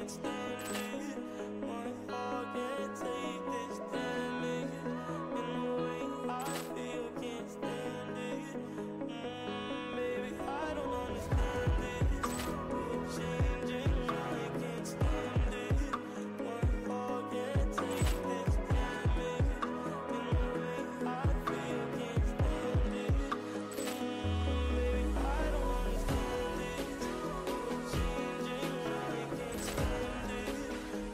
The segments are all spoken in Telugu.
can't stand it. My heart can't take this damage. And the way I feel, can't stand it. Baby, I don't understand this. You're changing, I can't stand it. My heart can't take this damage. And the way I feel, can't stand it. Baby, I don't understand this. You're changing, I can't stand it.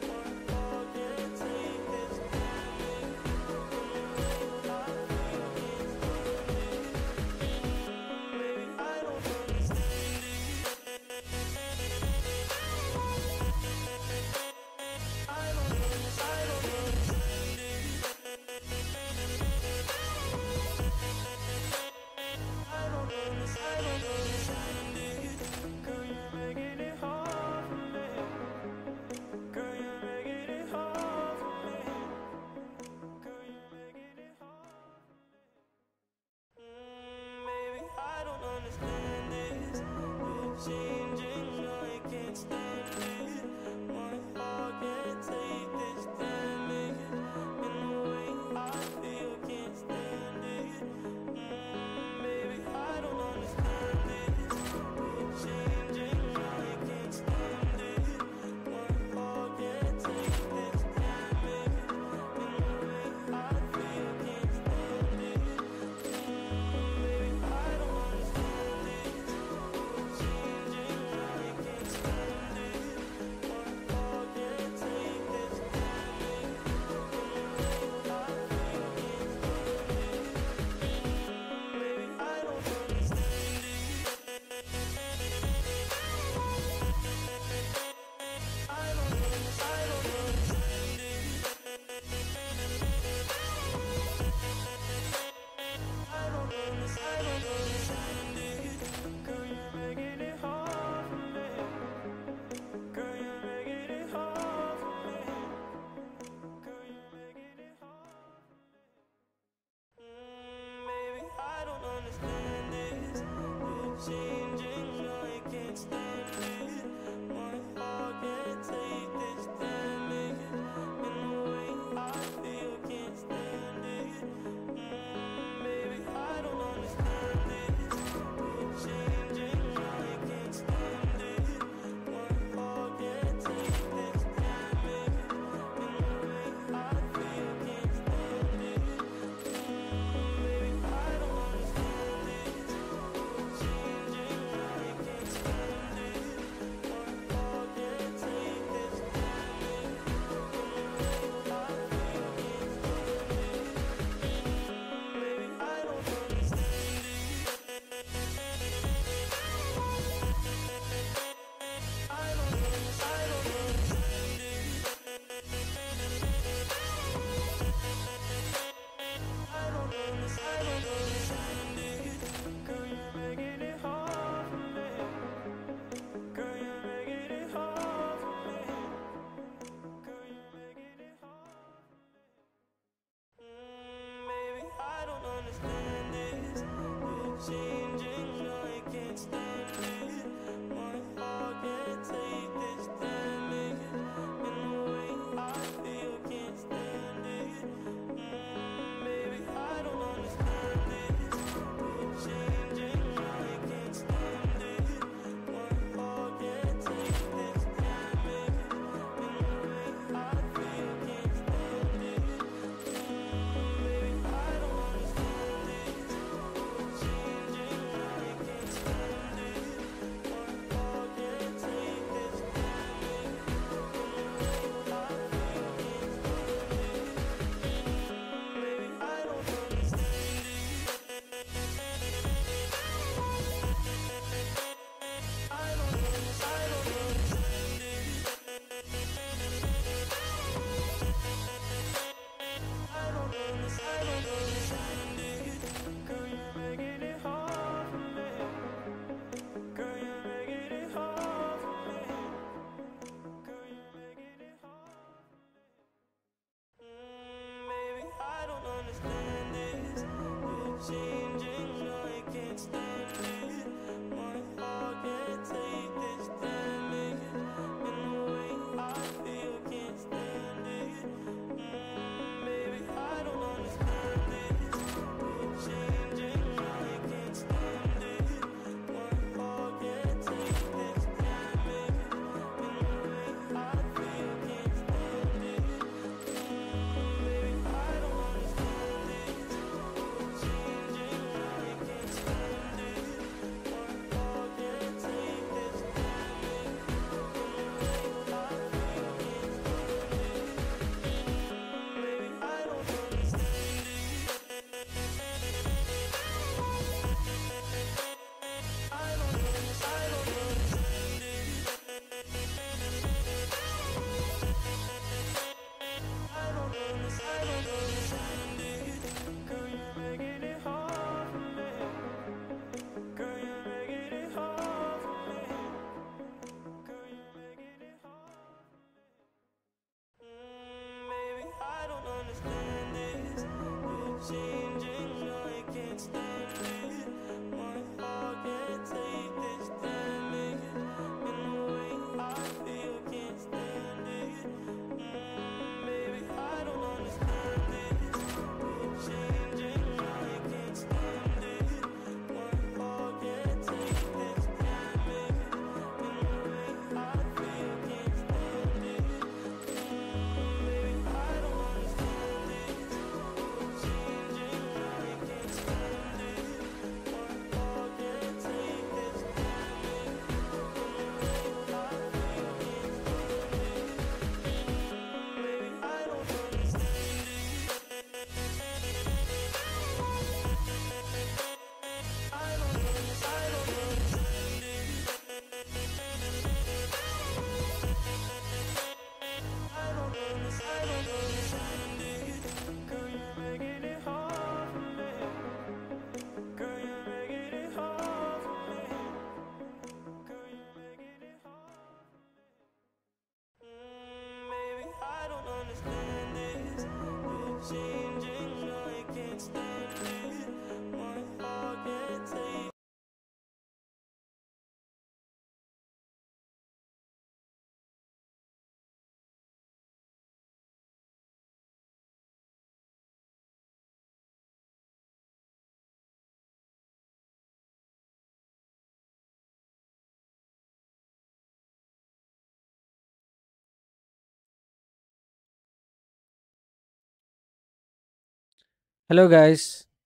Hello guys.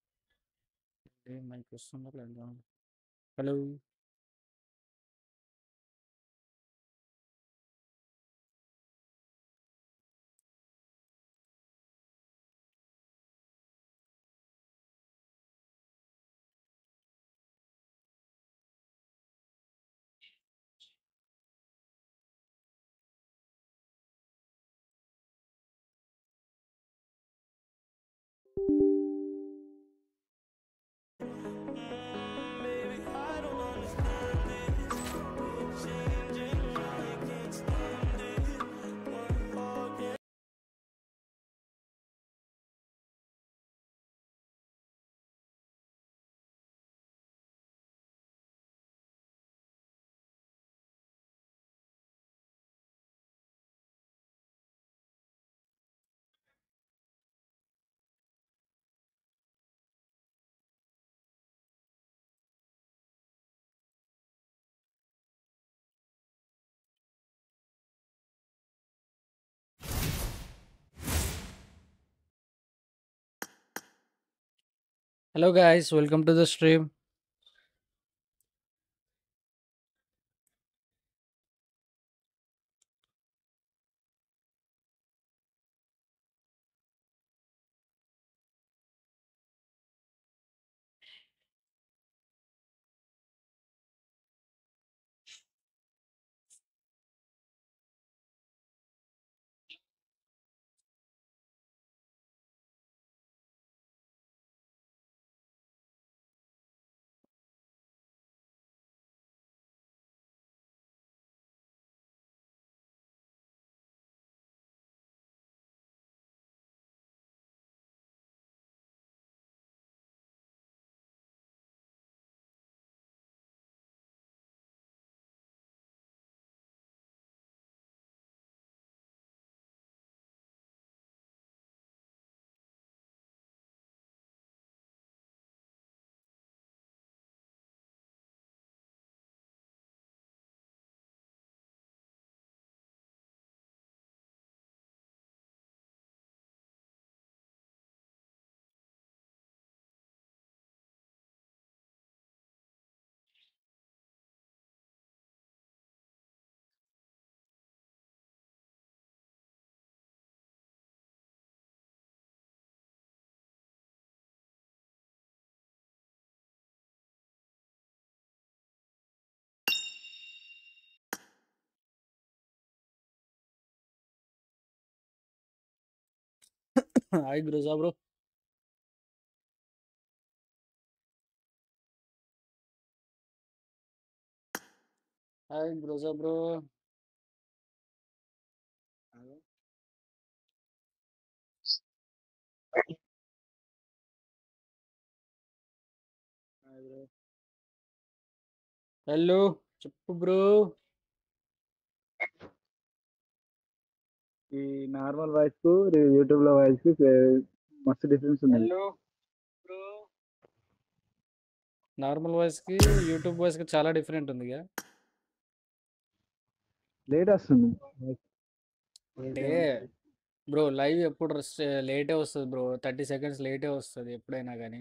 Mike వస్తుందా లేదా? Hello. Baby, I don't understand this. You're changing, I can't stand it. Wanna forget. Hello guys, welcome to the stream. Hi Groza bro. Hi Groza bro. Hello, చెప్పు బ్రో. ఈ నార్మల్ వాయిస్ కు యూట్యూబ్ లో వాయిస్ కు మస్తు డిఫరెన్స్ ఉంది. Hello bro. నార్మల్ వాయిస్ కి యూట్యూబ్ వాయిస్ కి చాలా డిఫరెంట్ ఉంది. లేట్ వస్తుంది. అంటే బ్రో లైవ్ ఎప్పుడు లేటే వస్తుంది బ్రో, 30 సెకండ్స్ లేటే వస్తుంది ఎప్పుడైనా కానీ.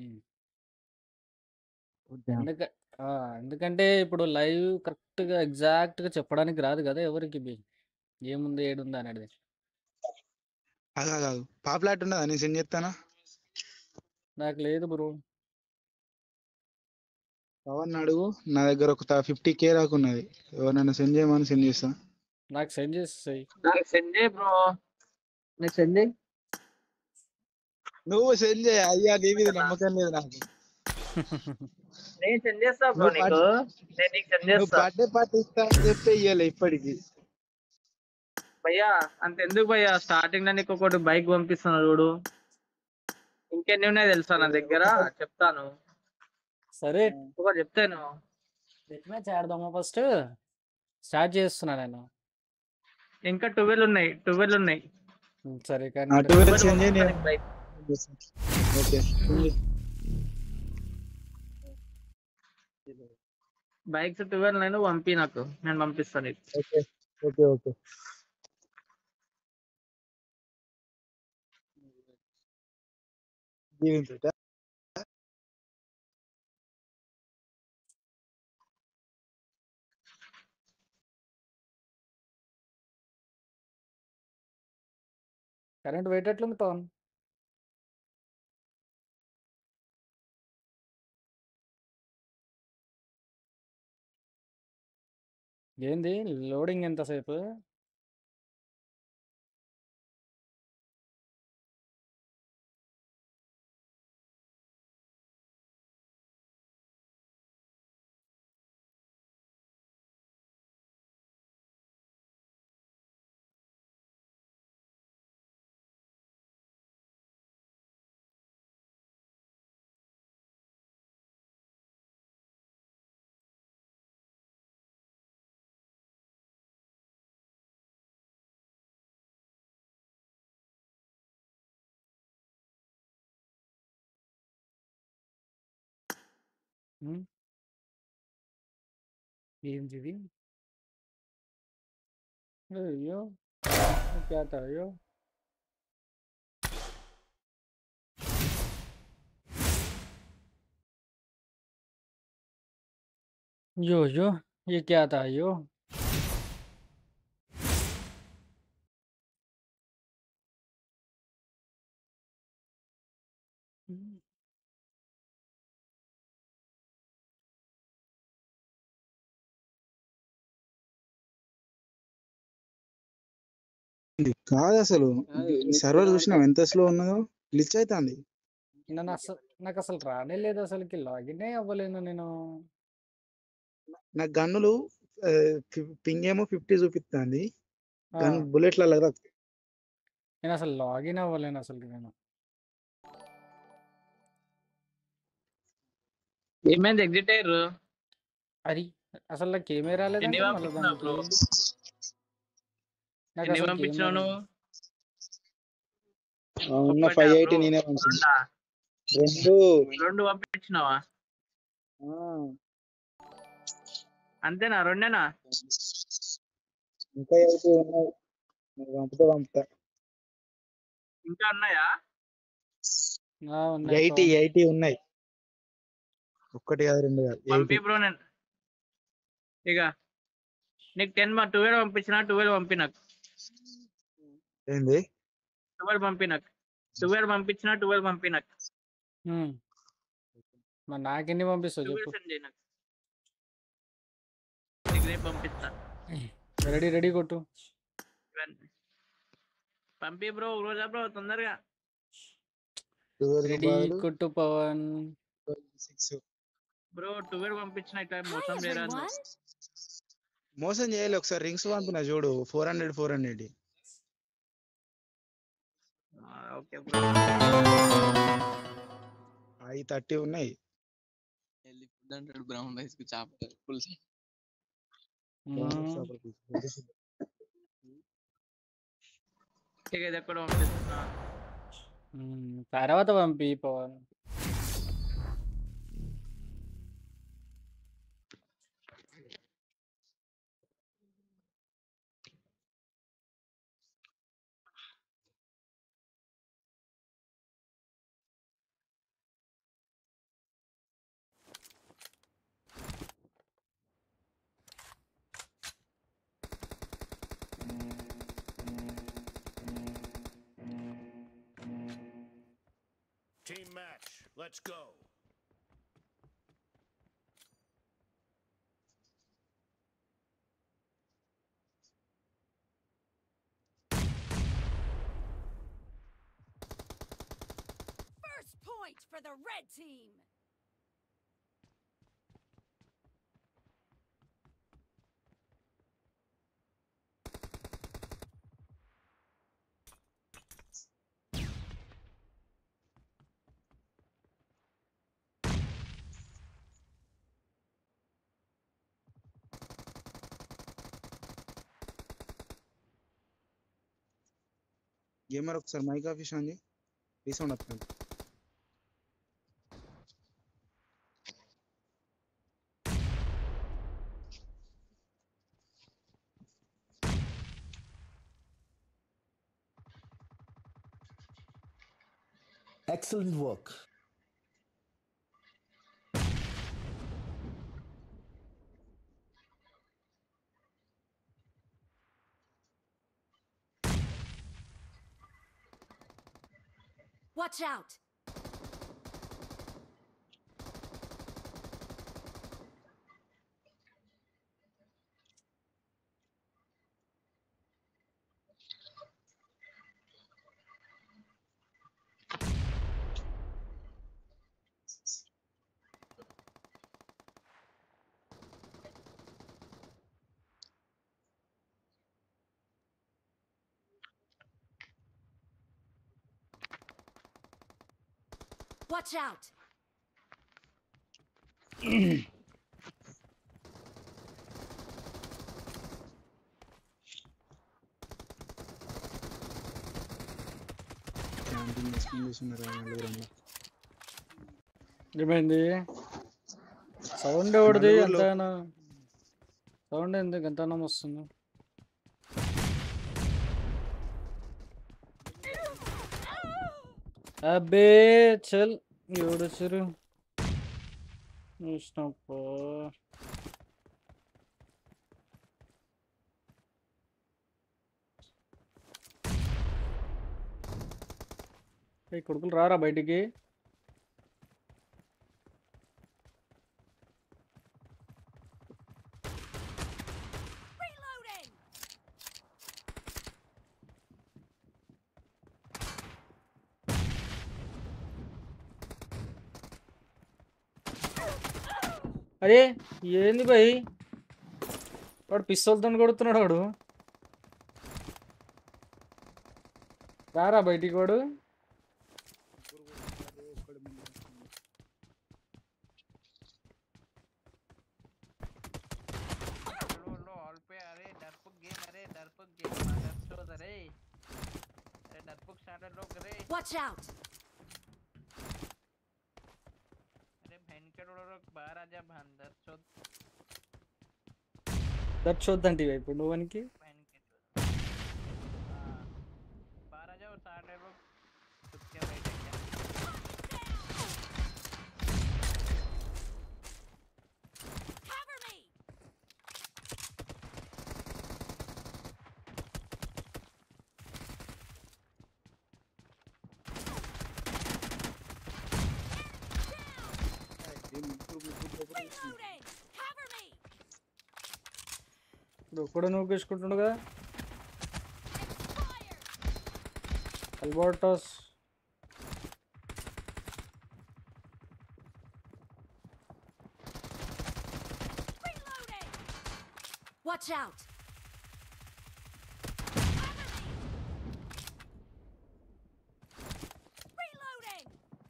ఎందుక ఆ, ఎందుకంటే ఇప్పుడు లైవ్ కరెక్ట్గా ఎగ్జాక్ట్గా చెప్పడానికి రాదు కదా ఎవరికి ఏముంది ఏడుంది అనేది. అలా కాదు, పాపులాట్ ఉన్నదా నేను సెండ్ చేస్తానా? నాకు లేదు బ్రో. పవన్ అడుగు, నా దగ్గర ఒక 50K రాకున్నది. ఎవరైనా సెండ్ చేయమని సెండ్ చేస్తా. నాకు సెండ్ చేసేసాయి. నాకు సెండ్ చేయి బ్రో. నాకు సెండ్ చేయి. నువ్వు సెండ్ చేయ. అయ్యా నీ మీద నమ్మకం లేదు నాకు. నేను సెండ్ చేస్తా బ్రో నువ్వు నీకు. నేను నీకు సెండ్ నువ్వు చేస్తా. బర్త్డే పార్టీ ఇస్తా అని చెప్తే ఇయ్యాలి ఇప్పటికి. భయ్యా అంత ఎందుకు భయ్యా, స్టార్టింగ్ లో నీకు ఒకటి బైక్ పంపిస్తున్నా చూడు. ఇంకెన్ని ఉన్నాయి తెలుసా నా దగ్గర, చెప్తాను. సరే, ఒకటి చెప్తాను. డెత్ మ్యాచ్ ఆడదామా ఫస్ట్? స్టార్ట్ చేస్తున్నా నేను. ఇంకా 12 ఉన్నాయి, 12 ఉన్నాయి. సరే కానీ ఆ 12 సెండ్ చేయి, నేను బైక్ ఓకే. బైక్స్ 12 నేను పంపి, నాకు నేను పంపిస్తాను నీకు. Okay okay okay. దీనితోట కరెంట్ పోయేటట్లుంది పవన్. ఏంది లోడింగ్ ఎంతసేపు? ఉమ్, ఏంది ఇది? అయ్యో क्या था यो? यो ये क्या था यो? ఉమ్, కాదు అసలు సర్వర్ చూసినావు ఎంత స్లో ఉన్నదో, గ్లిచ్ అవుతుంది. నాకు అసలు రానే లేదు, అసలుకి లాగిన్ అవ్వలేను నేను. నా గన్నులు పింగ్ ఏమో 50 చూపిస్తుంది, ఆ, గన్ బుల్లెట్ల లేదా. నేను అసలు లాగిన్ అవ్వలేను అసలుకి నేను. ఏమైంది ఎగ్జిట్ అయ్యారు? అది అసలు నాకు ఏమీ రాలేదంటే ఎన్ని మళ్ళీ పంపించినావు దానికి బ్రో? నాకు ఎన్ని అసలు పంపించినావు నువ్వు? ఉన్న ఒక్కటా 580 బ్రో? నేనే పంపించిన. రెండా? రెండు 2 పంపించినావా? ఆ, అంతేనా? 2నేనా? ఇంకా 80 ఉన్నాయి, నువ్వు పంపుతా. ఇంకా ఉన్నాయా? ఉన్నాయి 80 ఉన్నాయి, ఒక్కటి కాదు రెండు కాదు, పంపి 80. బ్రో. నేను ఇక నీకు 12 పంపించిన, 12 పంపి నాకు. ఏంది 12 పంపి నాకు. 12 పంపించిన, 12 పంపి నాకు. మరి నాకెన్ని పంపిస్తావు 12 చెప్పు? సెండ్ చేయి నాకు. నీకు రేపు పంపిస్తా. రెడీ కొట్టు. ఇవన్నీ పంపి బ్రో, రోజా బ్రో తొందరగా. 12 రెడీ రూపాయలు కొట్టు పవన్. 6. బ్రో 12 పంపించిన, ఇట్లా Hi మోసం చేయరా everyone. నువ్వు? మోసం చేయలే, ఒకసారి రింగ్స్ పంపిన చూడు, 400. Okay bro. అవి 30 ఉన్నాయి. హెల్దీ ఫుడ్ అంటాడు, బ్రౌన్ రైస్ కి చేప పులుసు. ఇక ఇది ఎక్కడ పంపిస్తున్నా? తర్వాత పంపి Pavan. Team match, let's go. First point for the red team. Gamer ఒకసారి మైక్ ఆఫీస్ అంది, రీసౌండ్ వస్తుంది. Excellent work. Watch out! Watch out! Camping చేసుకుని చేస్తున్నారు నలుగురు అన్న. ఏమైంది సౌండ్ ఎవరిది నలుగురు ఎంతైనా సౌండ్ ఎందుకు ఎంతైనా వస్తుంది అబ్బే చల్ ఎవడొచ్చారు చూసినప్పా ఏ కొడుకులు రారా బయటికి Reloading! అరే ఏంది భయ్ వాడు పిస్తోల్తో కొడుతున్నాడు వాడు రారా బయటికి వాడు लो ऑल पे अरे डरपुक गेम मदर अरे डरपुक स्टैंडर्ड लोग अरे Watch out! अरे बहन के लोग बाहर आ जा बंदर चोद దర్శోద్దంటి ఇప్పుడు నువ్వనికి बहन के चोद हाँ बाहर आ जाओ सारे लोग चुप के बैठे क्या Cover me! Reloading! Cover me! ఇప్పుడు కూడా నువ్వు తీసుకుంటుండగా Fire! అల్బర్టస్ Reloading! Watch out! Reloading!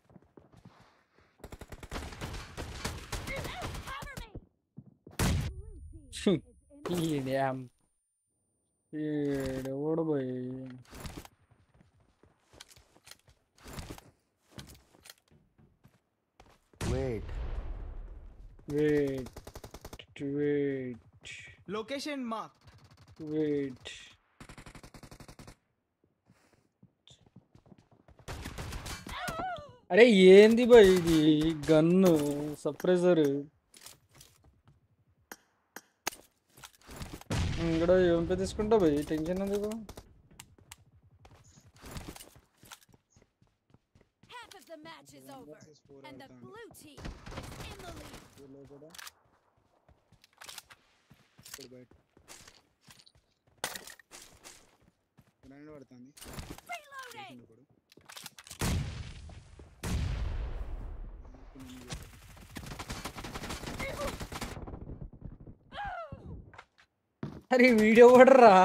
Cover me! ఏడవడు పోయి Wait. Wait wait Location marked. Wait అరే ఏంది బాయ్ ఇది గన్ను సప్రెసర్ ఇక్కడ ఏం తీసుకుంటావు బాయ్ టెన్షన్ ఎందుకు Half of the match is over, and the blue team is in the lead. కూడా ఇప్పుడు బయట గ్రైండ్ పడుతుంది Reloading! ఇప్పుడు అరే వీడియో పడరా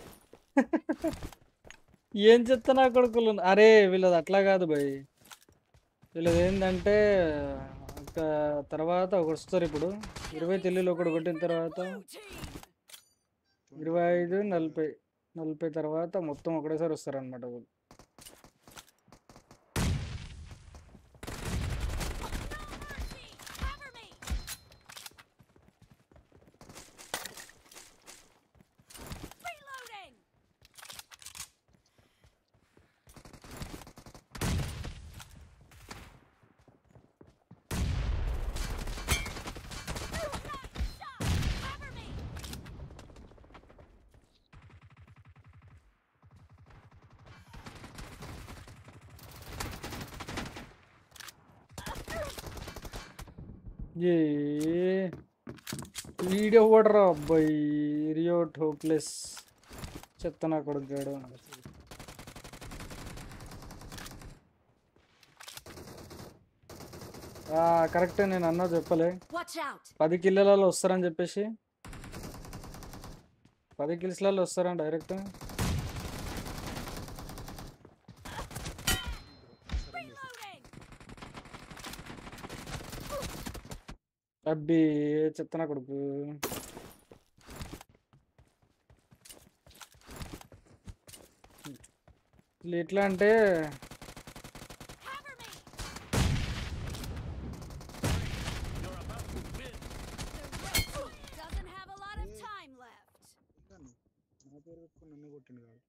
ఏం చెప్తున్నా కొడుకులు అరే వీళ్ళది అట్లా కాదు భయ్ వీళ్ళది ఏంటంటే ఒక తర్వాత ఒకటి వస్తారు ఇప్పుడు 20 తెల్లిలో ఒకటి కొట్టిన తర్వాత Blue team! 25 40 తర్వాత మొత్తం ఒకటేసారి వస్తారు అనమాట వాళ్ళు Mercy! Cover me! Reloading! ఏ వీడియో ఓడరా అబ్బాయి రియోట్ హోప్లెస్ చెత్త నా కొడుకుగాడు. కరెక్టే నేను అన్నా చెప్పలే Watch out! 10 కిల్లలో వస్తారని చెప్పేసి 10 కిల్స్లలో వస్తారని డైరెక్ట్. Reloading! అబ్బి చెత్తనా కొడుకు. ఎట్లా అంటే Cover me! You're about to win. The red team doesn't have a lot of time left. నా పేరు పెట్టుకుని నన్ను కొట్టిండు కాదు.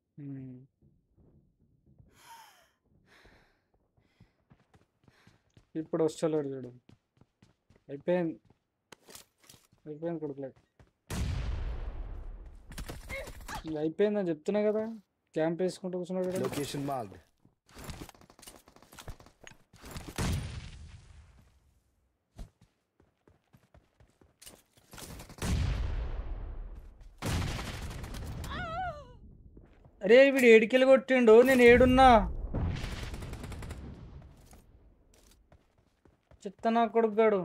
ఇప్పుడు వస్తలేడు చూడు. అయిపోయింది అయిపోయింది కొడుకులేదు. అయిపోయిందని చెప్తున్నా కదా. క్యాంప్ వేసుకుంటూ కూర్చున్నాడు కదా. Location marked. అరే వీడు 7 కిల్ కొట్టిండు, నేను 7 చెత్త నా కొడుకుగాడు.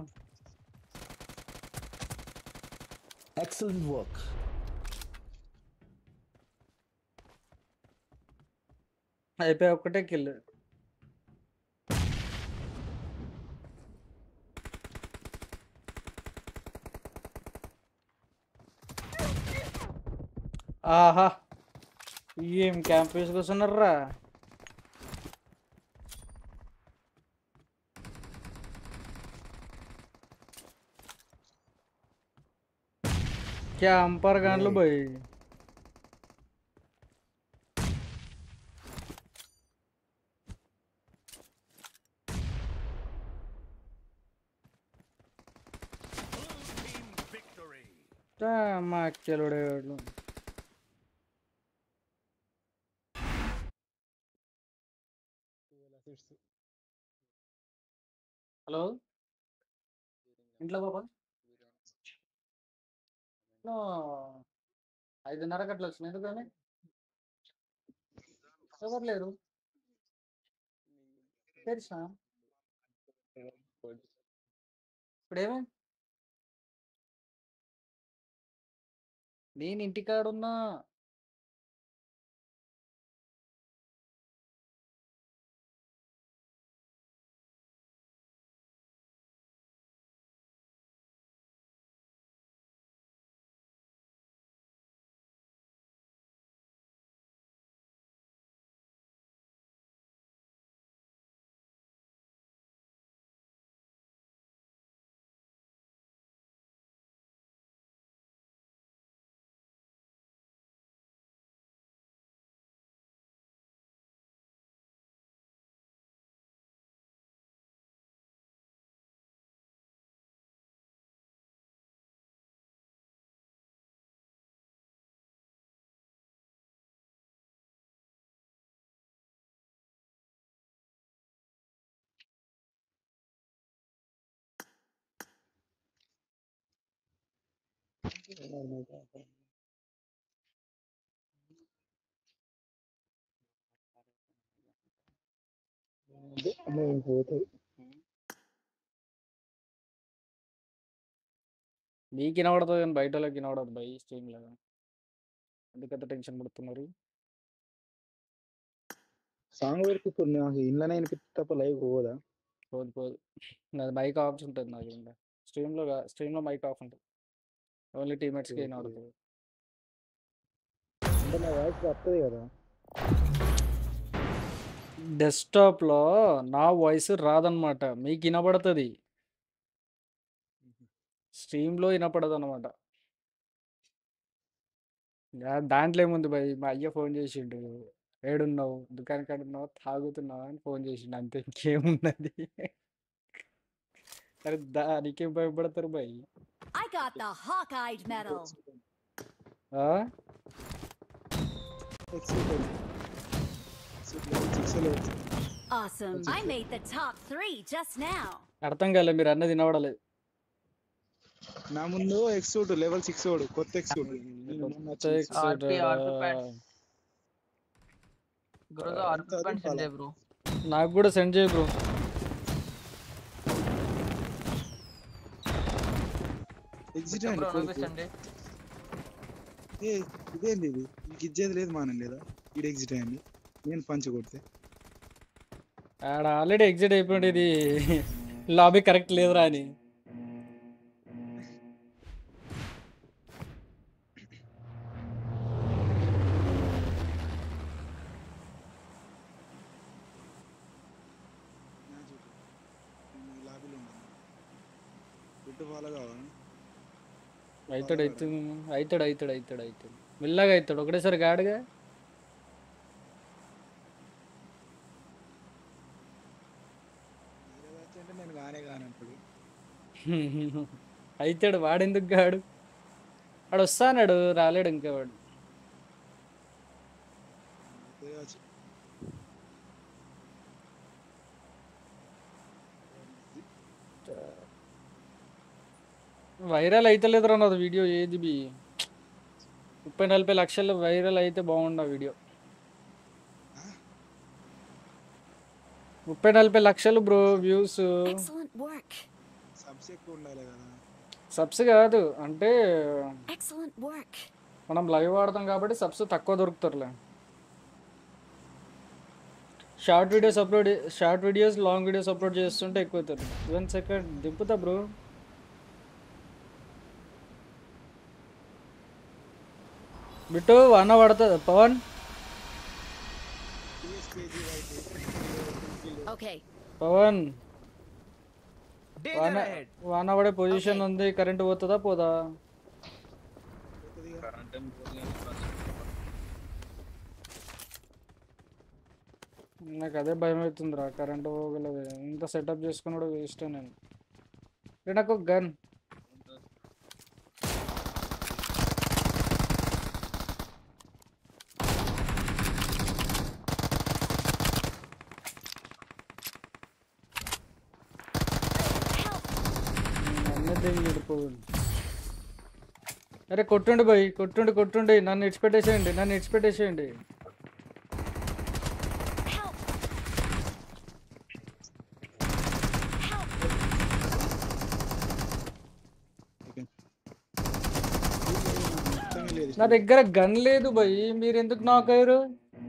Excellent work. అయిపోయి ఒక్కటే కిల్. ఆహా ఏం క్యాంప్ వేసుకొస్తున్నారా. క్యాంపర్ గాన్లు పోయి Blue team victory. మా అక్కలుడేవాడు. హలో ఇంట్లో బాబా 5:30 అట్లా వచ్చిన. ఎందుకని ఎవరు లేరు తెలుసా. ఇప్పుడేమే నేను ఇంటికాడున్నా. పోతాయి. మీకు వినబడుతుంది కానీ బయట వాళ్ళకి వినబడదు బై స్ట్రీమ్ లాగా. ఎందుకంత టెన్షన్ పడుతున్నారు. సాంగ్ పెడితే నాకు ఇంట్లోనే వినిపిస్తే తప్ప లైవ్ పోదా. పోదు పోదు. నాది మైక్ ఆఫ్ ఉంటుంది. నాకు ఇంకా స్ట్రీమ్లో మైక్ ఆఫ్ ఉంటుంది. ఓన్లీ టీమేట్స్కి వినబడుతుంది. అంటే నా వాయిస్ వస్తుంది కదా. డెస్క్టాప్లో నా వాయిస్ రాదనమాట, మీకు వినపడుతుంది. స్ట్రీమ్లో వినపడదు అనమాట. దాంట్లో ఏముంది భయ్, మా అయ్య ఫోన్ చేసిండు, ఏడున్నావు, దుకాణం కాడ ఉన్నావు, తాగుతున్నావు అని ఫోన్ చేసిండు, అంతే. ఇంకేమున్నది. అరే దానికేం భయపడతారు భయ్. I got the Hawkeye medal. Awesome. I made the top 3 just now. అర్థం కాలే, మీరు అన్నది వినపడలేదు. నా ముందు ఎక్సూట్ లెవెల్ 6 ఓడు కొత్త ఎక్సూట్ ఆర్పి ప్యాంట్స్ గురుజా ఆర్పి ప్యాంట్స్ సెండ్ చేయ బ్రో. నాకు కూడా సెండ్ చేయి బ్రో. ఎగ్జిట్ బ్రో అయ్యండి నువ్వు కొడుకు. సెండ్ చేయి. ఇదేంది ఇది నీకు ఇచ్చేది లేదు మానం లేదా ఇది ఎగ్జిట్ అయ్యండి నేను పంచి కొడితే ఆడ ఆల్రెడీ ఎగ్జిట్ అయిపోయింది. ఇది లాబీ కరెక్ట్ లేదురా అని. లాబీలో ఉన్నాను గుడ్డు ఫాలో కావాలి అవుతాడు మెల్లగా అవుతాడు ఒకటేసారి గాడుగా. అంటే నేను కానంటాడు అవుతాడు వాడెందుకు గాడు. వాడు వస్తానాడు రాలేడు ఇంకా వాడు. వైరల్ అయితలేదురా నాది వీడియో. ఏది బి 30-40 లక్షలు వైరల్ అయితే బాగుండు ఆ వీడియో. 30-40 లక్షలు bro views. Excellent work. Subs ఎక్కువ ఉండాలి కదా. సబ్స్ కాదు అంటే Excellent work. మనం లైవ్ ఆడతాం కాబట్టి సబ్స్ తక్కువ దొరుకుతారులే. Short videos long videos upload చేస్తుంటే ఎక్కువ అవుతారు. 1 సెకండ్ దింపుతా బ్రో. బిట్టు వాన పడుతుంది Pawan. Okay. Pawan Danger ahead. వాన పడే పొజిషన్ ఉంది. కరెంట్ పోతుందా పోదా? నాకు అదే భయం అవుతుందిరా కరెంట్ పోగలదు. ఇంత సెటప్ చేసుకున్నాడు వేస్ట్. నేను నాకు గన్ అరే కొట్టుండి పోయి కొట్టుండి నన్ను ఇడిచిపెట్టేసేయండి. నా దగ్గర గన్ లేదు భయ్. మీరు ఎందుకు నాక్ అయ్యారు?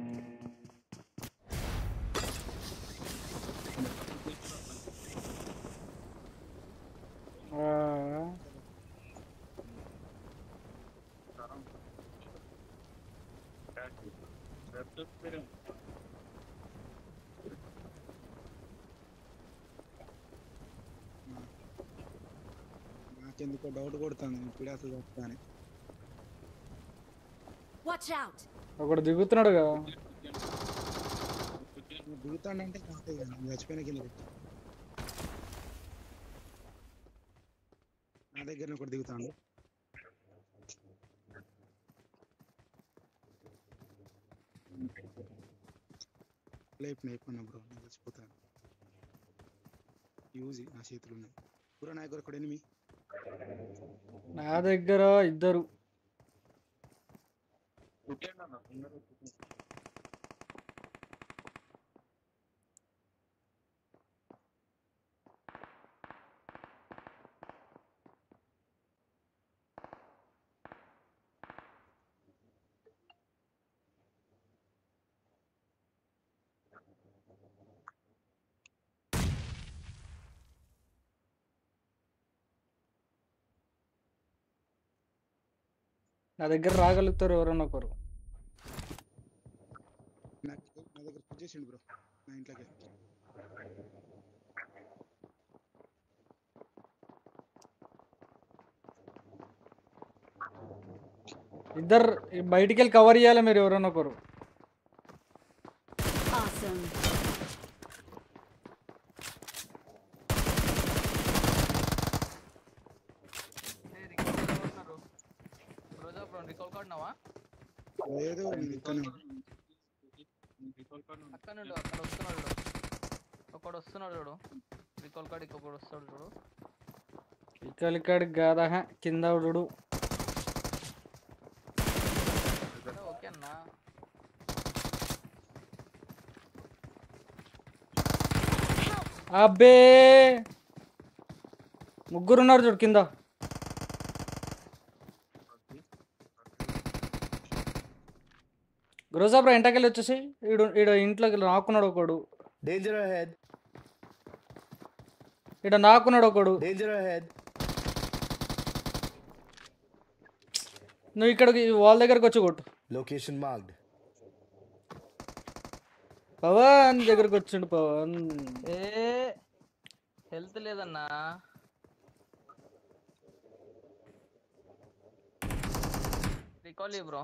నాకెందుకో డౌట్ కొడుతుంది ఇప్పుడు అసలు చెప్తాను. Watch out. ఒకడు దిగుతున్నాడుగా. దిగుతాడంటే చచ్చిపోయిన కింద పెట్టు. నా దగ్గర ఒకటి దిగుతాడు. అయిపోయినా బ్రో నేను చచ్చిపోతాను. యూజ్ నా చేతులు ఉన్నాయి బ్రో. నా దగ్గర ఒకటి ఎనిమి. నా దగ్గర ఇద్దరు. నా దగ్గర రాగలుగుతారు ఎవరన్నా ఒకరు. నా దగ్గర పుష్ చేసిండు బ్రో నా ఇంట్లోకి. ఇద్దరు బయటికి వెళ్ళి కవర్ చేయాలి మీరు ఎవరన్నా ఒకరు. Awesome. లేదు అక్కడ నుండి అక్కడ వస్తున్నాడు ఒకడు వస్తున్నాడు చూడు. రికాల్ కార్డ్ ఇంకొకడు వస్తాడు చూడు. ఇక్కడికి కాదా కింద ఉడు ఓకే అన్నా. అబ్బే ముగ్గురున్నారు చూడు కింద. గ్రోజాబ్రా ఎంటకెళ్ళి వచ్చేసి ఈడ ఇంట్లోకి నాకున్నాడు ఒకడు. Danger ahead. ఈడ నాకున్నాడు ఒకడు. Danger ahead. నువ్వు ఇక్కడికి వాళ్ళ దగ్గరకు వచ్చి కొట్టు. Location marked. పవన్ దగ్గరకు వచ్చిండు పవన్. ఏ హెల్త్ లేదన్నా. రికాల్ బ్రో,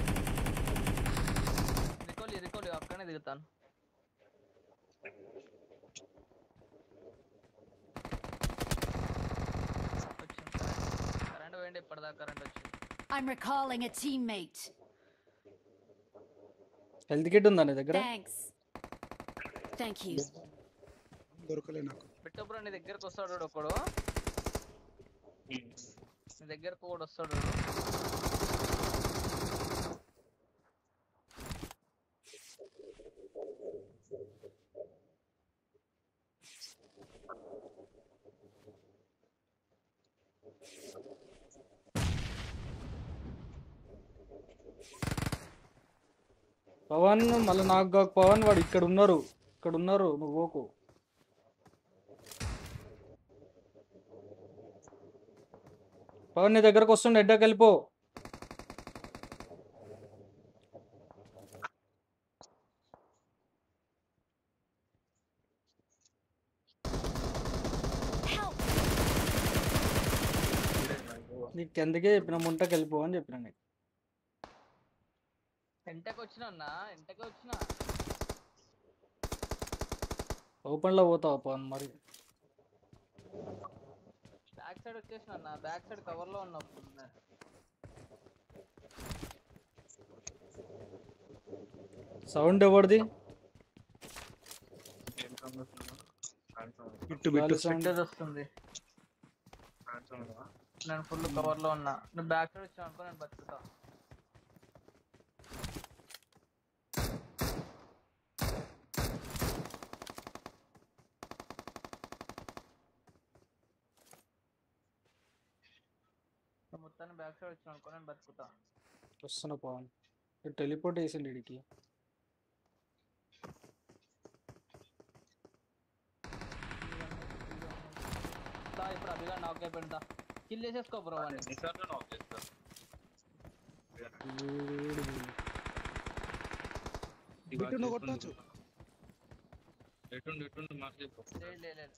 రికాల్ అక్కడనే దిగుతాను. కరెంట్ పోయింది ఇప్పటిదాకా, కరెంట్ వచ్చింది. I'm recalling a teammate. Health kit ఉందా నీ దగ్గర? Thanks. Thank you. దొరకలే నాకు. పెట్టు బ్రో, నీ దగ్గరకు వస్తాడు ఒకడు. నీ దగ్గరకు కూడా వస్తాడు. పవన్ మళ్ళీ నాకు కాక పవన్ వాడు ఇక్కడ ఉన్నారు నువ్వు పోకు. పవన్ నీ దగ్గరకు వస్తుండే ఎడ్డకి వెళ్ళిపో. Help! నీకు ఎందుకే చెప్పిన ముంటకి వెళ్ళిపో అని చెప్పిన నీకు. ఎంటకి వచ్చినా అన్న, ఎంటకి వచ్చినా. ఓపెన్లో పోతావా పవన్ మరి? బ్యాక్ సైడ్ వచ్చేసిన అన్న, బ్యాక్ సైడ్ కవర్ లో ఉన్నప్పుడు. సౌండ్ ఎవరిది? బిట్టు సౌండ్ వస్తుంది. నేను ఫుల్ కవర్ లో ఉన్నా. నువ్వు బ్యాక్ సైడ్ వచ్చావు అనుకో, నేను బతుకుతా. మొత్తాన్ని బ్యాక్ సైడ్ వచ్చావు అనుకో, నేను బతుకుతా. వస్తున్నా పవన్. టెలిపోర్ట్ వేసిండు ఇడికి. ఇప్పుడు అదిగా నాక్ అయిపోయిందా, కిల్ చేసేసుకో బ్రో వాడిని. బిట్టు నువ్వు కొట్టొచ్చు. లేదు.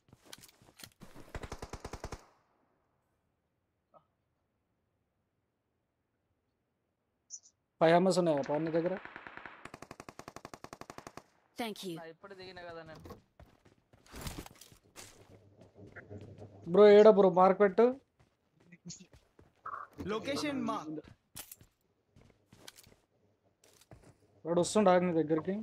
పయామస్ ఉన్నాయా పవన్ నీ దగ్గర? Thank you. ఇప్పుడు దిగినా కదా నేను. బ్రో ఏడా బ్రో మార్క్ పెట్టు. లొకేషన్ వాడు వస్తుండ నీ దగ్గరికి.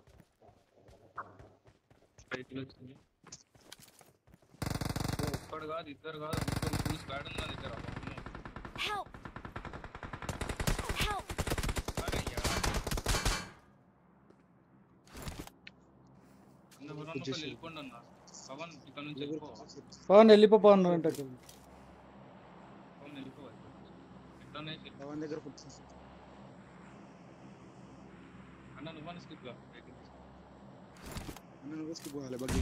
ఒక్కడు కాదు, ఇద్దరు కాదు, ఫుల్ స్క్వాడ్ ఉంది నా దగ్గర. Help! Help! వెళ్ళిపోండి అన్న. పవన్ ఇక్కడ నుంచి వెళ్ళిపో. పవన్ వెళ్ళిపో పవన్ నువ్వు ఇంటకి. పవన్ వెళ్ళిపోవాలి. ఎట్లనే పవన్ దగ్గర ఫుడ్ అన్న నువ్వు స్కిప్ గా అన్న నువ్వు స్కిప్ పోవాలి. బగ్గి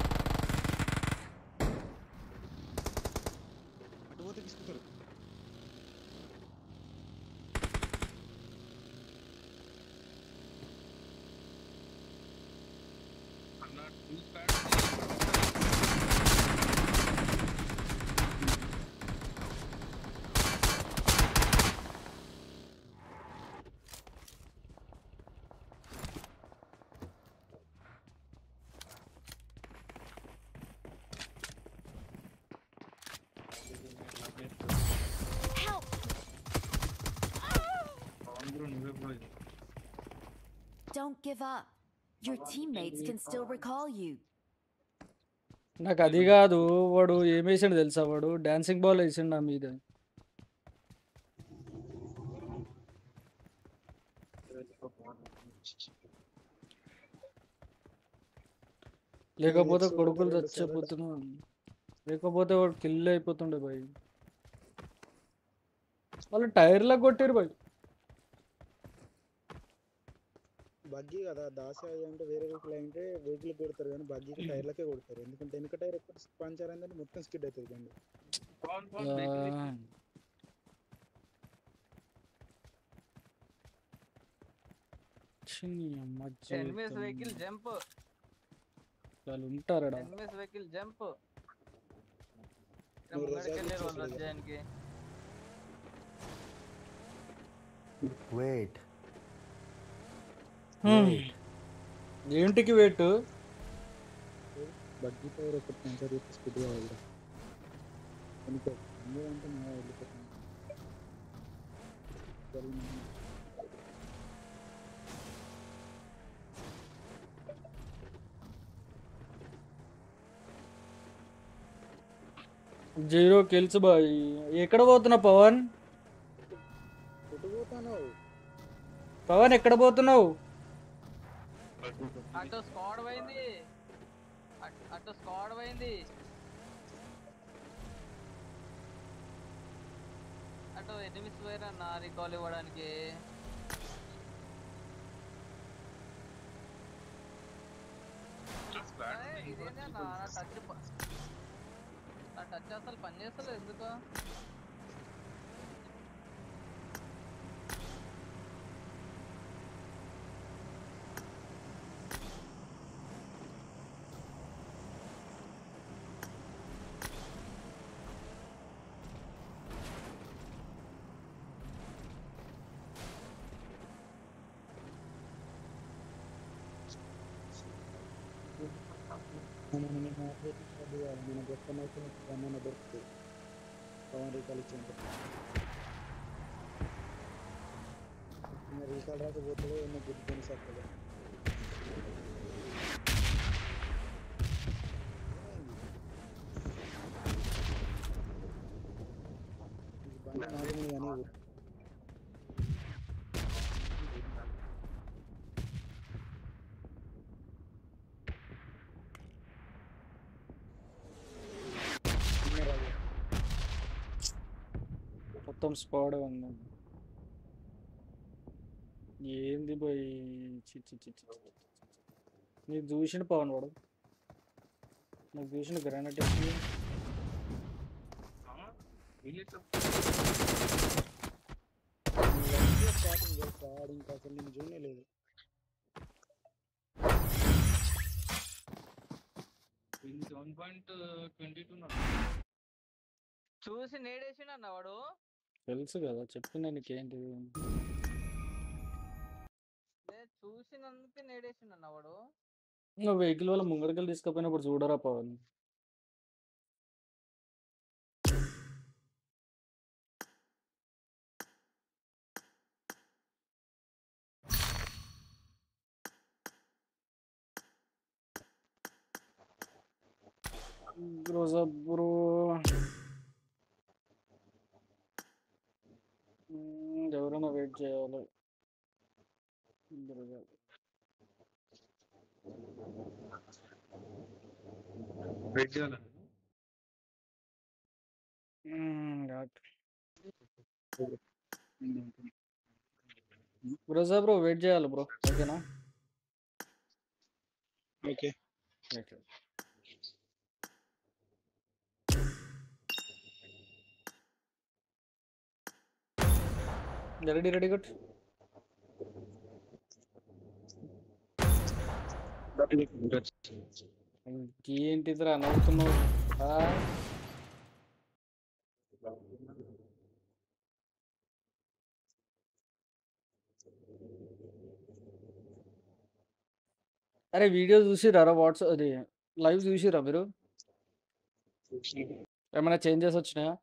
అటు పోతే తీసుకుంటారు. అన్న full squad. Help! Don't give up. Your teammates can still recall you. నాకు అది కాదు, వాడు ఏం వేసిండు తెలుసా, వాడు డాన్సింగ్ బాల్ వేసిండు నా మీద. లేకపోతే కొడుకులు చచ్చిపోతున్నా, లేకపోతే వాడు కిల్ అయిపోతుండే భయ్. వాళ్ళు టైర్లకు కొట్టారు భయ్. బగ్గీ కదా దాసే అంటే వేరే వెహికల్ అంటే వెహికల్ కొడతారు కానీ బగ్గీకి టైర్లకే కొడతారు. ఎందుకంటే వెనక టైర్ ఎక్కడ పంచర్ అయిందంటే మొత్తం స్కిడ్ అవుతుంది బండి. ఎనిమిస్ వెహికల్ జంప్, వాళ్ళు ఉంటారడా. Enemies vehicle jump. నువ్వు ముంగడికి రిజర్వ్ వెళ్ళారు వాళ్ళు చేసేది. వచ్చేయడానికి. Wait. ఏంటికి వెయిట్? బగ్గీ టైర్ ఒకటి పంచర్ చేస్తే స్కిడ్ కావాలి. ఎందుకంటే మా వెళ్ళిపోతుంది. Zero kills boy. ఎక్కడ పోతున్నావు పవన్? ఎటు పోతాను? పవన్ ఎక్కడ పోతున్నావు? అటు స్క్వాడ్ పోయింది, అటు స్క్వాడ్ పోయింది, అటు ఎనిమిస్ పోయారన్న రికాల్ ఇవ్వడానికి. ఇదేంటన్నా నా టచ్ అసలు పని చేస్తలేదు ఎందుకు? మన గొప్పనైతే రమ్మన్న దొరుకుతుంది. పవన్ రీకాల్ ఇచ్చేంత రీకాల్ రాకపోతే ఎన్నో గుర్తుకొని సత్తగా బండి నాలుగు కానీ మొత్తం స్క్వాడ్ ఉంది. ఏంది బాయ్? నీకు చూసిన పవన్ వాడు, నాకు చూసిన గ్రానైట్ స్టార్టింగ్ చేస్తాడు ఇంకా అసలు నేను చూడలేదు. చూసి నేడేసిండన్న వాడు. తెలుసు కదా, చెప్పిన నీకేంటి. చూసినందుకే నేడేసిండన్న వాడు. నువ్వు వెహికల్ వల్ల ముంగడికలు తీసుకుపోయినప్పుడు చూడరా పవన్. బ్రో ఎవరైనా వెయిట్ చేయాలి. వెయిట్ చేయాలి. బ్రో వెయిట్ చేయాలి బ్రో, ఓకేనా? Okay ready good. ఏంటిదిరా నవ్వుతున్నావు? అరే వీడియో చూసిరా వాట్సాప్, అది లైవ్ చూసిరా మీరు? ఏమైనా చేంజెస్ వచ్చినాయా?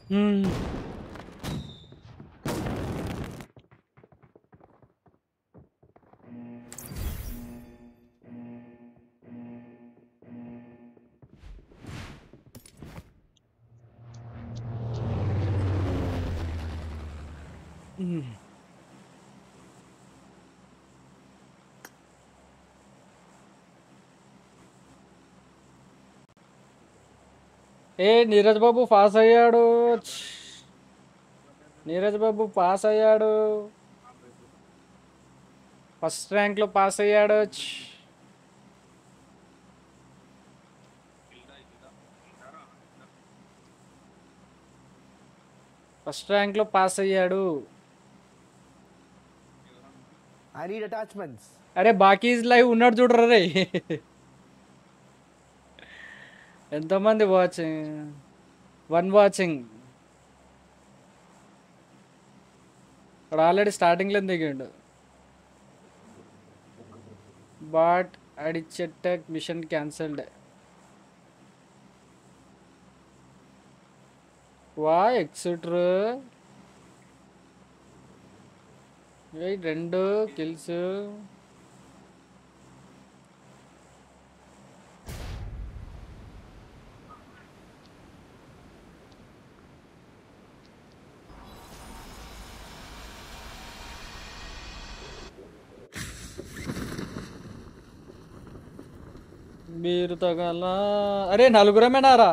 హ్మ్. హ్మ్. ఏ నీరజ్ బాబు పాస్ అయ్యాడు. నీరజ్ బాబు పాస్ అయ్యాడు. ఫస్ట్ ర్యాంక్ లో పాస్ అయ్యాడు. ఫస్ట్ ర్యాంక్ లో పాస్ అయ్యాడు. I need attachments. అరే బాకీ లైవ్ ఉన్నాడు చూడరా రే. ఎంతమంది వాచింగ్? 1 వాచింగ్. ఇక్కడ ఆల్రెడీ స్టార్టింగ్ లో దిగాడు. బట్ అడిచెట్టక్ మిషన్ క్యాన్సల్డ్. వా ఎక్సెట్రా 2 కిల్స్. మీరు తగల. అరే నలుగురమేనారా?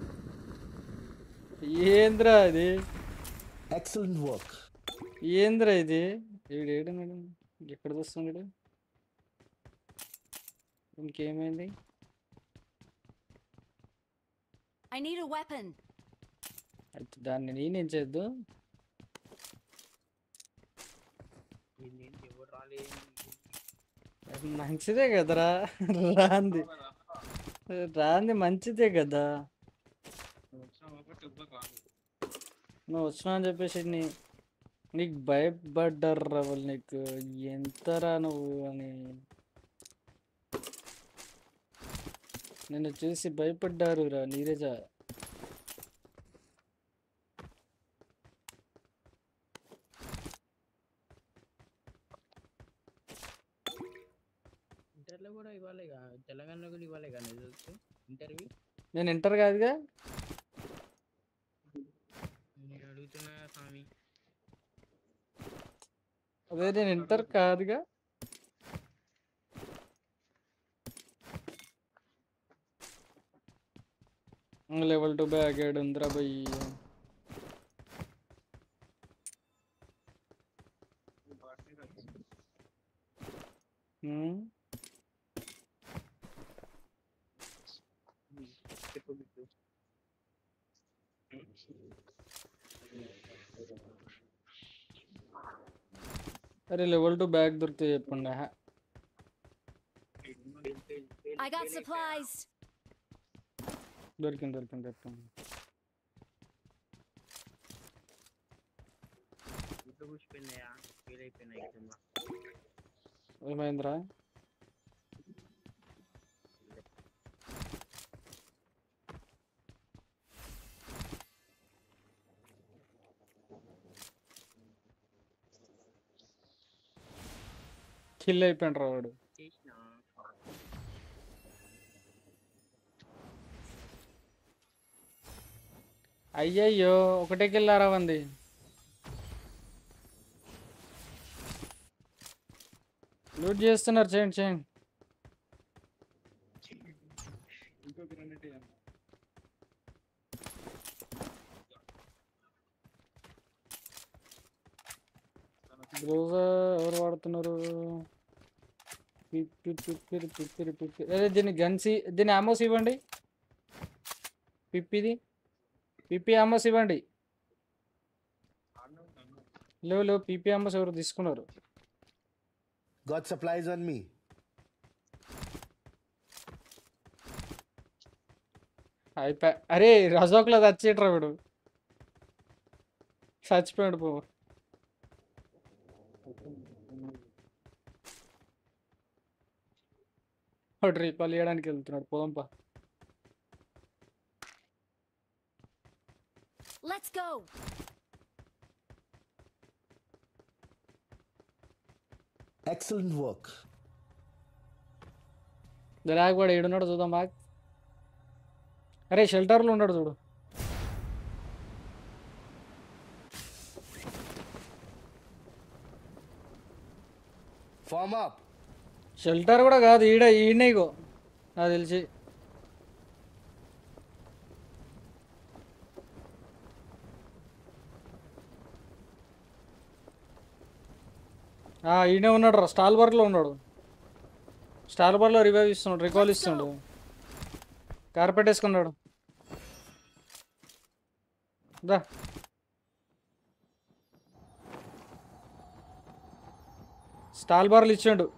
ఏంద్రా ఇది? Excellent work. ఏంద్రా ఇది? ఏడు మేడం ఎక్కడ వస్తున్నాడు? ఇంకేమైంది? I need a weapon. అయితే దాన్ని నేనేం చేద్దు? మంచిదే కదరా. రాంది రాంది మంచిదే కదా. నువ్వు వచ్చినా అని చెప్పేసి నీకు భయపడ్డారా వాళ్ళు? నీకు ఎంతరా నువ్వు అని నిన్ను చూసి భయపడ్డారు రా నీరజ. ఇంటర్లో కూడా ఇవ్వాలిగా, తెలంగాణలో కూడా ఇవ్వాలిగా రిజల్ట్స్ ఇంటర్వ్యూ. నేను ఇంటర్ కాదుగా. నేను అడుగుతున్నా స్వామి. అదే నేను ఇంటర్ కాదుగా. లెవెల్ 2 బ్యాగ్ ఉందిరా బయ్యి. అరే లెవెల్ 2 బ్యాగ్ దొరికితే చెప్పండి. I got supplies. దొరికింది. ఏమైందిరా? కిల్ అయిపోయిండ్రా వాడు. అయ్యయ్యో ఒకటే కిల్లారా వంది. లూట్ చేస్తున్నారు. చేయండి. రోజా ఎవరు వాడుతున్నారు? అదే దీన్ని గన్స్, దీన్ని ఆమోస్ ఇవ్వండి. పిప్పి ఆమోస్ ఇవ్వండి. లేవు పిపి ఆమోస్ ఎవరు తీసుకున్నారు? Got supplies on me. అరే రజోక్లో చచ్చేట్రా వీడు. చచ్చిపోయాడు పో. వాడు రీకాల్ చేయడానికి వెళ్తున్నాడు. పోదంపా. Let's go. Excellent work. జరాగ్ వాడు ఏడున్నాడు చూద్దాం బాగ్. అరే షెల్టర్లో ఉన్నాడు చూడు. Form up. షెల్టర్ కూడా కాదు, ఈడనే ఇగో నాకు తెలిసి. ఈయనే ఉన్నాడు రా, స్టాల్ బార్లో ఉన్నాడు. స్టాల్ బార్లో రివైవ్ ఇస్తున్నాడు, రికాల్ ఇస్తున్నాడు. కార్పెట్ వేసుకున్నాడు. దా స్టాల్ బార్లు ఇచ్చాడు.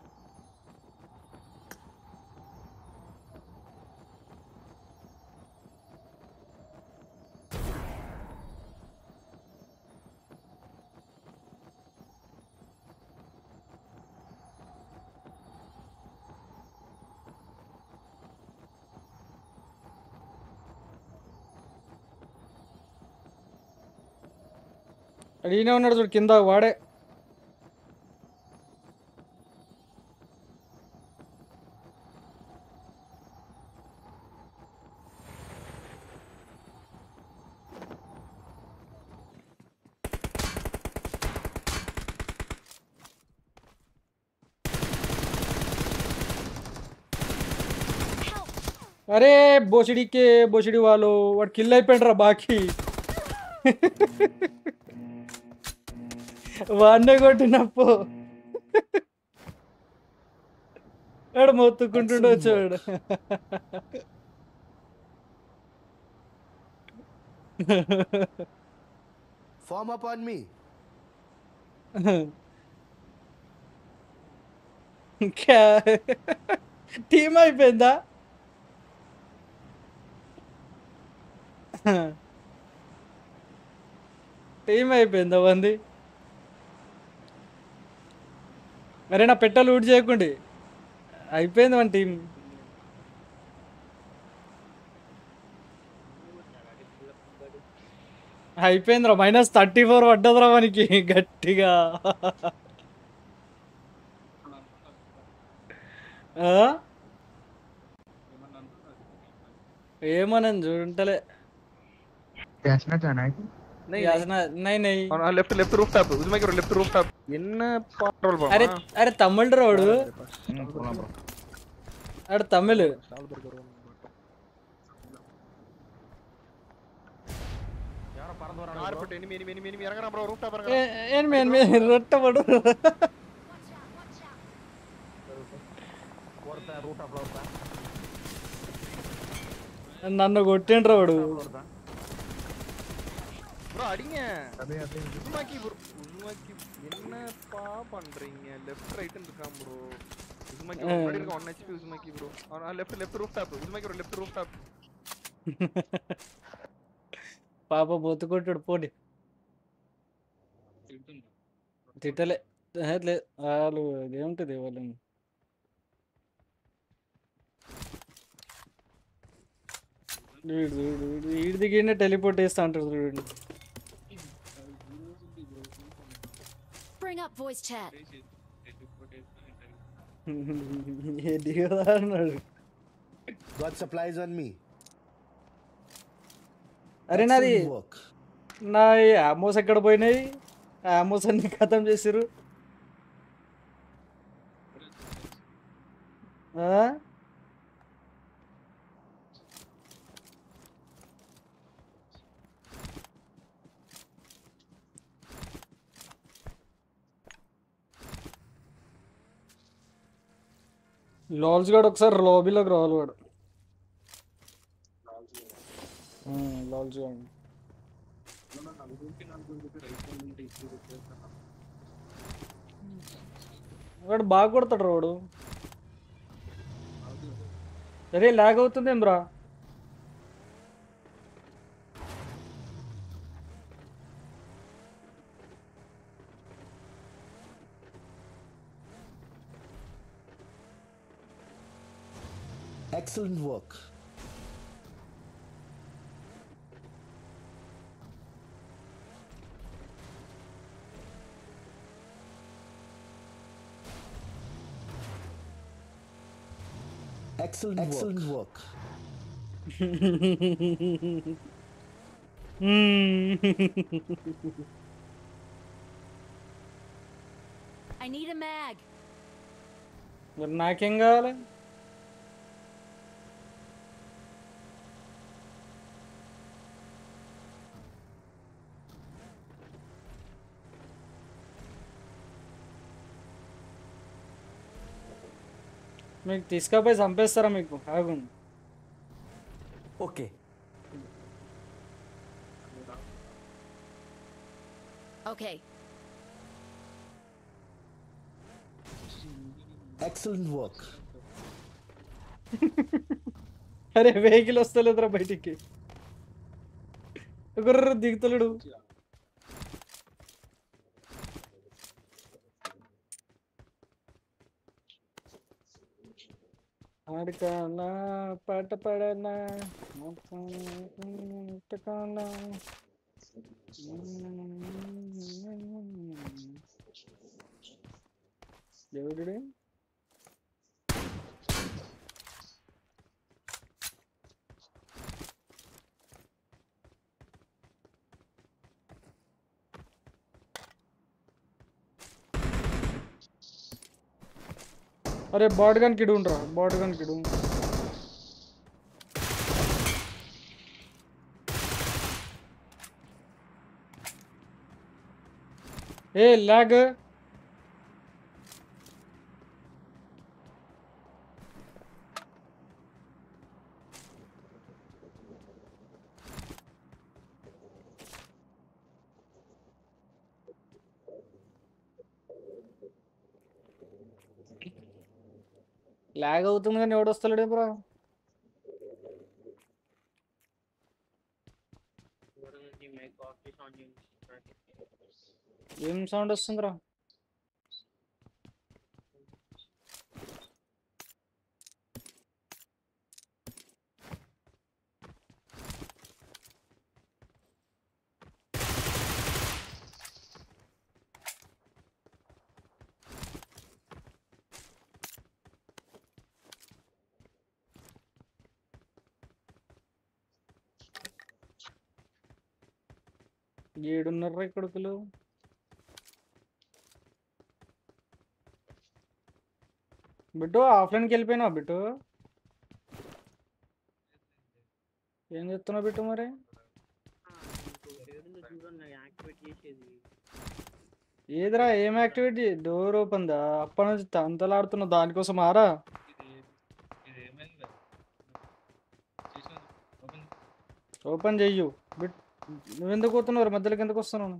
ఈయనే ఉన్నాడు చూడు కింద వాడే. అరే బోసిడికే బోసిడి వాళ్ళు వాడు కిల్ అయిపోయిండ్రా బాకీ. వాడినే కొట్టినప్పు వాడు మొత్తుకుంటుండే వచ్చాడు. Form up on me. Team అయిపోయిందా? టీమ్ అయిపోయిందా వంది? అరే నా పెట్టలు ఊడి చేయకండి, అయిపోయింది మన టీం. అయిపోయిందిరా, -34 పడ్డదిరా మనకి గట్టిగా. ఏమోనని చూడంటలే. అరే తమిళ రోడు, అడు తమిళ్. రొట్టపడు నన్ను కొట్టిండ్రా వాడు. పాప బొత్తు కొట్టాడు పోటీ. తిట్టలే లేదు వాళ్ళు ఏముంటుంది వాళ్ళని. వీడి దిగినే టెలిపోర్ట్ చేస్తా అంటారు చూడండి. Bring up voice chat. అన్నాడు. Got supplies on me. అరే నాది నా ఆమోస్ ఎక్కడ పోయినాయి? ఆమోస్ అన్ని ఖతం చేసిరు. లాల్స్ గాడు ఒకసారి లాబీలోకి రావాలి వాడు. లాల్స్ గాడు వాడు బాగా కొడతాడు వాడు. అరే లాగ్ అవుతుంది ఏమ్రా? Excellent work. Excellent work. I need a mag. మరి నాకేం కావాలి? మీకు తీసుకపోయి చంపేస్తారా మీకు? ఆగండి. Okay. Okay. Excellent work. అరే వెహికల్ వస్తలేదురా బయటికి. ఒకరు దిగుతలేడు. ఆడకానా పాట పాడనా ఆటకానా. ఎవడు? अरे बॉट गन की ढूंढ रहा, बॉट गन की ढूंढ. ए लैग. లాగ్ అవుతుంది కానీ ఎవడు వస్తలేడే బ్రో. ఏం సౌండ్ వస్తుందిరా? ఏడున్నర కొడుకులు. బిట్టు ఆఫ్లైన్కి వెళ్ళిపోయినావు బిట్టు? ఏం చెప్తున్నావు బిట్టు మరి? ఏదిరా ఏం యాక్టివేట్? డోర్ ఓపెన్ దా? అప్పటి నుంచి తంతలాడుతున్నావు దానికోసం ఆరా? ఓపెన్ చెయ్యు బిట్. నువ్వెందుకు పోతున్నావు? మధ్యలోకి ఎందుకు వస్తున్నావు?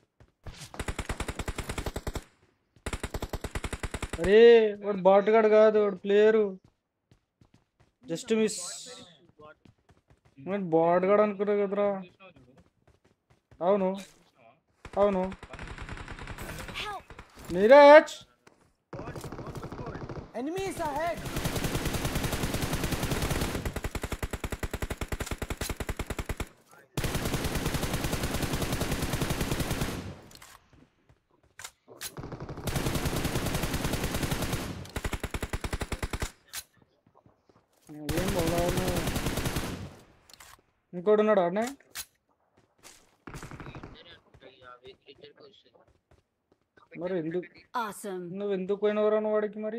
అరే వాడు బాట్ గాడు కాదు, వాడు ప్లేయరు. Just miss. బాట్ గాడు అనుకున్నావు కదరా? అవును అవును. Neeraj Enemies ahead! ఏం బాగా ఇంకోటి ఉన్నాడు ఆడనే. మరి ఎందుకు నువ్వు ఎందుకు పోయినవరా నువ్వు వాడికి? మరి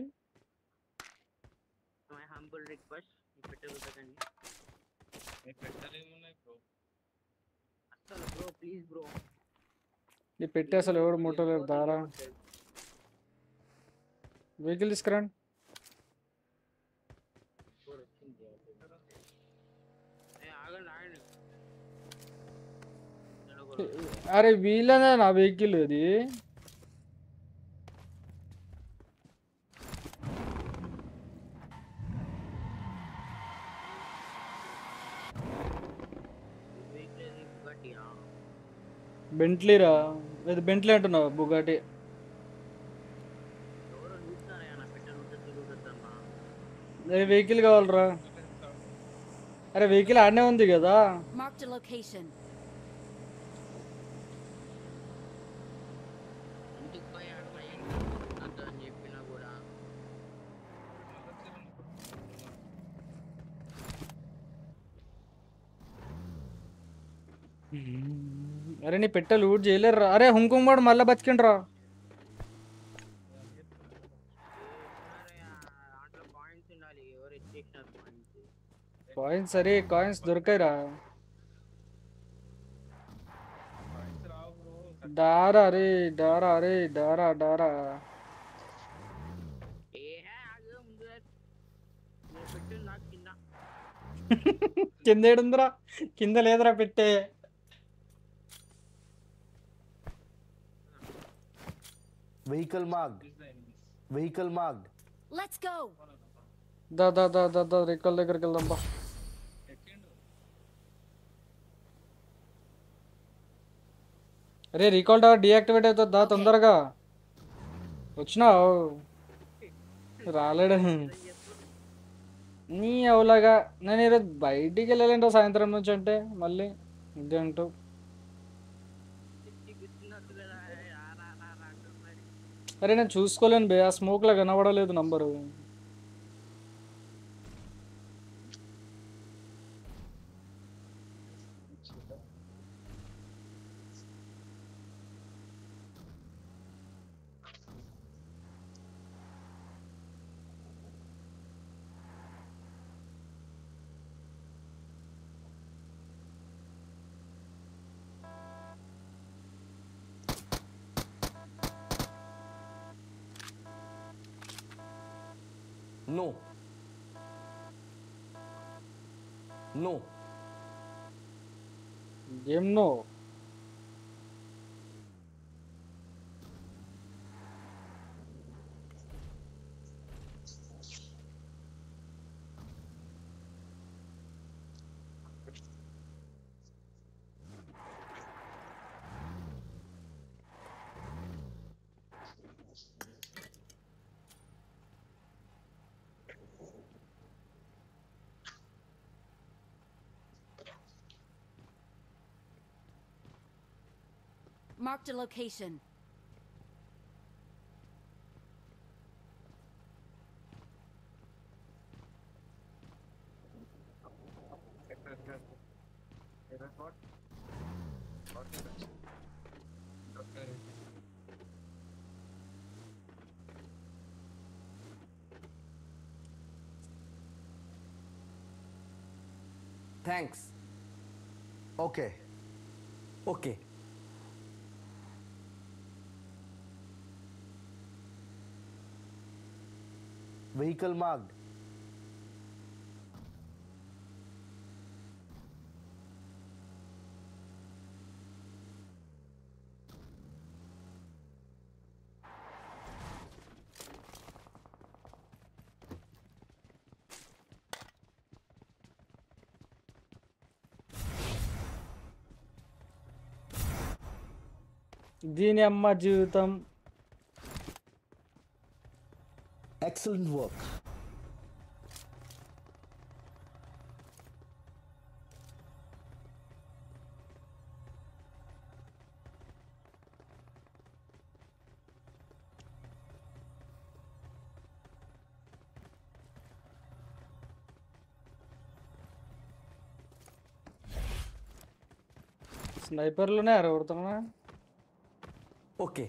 నీ పెట్టి అసలు ఎవడు ముట్టలేరు దారా. వెహికల్ తీసుకురండి. అరే వీళ్ళనే నా వెహికల్ అది. బెంట్లీరా? అది బెంట్లీ అంటున్నావు? బుగాటి. అరే వెహికల్ కావాలరా. అరే వెహికల్ ఆడనే ఉంది కదా. Marked a location. అరే నీ పెట్టె లూట్ చేయలేరురా. అరే హుంకుంబాడు మళ్ళీ బతికిండ్రా. దాంట్లో కాయిన్స్ ఉండాలి, ఎవరు ఎత్తేసినారు కాయిన్స్. కాయిన్స్ సరే కాయిన్స్ దొరికాయిరా. డారా అరే డారా అరే డారా డారా. ముందు పెట్టు నాకు కింద. కింద ఏడుందిరా, కింద లేదురా పెట్టే. Vehicle marked. Vehicle marked. Let's go. దా దా దా దా దా రికాల్ దగ్గరికి వెళ్దాం బా. అరే రీకాల్ టవర్ డీయాక్టివేట్ అవుతుంది, దా తొందరగా. వచ్చినావు రాలేడు. నీ అవులాగా నేను ఈరోజు బయటికి వెళ్ళలేంటో సాయంత్రం నుంచి అంటే మళ్ళీ ఇదేంటో. అరే నేను చూసుకోలేను బే, ఆ స్మోక్లో కనబడలేదు నంబరు. No. No. ఏం no. Marked a location. Thanks. Okay. Okay. Vehicle marked. దీని అమ్మ జీవితం. Excellent work. స్నైపర్లోనే అరవడుతున్నా. Okay.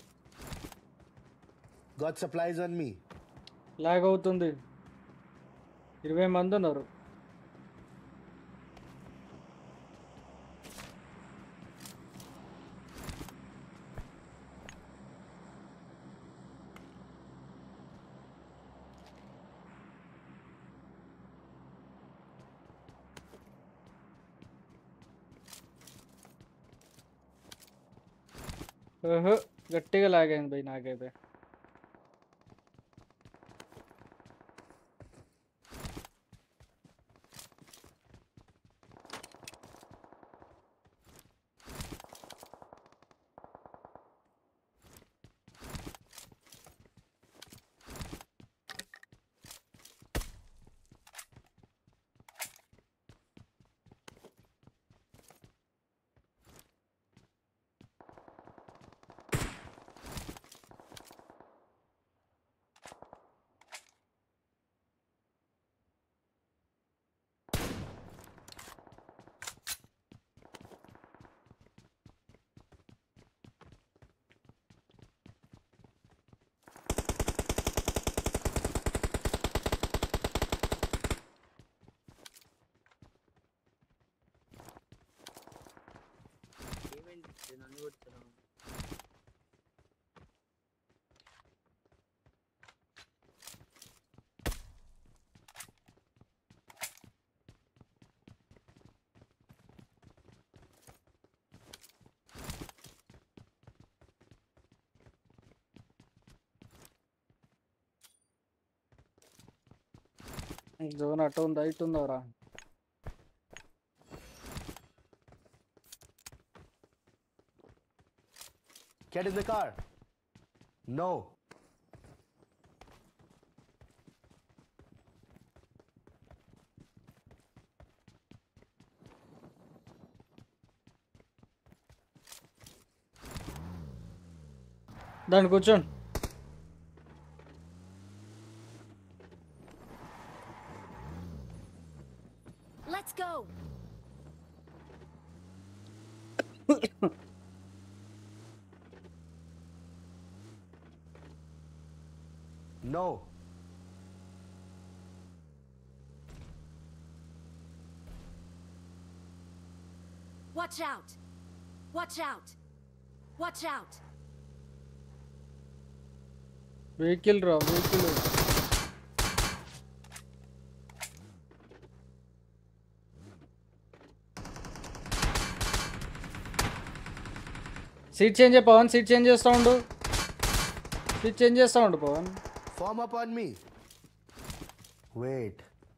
Got supplies on me. Lag అవుతుంది. 20 మంది ఉన్నారు. ఓహో గట్టిగా లాగైంది భయ్ నాకైతే. నన్ను కొడుతున్నావు. జోన్ అటు ఉందా ఇటు ఉందారా? Get in the car. No. దాన్ని కూర్చోండి. Let's go. No. Watch out. Watch out. Watch out. Vehicle రా vehicle. Seat change Pavan, seat change చేస్తా ఉండు, సీట్ చేంజ్ చేస్తా ఉండు Pavan. Form up on me. Wait.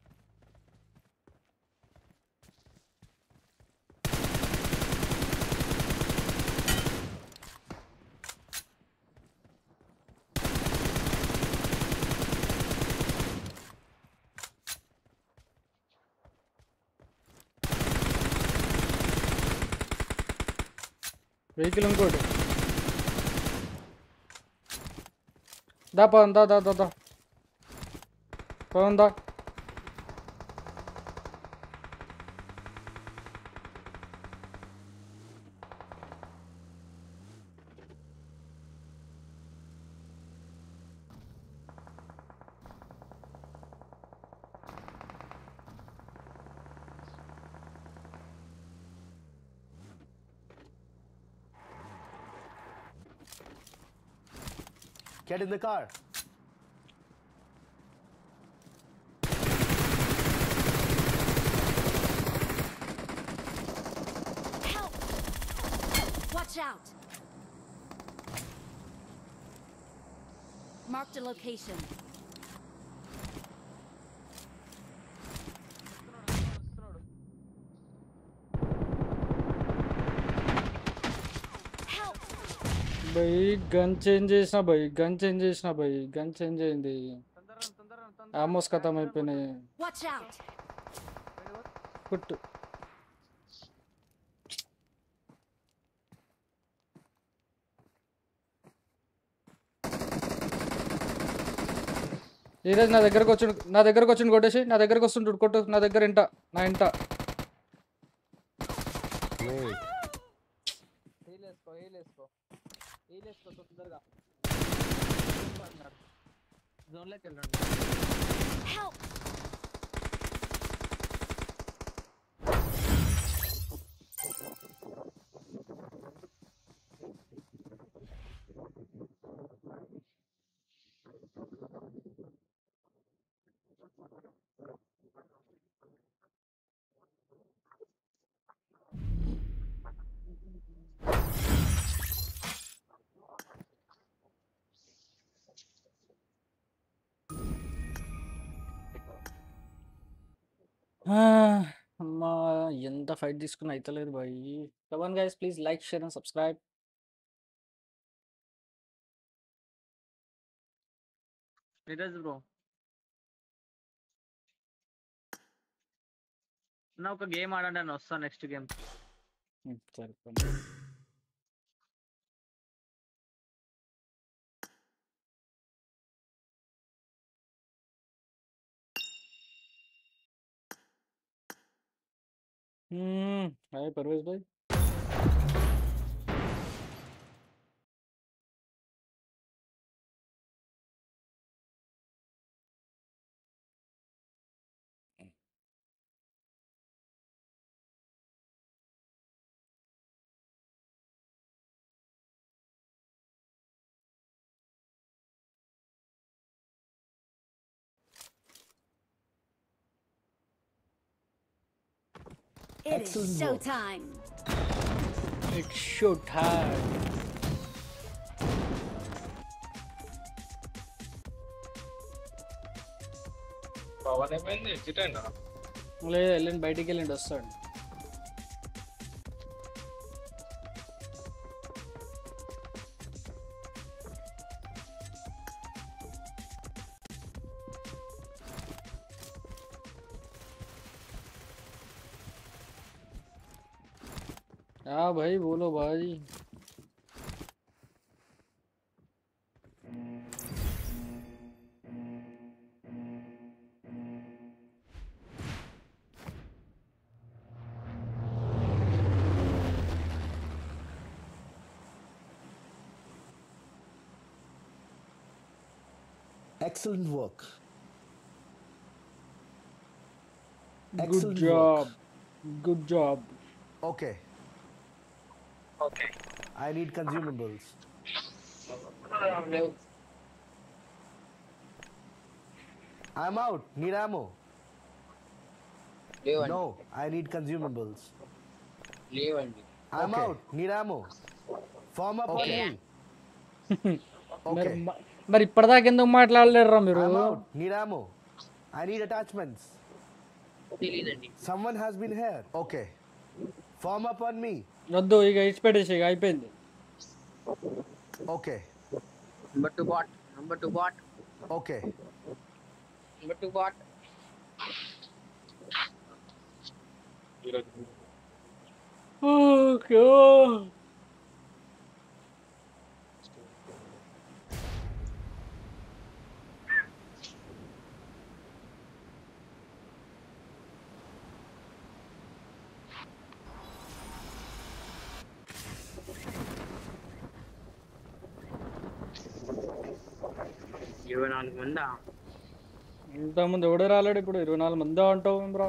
Vehicle ఇంకోటి. దా పవన్, దా దా దా దా పవన్ దా. Get in the car. Help. Watch out. Marked a location. Help. భయ్ గన్ చేంజ్ చేసిన భయ్, గన్ చేంజ్ చేసిన భయ్, గన్ చేంజ్ అయింది. ఆమోస్ ఖతం అయిపోయినాయి. Watch out. కుట్టు. ఈరోజు నా దగ్గరకు వచ్చి, నా దగ్గరకు వచ్చి కొట్టేసి, నా దగ్గరకు వస్తుంటాడు కొట్టు, నా దగ్గర ఇంట, నా ఇంట. Wait. హీలేసుకో తొందరగా. జోన్లోకి వెళ్ళండి. Help. అమ్మా ఎంత ఫైట్ తీసుకున్నా అయితలేదు బాయ్. Come on guys, please like, share and subscribe. Neeraj bro, నా ఒక గేమ్ ఆడండి, అని వస్తా నెక్స్ట్ గేమ్. సరే. హాయ్ పర్వేజ్ భాయ్. It is Excellent work. showtime. It's show time. Pavan ఏమైంది ఎగ్జిట్ అయినా లేదు వెళ్ళండి, బయటికి వెళ్ళండి, వస్తాడు. हाँ भाई बोलो भाई. Excellent work. Good Excellent job. work. Good job. Okay. I need consumables. I'm out. Need ammo. లేవండి No, I need consumables. లేవండి I'm Okay. out. Need ammo. Form up Okay. on me. మరి Okay. మరి ఇప్పటిదాకా ఎందుకు మాట్లాడలేరురా మీరు? I'm out. Need ammo. I need attachments. తెలీదండి Someone has been here. Okay. Form up on me. వద్దు, ఇక ఇచ్చిపెట్టేసి, ఇక అయిపోయింది. Okay. Number 2 bot Okay. Number 2 bot ఈరోజు ఓకే. ఇరవై 4 మందా ఇంతకుముందు ఎవడే రాలేడు, ఇప్పుడు 24 మంది అంటావు బ్రా.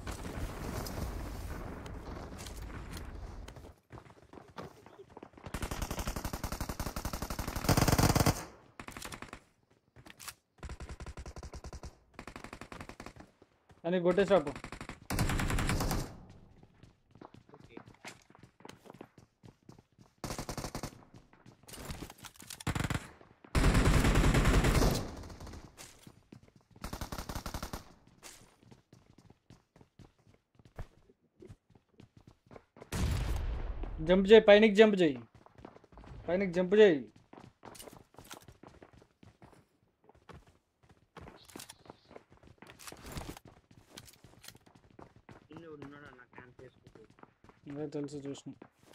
అని కొట్టేసాపు. జంప్ చేయి, పైనకి జంప్ చేయి, పైనకి జంప్ చేయి. కింద ఉన్నాడు అన్న క్యాంప్ చేసుకుంటూ ఇంకా తెలుసు, చూసిన.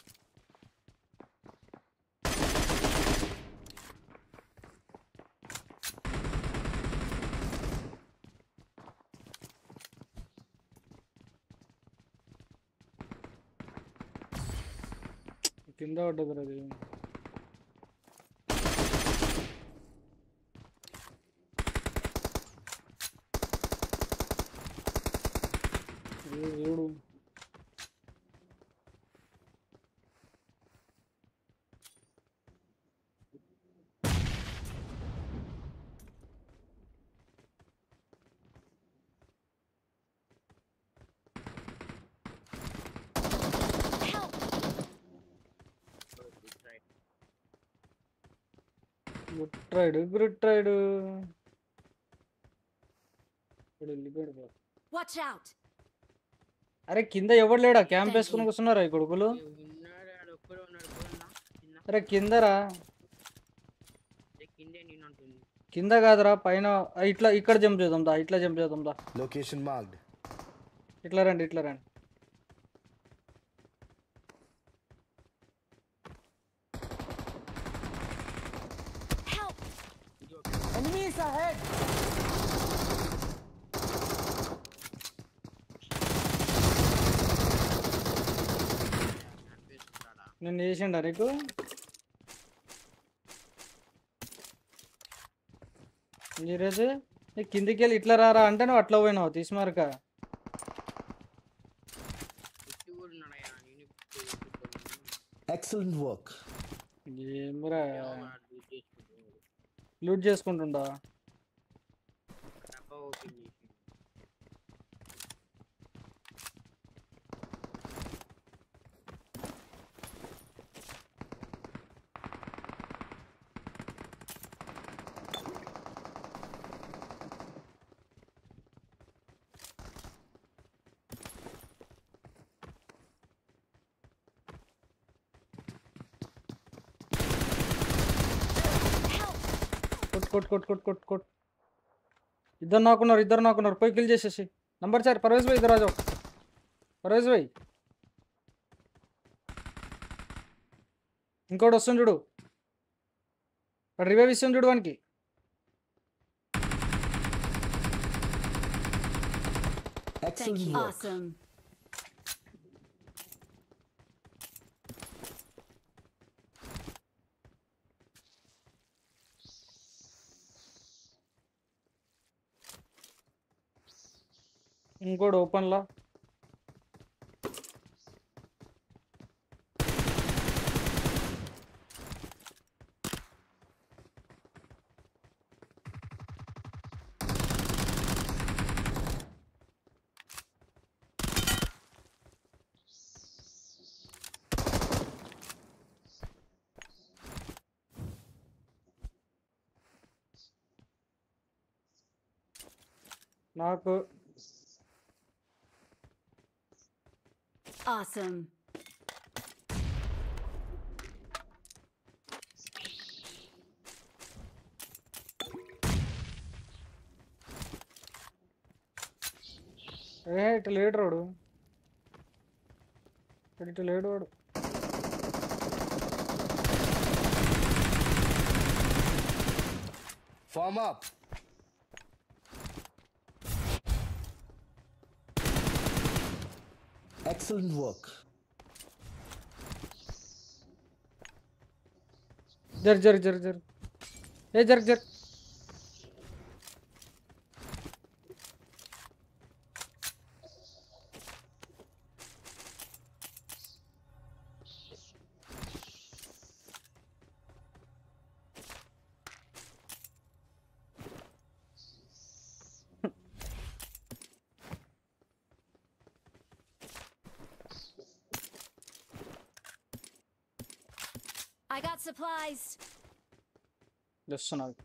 కింద పడ్డది అది. చూడు గుడ్ ట్రైడ్. వెళ్ళిపోయాడు బా. Watch out! అరే కింద ఎవడు లేడా? క్యాంప్ వేసుకుని కూర్చున్నారా ఈ కొడుకులు? ఉన్నాడు ఆడ ఒక్కడే ఉన్నాడు చూడన్నా కింద అరే కిందరా, కిందే నేను అంటుంది కింద కాదురా, పైన. ఇట్లా ఇక్కడ జంప్ చేద్దాం దా, ఇట్లా జంప్ చేద్దాం దా. Location marked. ఇట్లా రండి, ఇట్లా రండి. Help! Enemies ahead. నేను చేసిండా నీకు? ఈరోజు నీ కిందికి వెళ్ళి ఇట్లా రారా అంటే నువ్వు అట్లా పోయినావు తీసుమారక. కూడా ఉన్నాడయ్యా నేను Excellent work. ఏమరా లూట్ చేసుకుంటుండా? డబ్బా ఓపెన్ చేసి కొట్ ఇద్దరు నాకున్నారు పోయి కిల్ చేసేసి నంబర్ 4 పర్వేజ్ భాయ్ ఇద్దరు రాజావు పర్వేజ్ భాయ్ ఇంకోటి వస్తుంది చూడు రివైవ్ ఇస్తుంది చూడు వానికి Excellent work. Awesome. ఇంకోటి ఓపెన్ లా నాకు Awesome. ఇటు లేడు వాడు ఇటు లేడు వాడు Form up. Excellent work. జర్ A జర్ I got supplies. వస్తున్నాడు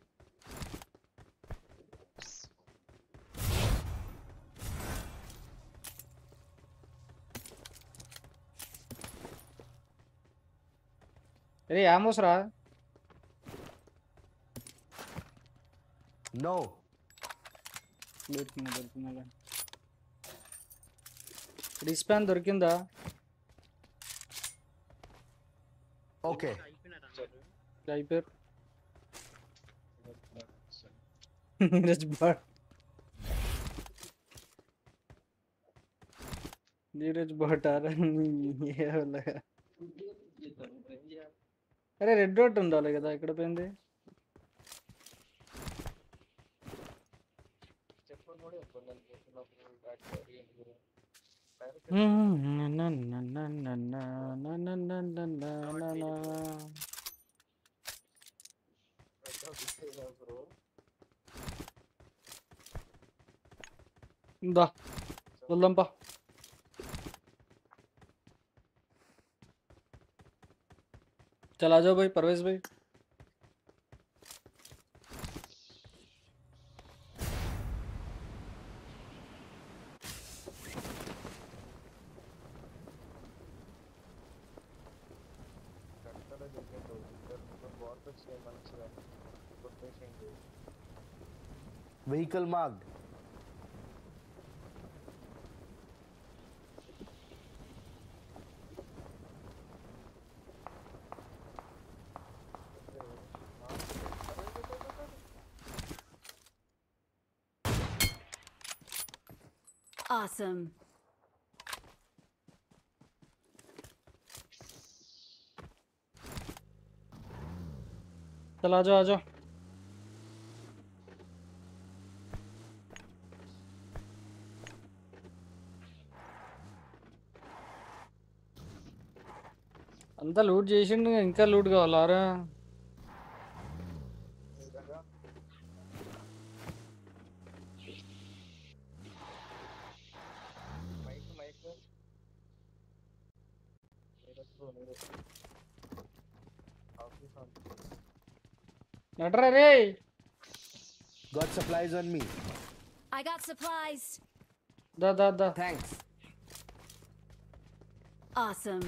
రే ఆమోస్ రా No. దొరికిందా రిస్పాన్ దొరికిందా Okay. అయిపోయారు నీరజ్ భట్ అరే రెడ్ డాట్ ఉండాలి కదా ఇక్కడ పోయింది దా వెళ్దాంపా चला जाओ भाई परवेज भाई Vehicle marked. Awesome. चला जाओ आ जाओ అంతా లూట్ చేసిండు ఇంకా లూట్ కావాలారా నటరా రే Got supplies on me. I got supplies. Da. Thanks. Awesome.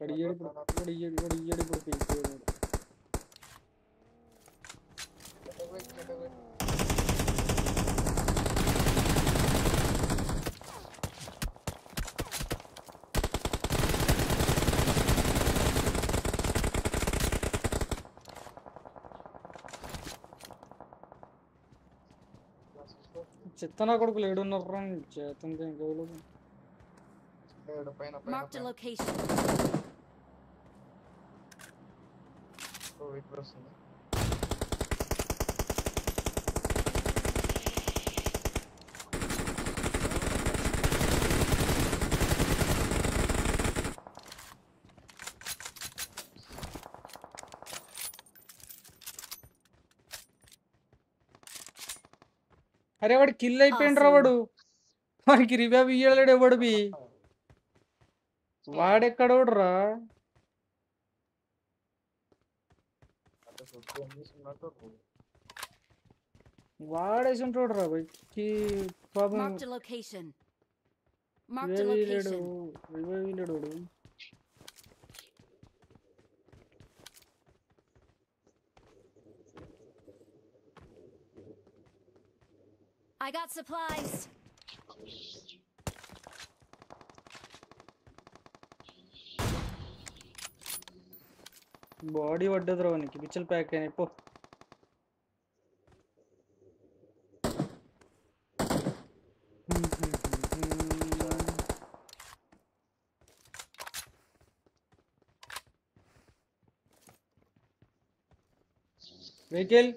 ఇప్పుడు పీకేయడు. చెత్తనా కొడుకులు ఏడున్నారు చేతంగా ఇంకా Marked a location. అరే వాడు కిల్ అయిపోయిండ్రా వాడు. వాడికి రివైవ్ ఇయ్యలేడు ఎవడివి. వాడెక్కడోడ్రా. వాడేసి ఉంటాడురా బయటికి పాపం. Marked a location. Marked a revive ఇయ్యలేడు. location. రివైవ్ ఇయ్యలేడు వాడు. I got supplies. బాడీ పడ్డదిరా వానికి. పిచ్చలు ప్యాక్ అయినాయి పో. వెహికల్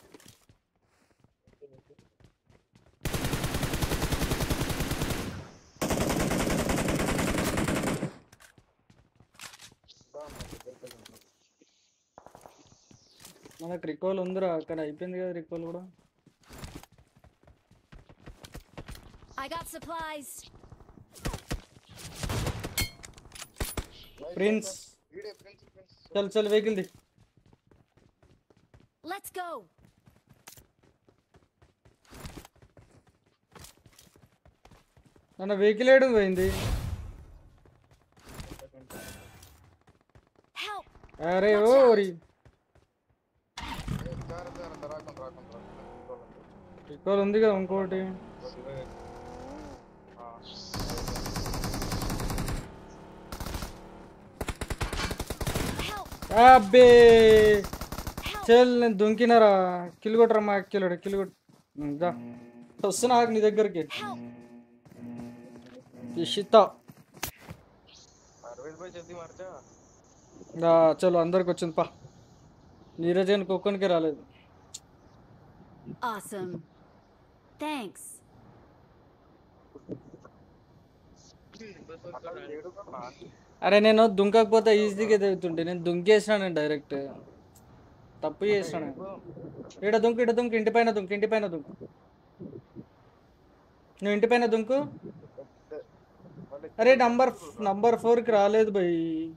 మనకు రికాల్ ఉందిరా. అక్కడ అయిపోయింది కదా రికాల్ కూడా. I got supplies. ప్రిన్స్ చల్ చల్ వెహికల్ ది. Let's go. మన వెహికల్ ఏడు పోయింది. Help. అరే Watch out. ఓరి రికాల్ ఉంది కదా ఇంకోటి. Help. అబ్బే Help. చల్ నేను దుంకినారా. కిల్ కొట్టరా మా కిల్లుడు కిల్ కొట్టు. దా వస్తున్నా ఆగు నీ దగ్గరికి. Help. ఇషిత చలో అందరికి వచ్చింది పా. నీరజన్ ఒక్కనికే రాలేదు. Awesome. Thanks. అరే నేను దుంకకపోతే ఈజీగా దిగుతుంటే నేను దుంకేసినా. నేను డైరెక్ట్ తప్పు చేసినా. ఇడ దుంకు ఇంటి పైన దుంకు. నువ్వు ఇంటి పైన దుంకు. అరే నంబర్ 4కి రాలేదు భయ్.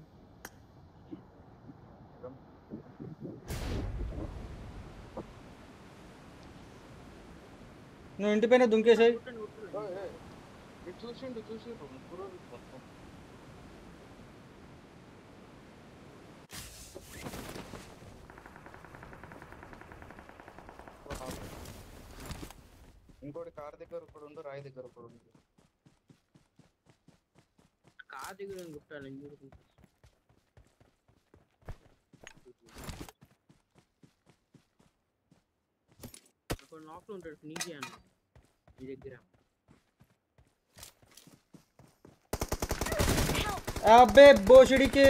నువ్వు ఇంటి పైన దుంకేసాయి. ఇంకోటి కార్ దగ్గర ఒకడు ఉండు, రాయి దగ్గర ఒకడు ఉండు. కార్ దగ్గర గుట్టాలి. ఒక నాక్ ఉంటాడు నీకే అన్న నీ దగ్గర. అబ్బే బోషడికే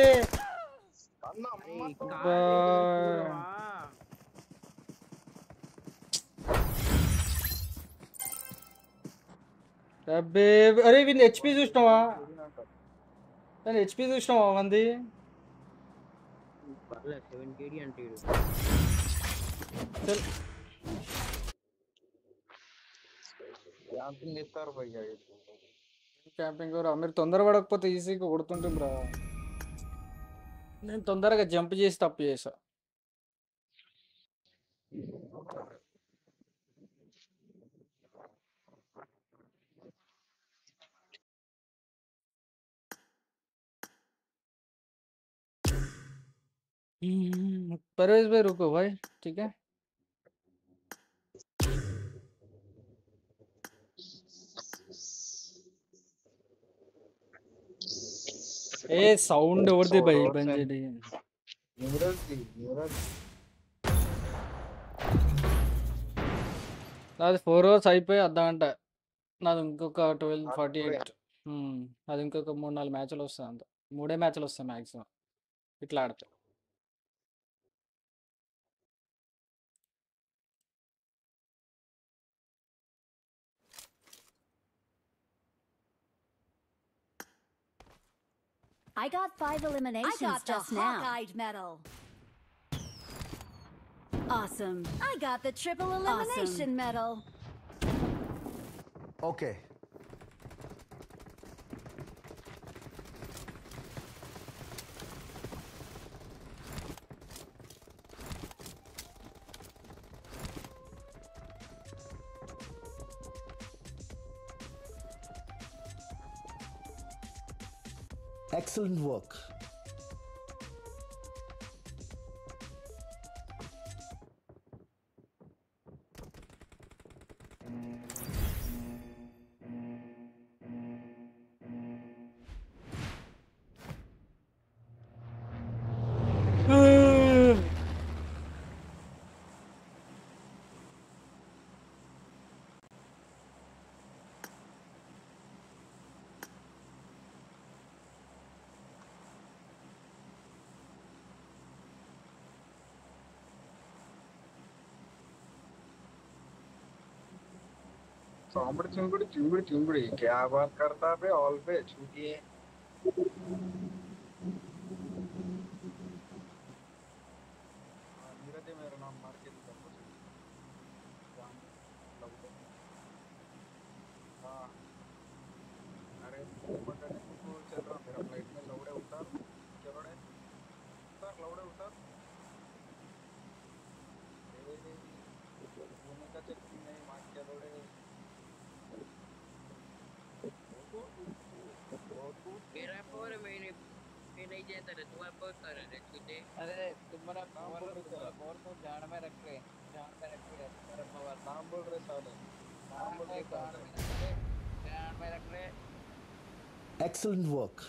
అబ్బే. అరే వీళ్ళు హెచ్పి చూసినావా? నేను హెచ్పి చూసినావా మంది? పర్లేదు 7 KD అంటే క్యాంపింగ్ ఇస్తారు భయ్యా. క్యాంపింగ్ మీరు తొందర పడకపోతే ఈజీగా కొడుతుంటాం రా. నేను తొందరగా జంప్ చేసి తప్పు చేసా. परवेज भाई रुको भाई, ठीक है। ఏ సౌండ్ ఎవరిది Four భయ్ hours బంద్ and చేయండి. నాది 4 అవర్స్ అయిపోయి అర్ధగంట. నాది ఇంకొక 12:48. అది ఇంకొక 3-4 మ్యాచ్లు వస్తాయి అంత. 3 మ్యాచ్లు వస్తాయి మ్యాక్సిమం ఇట్లా ఆడితే. I got 5 eliminations just now. Hawk-eyed medal. Awesome. I got the triple elimination medal. Okay. Excellent work. सांबड़ चिंगड़ी चिंगड़ी चिंगड़ी क्या बात करता बे ऑल पे छूटिए नीरज है मेरा नाम मार के दिखा मुझे जान लौटे हाँ अरे बटन को चल रहा मेरा फ्लाइट में लौड़े उतार क्या लौड़े उतार लौड़े उतार भूमि का चक्की नहीं मार के लौड़े मेरा फोर मैं नहीं जाता रे तुम्हारा फोर कर रहे छूटे। अरे तुम्हारा बोर तो जान में रख ले तुम्हारा पावर नाम बोल रहे साले नाम बोल रहे जान में रख ले। Excellent work.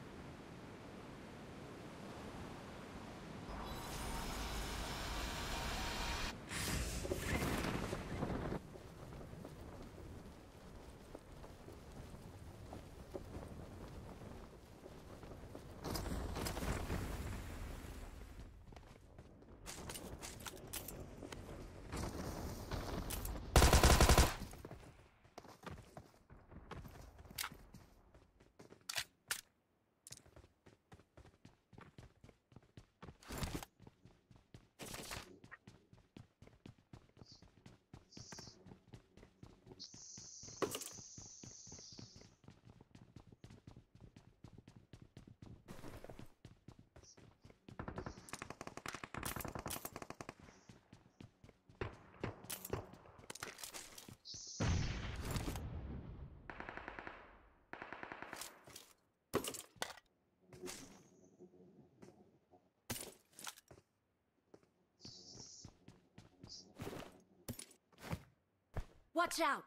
Watch out.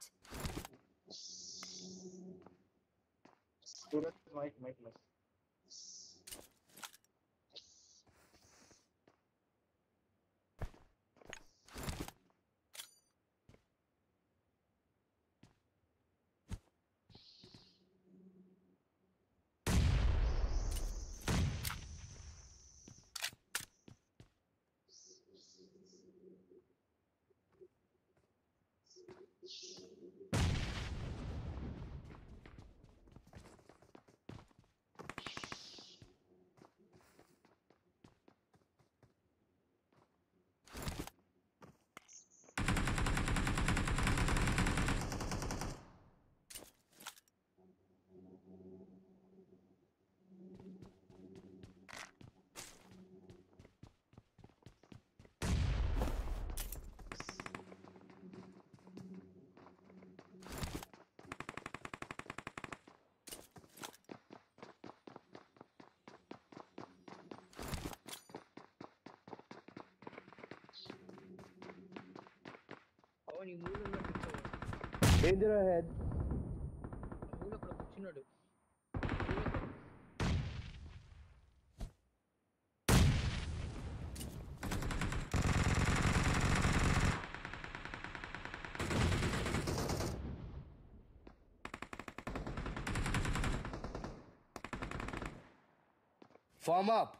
Suraj mic mic मत నీ మూడు ఉన్నట్టు Danger ahead. మూడు అక్కడ కూర్చున్నాడు. Form up.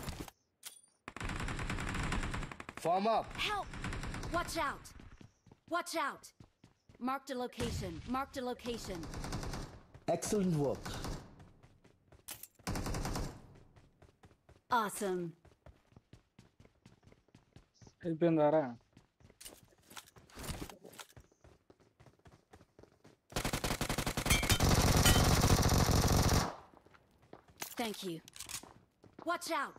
Form up. Help! Watch out! Watch out! Marked a location. Marked a location. Excellent work. Awesome. అయిపోయిందారా? Thank you. Watch out!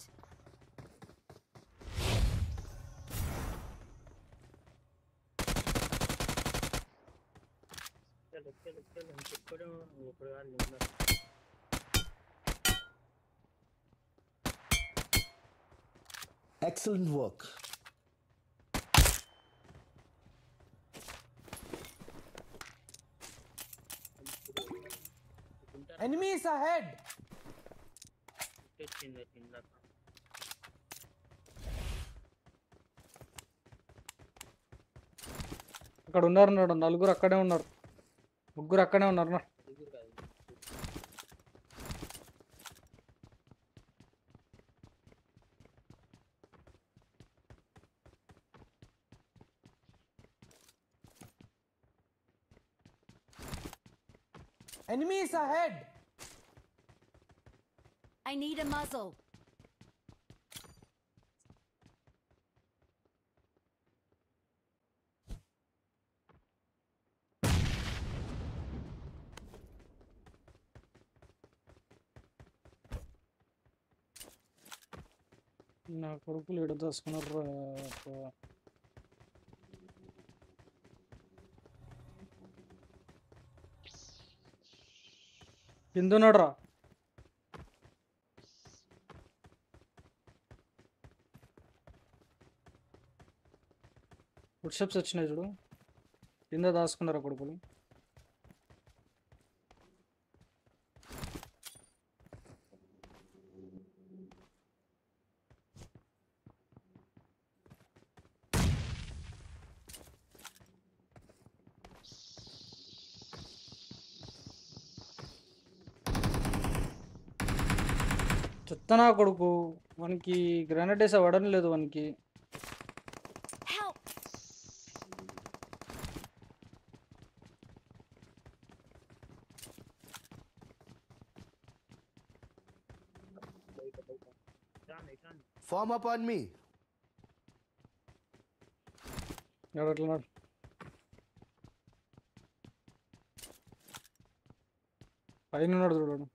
ఎక్కడ ఇంకెక్కడో ఒకడు వాళ్ళు ఉన్నారు. Excellent work. Enemies ahead. తెచ్చింది కింద. అక్కడ ఉన్నారు నలుగురు అక్కడే ఉన్నారు, ముగ్గురు అక్కడే ఉన్నారు. ఇది కాదు. Enemies ahead. I need a muzzle. నా కొడుకులు ఎడ దాచుకున్నారు. కిందున్నాడు రా. ఫుడ్ స్టెప్స్ వచ్చినాయి చూడు, కింద దాచుకున్నారా కొడుకులు. చెత్తనా కొడుకు, వానికి గ్రానైట్ వేసా పడడం లేదు వానికి. Help! Form up on me. ఎవడట్లున్నాడు? పైన ఉన్నాడు చూడు.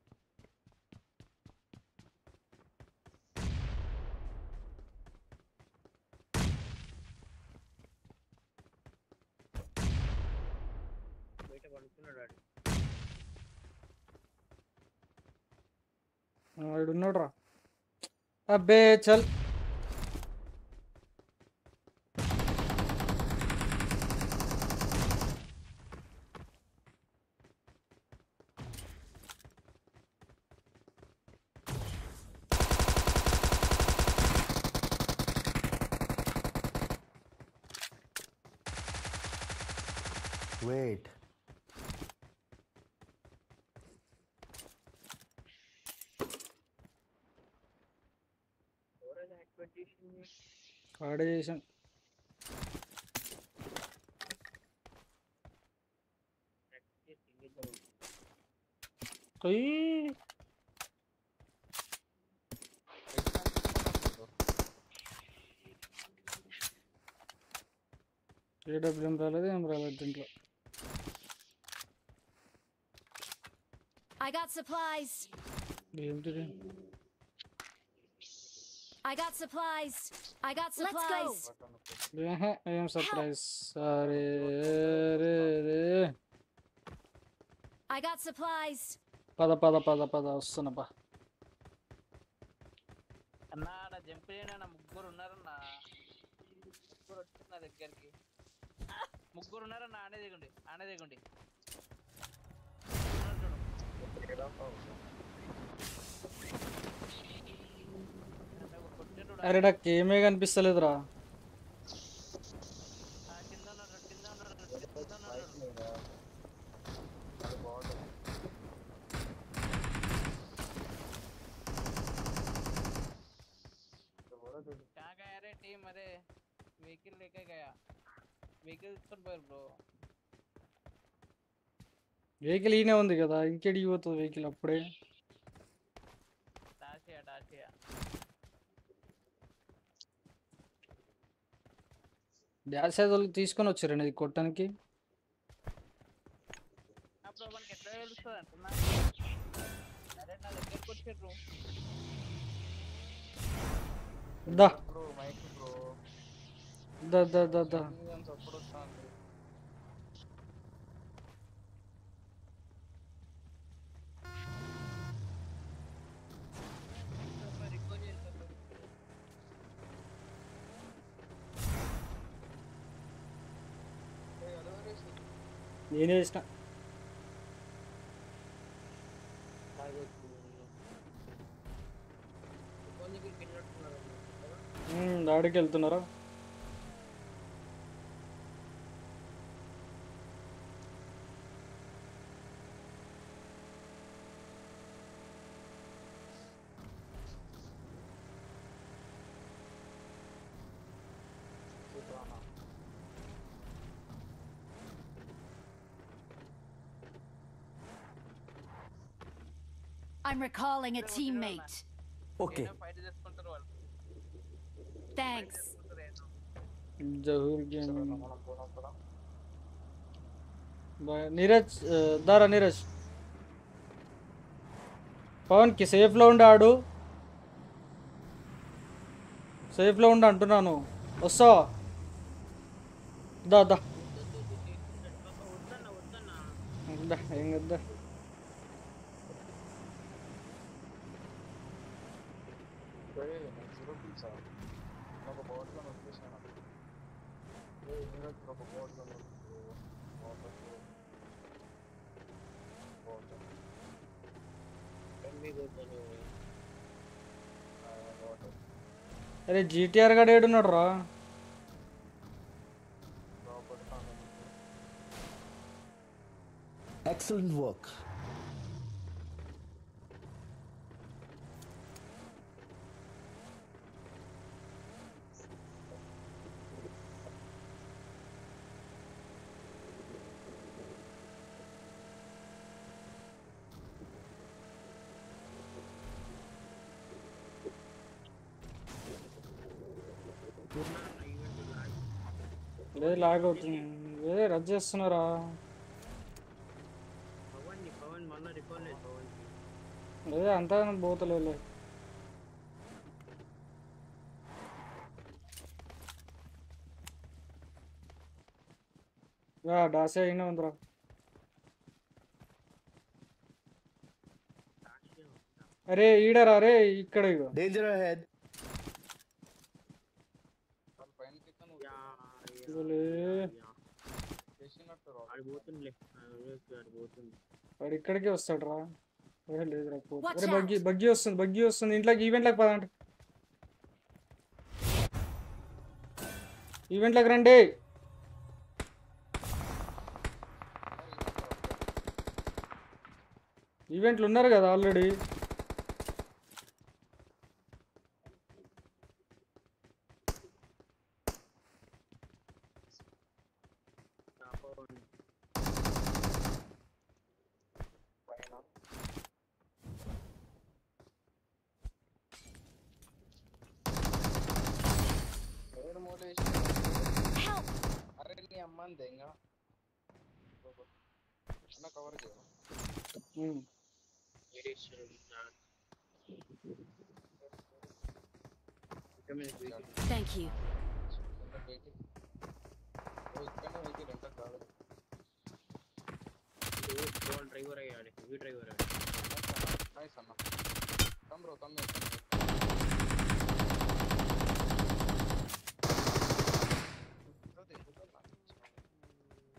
బయట పడుకున్నాడు వాడు. వాడున్నాడు రా. అబ్బే చల్. Wait. ఎవరైనా యాక్టివేట్ చేసింది? ఆడే చేసాం. ఏడబ్ల్యూఎం రాలేదు, ఏం రాలేదు దీంట్లో. I got supplies. ఏంటిది? I got supplies. I got supplies. ఏం సర్ప్రైజ్. సరే రే. I got supplies. పద వస్తున్నా. అన్నా జంప్ చేయనా, ముగ్గురు ఉన్నారన్నా. ముగ్గురు వచ్చిన దగ్గరికి. ముగ్గురు ఉన్నారన్న, ఆనే దిగండి. అరే నాకు ఏమే కనిపిస్తలేదురా. కింద ఉన్నాడు. क्या गया रे टीम? अरे व्हीकल लेके गया, व्हीकल తీసుకొని పోయారు బ్రో. వెహికల్ ఈయనే ఉంది కదా, ఇంకెడికి పోతుంది వెహికల్ అప్పుడే. డాషియా డాష్ వాళ్ళు తీసుకొని వచ్చారండి ఇది కొట్టడానికి. బ్రో మనకి ఎట్లా తెలుస్తుంది అంటున్నా? అరే నా దగ్గరకు వచ్చారు దా బ్రో మైక్ బ్రో దా దా దా దా సపోర్ట్ వస్తుంది. నేనే చేసిన. దాడికి వెళ్తున్నారా? I'm recalling a teammate. Okay. Fight చేసుకుంటారు వాళ్ళు. Thanks. జహూర్ గేమ్ నీరజ్ దారా నీరజ్ పవన్కి సేఫ్లో ఉండాడు. సేఫ్లో ఉండి అంటున్నాను. వస్తావా? దా దా ఏం కదా. ఒక బోర్డు కొని వచ్చేసాను. ఒక బోర్డు కొని అరే జీటీఆర్ గడ ఏడున్నాడు రా? Excellent work. లేదు లాగ్ అవుతుంది. వేరే రద్దు చేస్తున్నారా? పవన్ మళ్ళీ రికాల్ లేదు పవన్. లేదా అంతా పోతలేదు. డాసే అయినా ఉందిరా. అరే ఈడరా రే ఇక్కడ ఇగో. Danger ahead. వాడు ఇక్కడికే వస్తాడు రా. లేదురా అరే బగ్గి వస్తుంది ఇంట్లోకి. ఈవెంట్లోకి పదంట. ఈవెంట్లోకి రండి. ఈవెంట్లు ఉన్నారు కదా ఆల్రెడీ. అరే నీ అమ్మని దెంగ అన్న కవర్ చేయ. Thank you. డ్రైవర్ అయ్యాడు, హెవీ డ్రైవర్. నైస్ అన్న. Come bro come.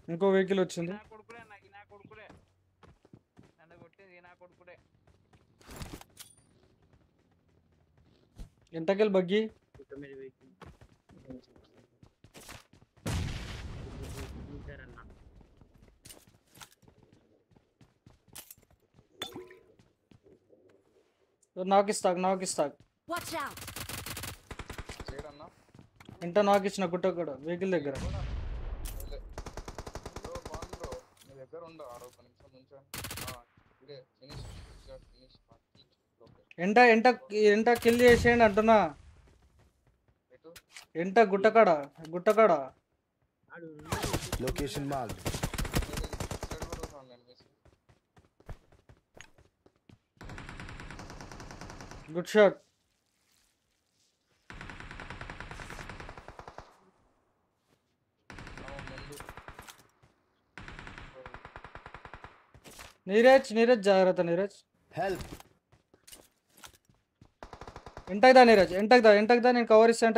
ఇంకో వెహికల్ వచ్చింది. నా కొడుకుడే నా కొడుకుడే నన్ను కొట్టేది నా కొడుకుడే. ఎంతకెళ్ళి బగ్గి ఇక్కడ మీద వెహికల్ చూసారన్నా. నాకు ఇస్తా Watch out! చేయడన్నా ఇంట నాకు ఇచ్చిన గుట్ట కూడా వెహికల్ దగ్గర. బ్రో బాగుంది బ్రో, నీ దగ్గర ఉండు 6 నిమిషం నుంచే. ఇదే ఫినిష్ ఫినిష్ ఎంట కిల్ చేసేయండి అంటున్నా. ఎటు ఎంట గుట్టకాడ ఆడు Location marked. సైడ్ కూడా ఉంది ఎనిమిస్. Good shot. ముందు నీరజ్ జాగ్రత్త నీరజ్. Help. ఎంటదా నీరజ్ ఎంటదా నేను కవర్ ఇస్తా.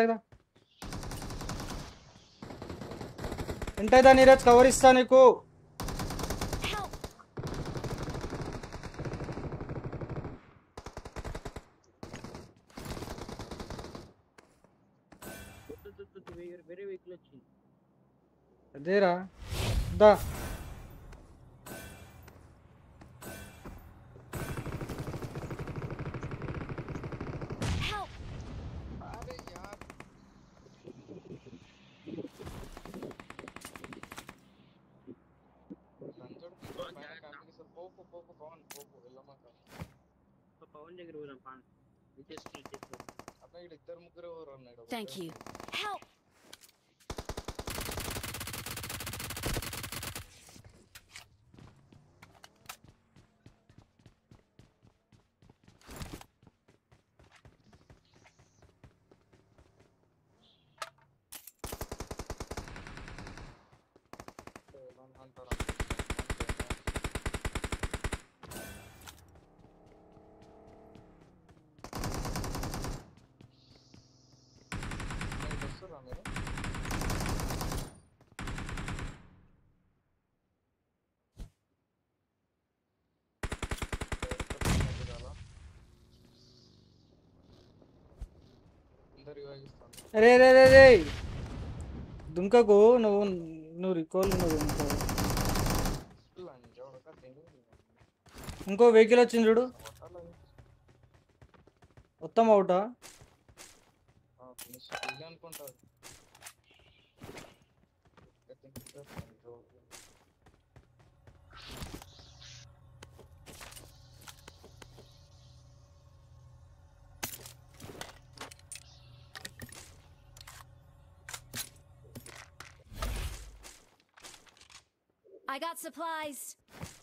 ఎంటదా నీరజ్ కవర్ ఇస్తా నీకు. Help! వేరే వెహికల్ వచ్చింది. అదేరా దా. Help! అరే యార్ లంచోడు పైన క్యాంపింగ్ సార్. పోపు పవన్ పోపు వెళ్ళమాక. పవన్ దగ్గర పోదాం పాన్ ఇచ్చేసి అట్లా ఇక్కడ 2-3 ఎవరు ఉన్నాడు. Thank you. Help! అంటారా వస్తురా మీరు? అందరు రివైగిస్తాను. రే దుంకకు నువ్వు రికాల్ లంచోడక తిండి ఇంకో వెహికల్ వచ్చింది చూడు. మొత్తం అవుటా. ఫినిష్ ఇది అనుకుంటారు. I got supplies.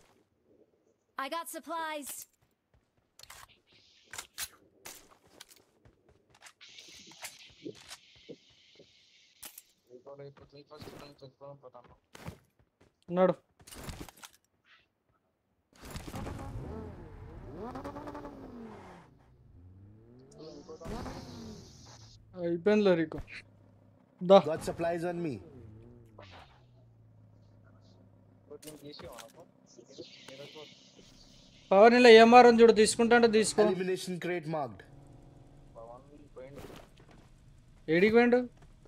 అయిపోతుంది. ఫస్ట్ చెప్పుకోవడం పోతాను. ఉన్నాడు. అయిపోయిందిలే రీకో. దా Got supplies on me. Power ఇలా ఏమార్ అని చూడు. తీసుకుంటా తీసుకో. Elimination crate marked. ఏడికి పోయిండు.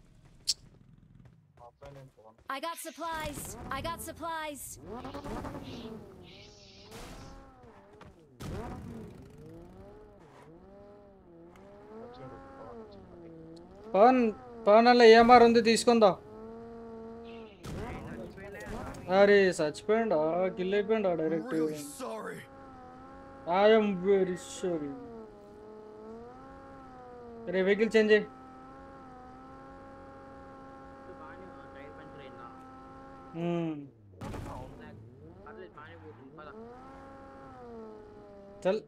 I got supplies. పవన్ అలా ఏమార్ ఉంది తీసుకుందా. అరే చచ్చిపోయిండా కిల్ అయిపోయిండా డైరెక్ట్. I'm very sorry. రే వెహికల్ చేంజ్ చేయి. టైర్ పంచర్ అయిందా? పర్లేదు బాగానే పోతుంది పద. చల్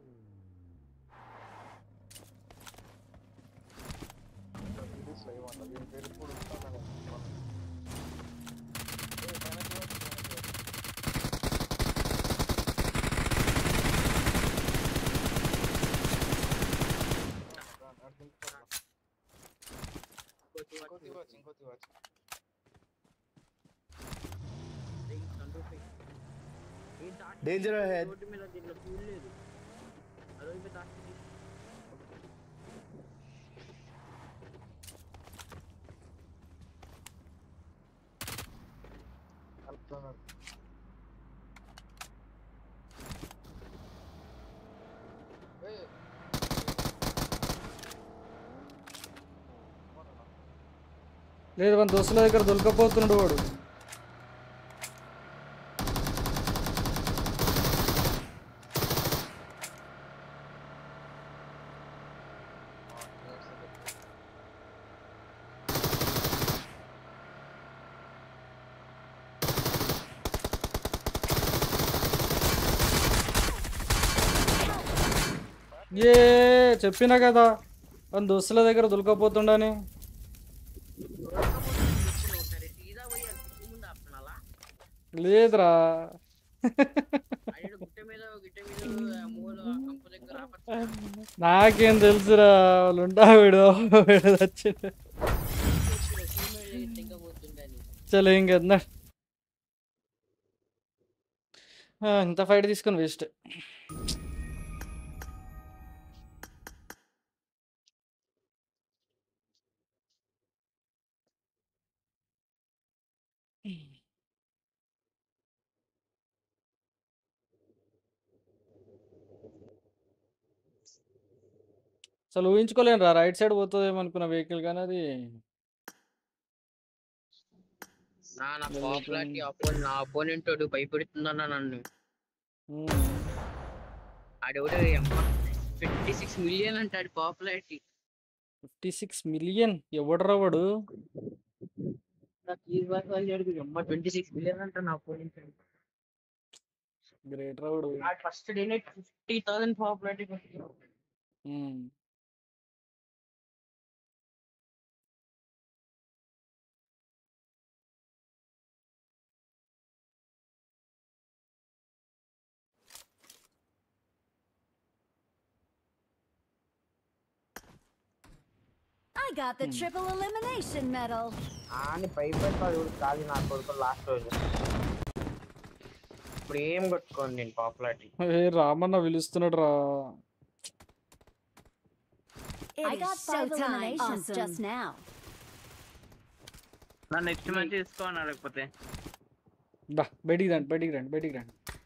Danger ahead. రోడ్డు మీద దీంట్లో ఫ్యూల్ లేదు అదో ఇప్పుడు తాకి లేదు మన దోస్తుల దగ్గర దొరకపోతున్నాడు వాడు. ఏ చెప్పినా కదా మన దోస్తుల దగ్గర దొరకపోతుండని. సరే సీదా పోయి ముందు ఆపుతున్నాలా లేదురా ఆయన గుట్ట మీద మూల కంపు దగ్గర ఆపచ్చు నాకేం తెలుసురా వాళ్ళు ఉంటా వీడు వచ్చిండు. చలో ఇంకెందా ఇంత ఫైట్ తీసుకొని వేస్ట్. అసలు ఊహించుకోలేను రా రైట్ సైడ్ పోతుందేమో అనుకున్న వెహికల్ కానీ అది నా పాపులారిటీ నా అపోనెంట్ భయపెడుతుందన్న నన్ను ఆడెవడో 56 మిలియన్ అంటాడు పాపులారిటీ. 56 మిలియన్ ఎవడరా వాడు? 26 మిలియన్ అంట నా అపోనెంట్. గ్రేట్ రా వాడు. ఫస్ట్ డేనే 50,000 popularity. I got the triple elimination medal. అని భయపడతాడు కాదు నా కొడుకు లాస్ట్ రోజు. ఇప్పుడు ఏం కొట్టుకోండి నేను పాపులారిటీ. రామన్న పిలుస్తున్నాడు రా. I got 5 eliminations just now. నా నెక్స్ట్ మ్యాచ్ తీసుకోనా లేకపోతే బయటికి రండి.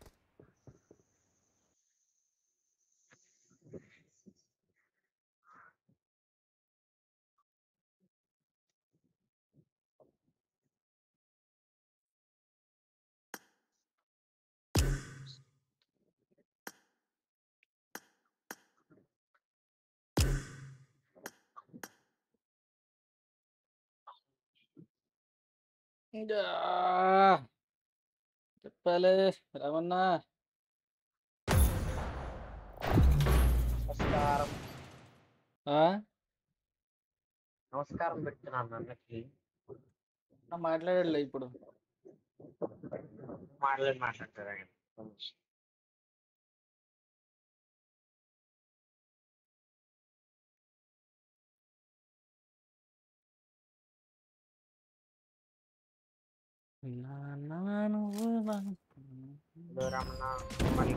చెప్పాలి రామన్నా. నమస్కారం పెడుతున్నాను అన్నకి. మాట్లాడలే ఇప్పుడు మాట్లాడతారా రమణ మరి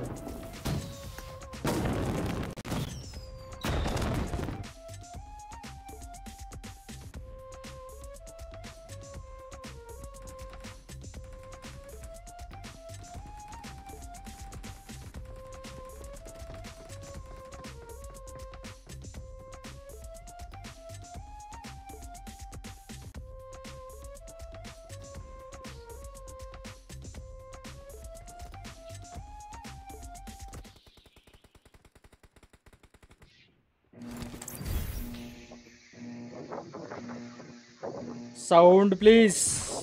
Sound please.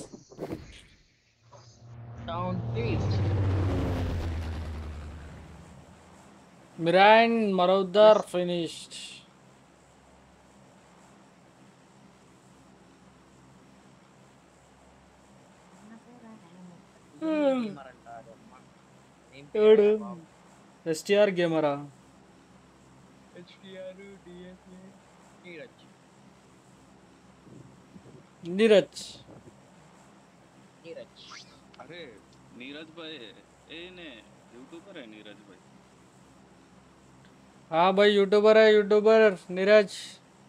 Sound please. Miran Marauder finished. Edu STR gamer STR DSA Neeraj अरे नीरज भाई ए ने यूट्यूबर है नीरज भाई। हाँ भाई यूट्यूबर है यूट्यूबर नीरज।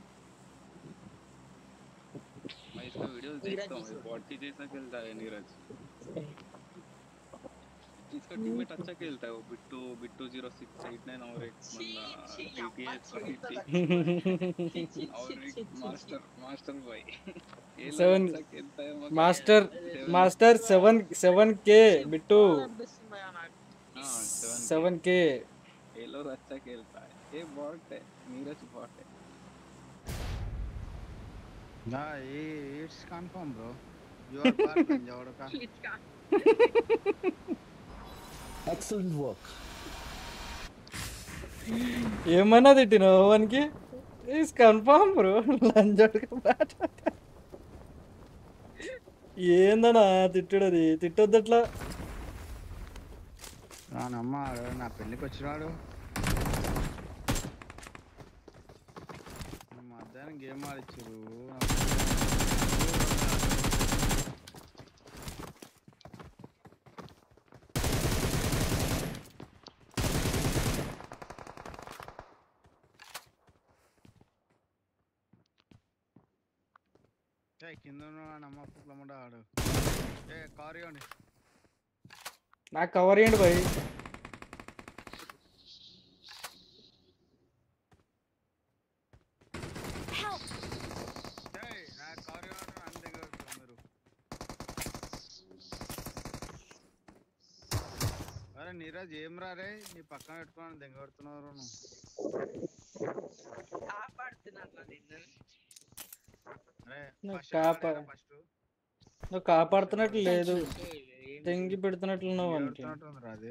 मैं इसका वीडियोस देखता हूँ, बॉट की जैसा खेलता है नीरज। इसका टीममेट अच्छा खेलता है वो बिट्टू बिट्टू 0689 और एक बंदा TTS 80 और एक मास्टर भाई। ये लोग सेवन अच्छा खेलता है मगर मास्टर 7K बिट्टू हाँ 7K। ये लोग अच्छा खेलता है। ये बॉट है, नीरज बॉट है। It's confirmed, bro. You are part of Janjawad ka. Excellent work. ఏమన్నా తిట్టినావు వానికి? ఈస్ కన్ఫర్మ్ బ్రో లంజోడ్ ఏందన్నా తిట్టుడది తిట్టొద్దట్లా. నానమ్మ నా పెళ్ళికి వచ్చినాడు మధ్యాహ్నం గేమ్ ఆడిచ్చారు. కింద నమ్మ పుట్లమ్మట ఆడు. కారు ఇవ్వండి నాకు కవర్ చేయండి భయ్. అరే నీరజ్ ఏం రారే నీ పక్కన పెట్టుకున్నాను దెంగ పెడుతున్నారు నువ్వు కాపాడుతున్నట్లు లేదు, తెంగి పెడుతున్నట్లు నువ్వు అంటే. అది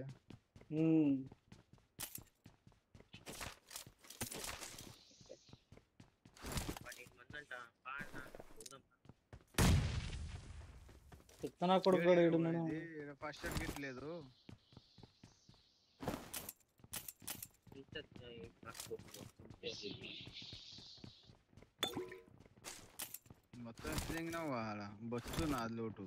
చెప్తానా కొడుకు ఫస్ట్ ఎయిడ్ కిట్ లేదు. మొత్తం తిరిగినావు వాళ్ళ బొచ్చు నాది లోటు.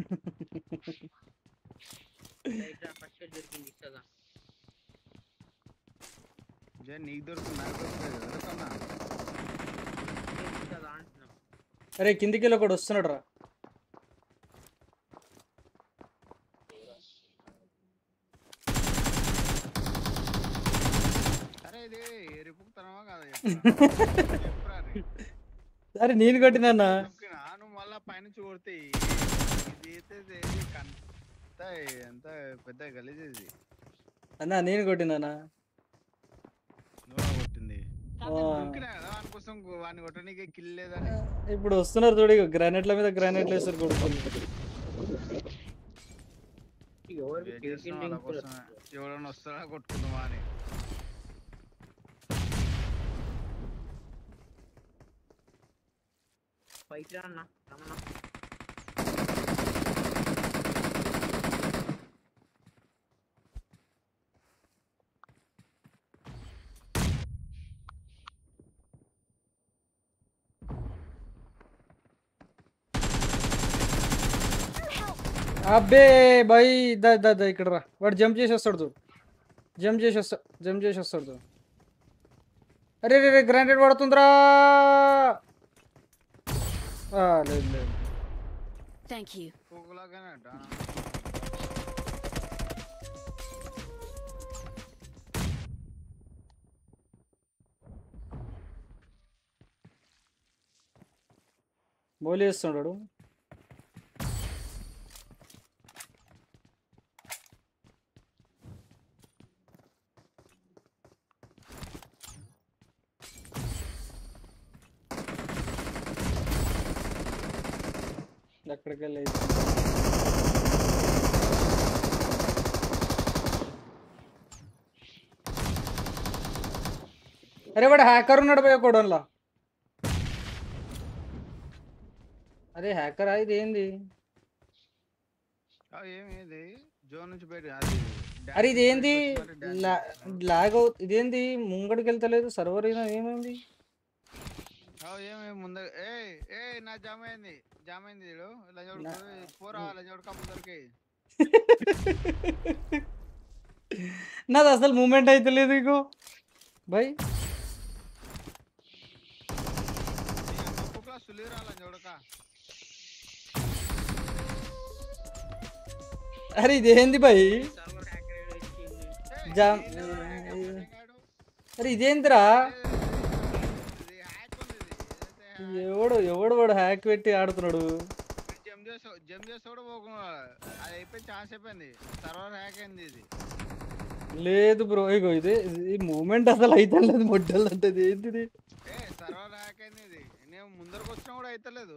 నీకు దొరుకుతుంది నాకు దొరుకుతుంది. అరే కిందికి వెళ్ళి ఒకడు వస్తున్నాడు రా. అరే నేను కొట్టినా మళ్ళా పైనుంచి కొడితే ఎంత పెద్ద గలీజ్ అన్నా నేను కొట్టినానా? కొట్టింది దానికోసం వాడిని కొట్టడానికి కిల్ లేదని. ఇప్పుడు వస్తున్నారు చూడు గ్రానైట్ల మీద గ్రానైట్లు వేస్తారు కొడుతుంది. ఎవడన్నా వస్తాడా కొట్టుకుందామా అని. అబ్బే బాయ్ దా ఇక్కడ రా. వాడు జంప్ చేసి వస్తాడు, జంప్ చేసి వస్తాడు. అరే రే గ్రానైట్ పడుతుందిరా. లేదు లేదు. Thank you. బౌలి వేస్తున్నాడు. ఎక్కడికి వెళ్ళి అరే వాడు హ్యాకర్ ఉన్నాడు పోయా కోడన్లా. అరే హ్యాకర్ ఇది ఏంది? అరే ఇదేంది లాగ్ అవుతుంది, ఇదేంది ముంగడికి వెళ్తలేదు సర్వర్ ఏమైంది? ముందు నా జామ్ అయింది పోరా ముందరికి. నాది అసలు మూమెంట్ అయితే లేదు ఇగో బై. అరే ఇదేంది బై జామ్. అరే ఇదేందిరా ఎవడు వాడు హ్యాక్ పెట్టి ఆడుతున్నాడు. జమ్ చేసి కూడా పోకున్నాడు, అది అయిపోయి ఛాన్స్ అయిపోయింది, సర్వర్ హ్యాక్ అయింది ఇది. లేదు బ్రో ఇగో ఇది ఈ మూమెంట్ అసలు అయితే లేదు మొడ్డలు అంటే ఏంటిది. సర్వర్ హ్యాక్ అయింది ఇది, నేను ముందరకు వచ్చినా కూడా అయితలేదు.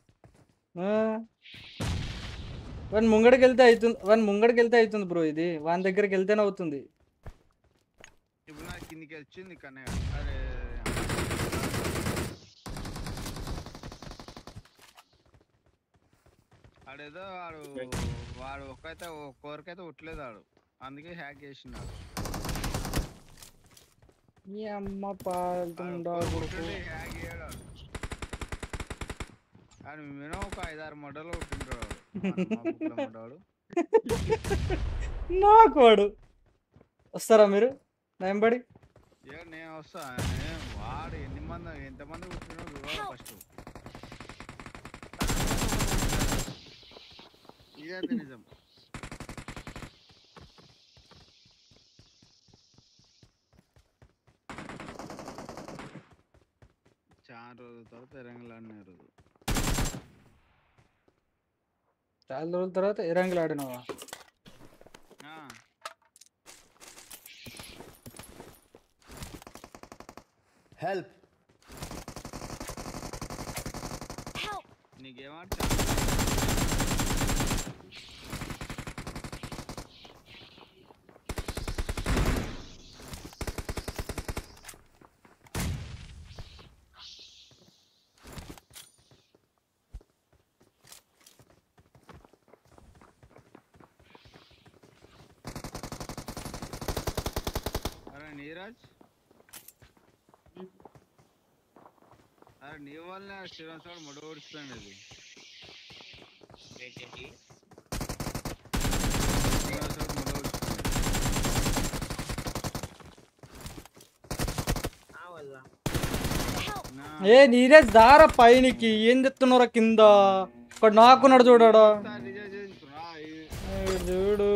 వన్ ముంగడికి వెళ్తే అవుతుంది బ్రో, ఇది వాని దగ్గరికి వెళ్తేనే అవుతుంది. ఇప్పుడు నాకు కిందికి వచ్చింది కానీ అరే ఆడేదో వాడు ఒక్కొక్కరికైతే ఉట్టలేదు ఆడు, అందుకే హ్యాక్ చేసినాడు. ఈ అమ్మ పాల్తుండా హ్యాక్ చేయడు అని మినిమం ఒక 5-6 మోడల్ ఉంటుంటాడు వాడు. నాకు వాడు వస్తారా మీరు నయంబడి? నేను వస్తా, వాడు ఎంతమంది కూర్చున్నాడు ఫస్ట్. ఇదైతే నిజం. చాలా రోజుల తర్వాత ఎరంగలాడినారు. చాలా రోజుల తర్వాత ఎరంగులు ఆడినావా? హెల్ప్. నీకేమాట నీరజ్, అరే నీ వల్ల శ్రీరామ్ సార్ మొడ ఓడిస్తాను. ఇది ఏ నీరజ్ దారా పైనికి ఏం తెస్తున్నారా కింద? ఇక్కడ నాకున్నాడు చూడాడా చూడు.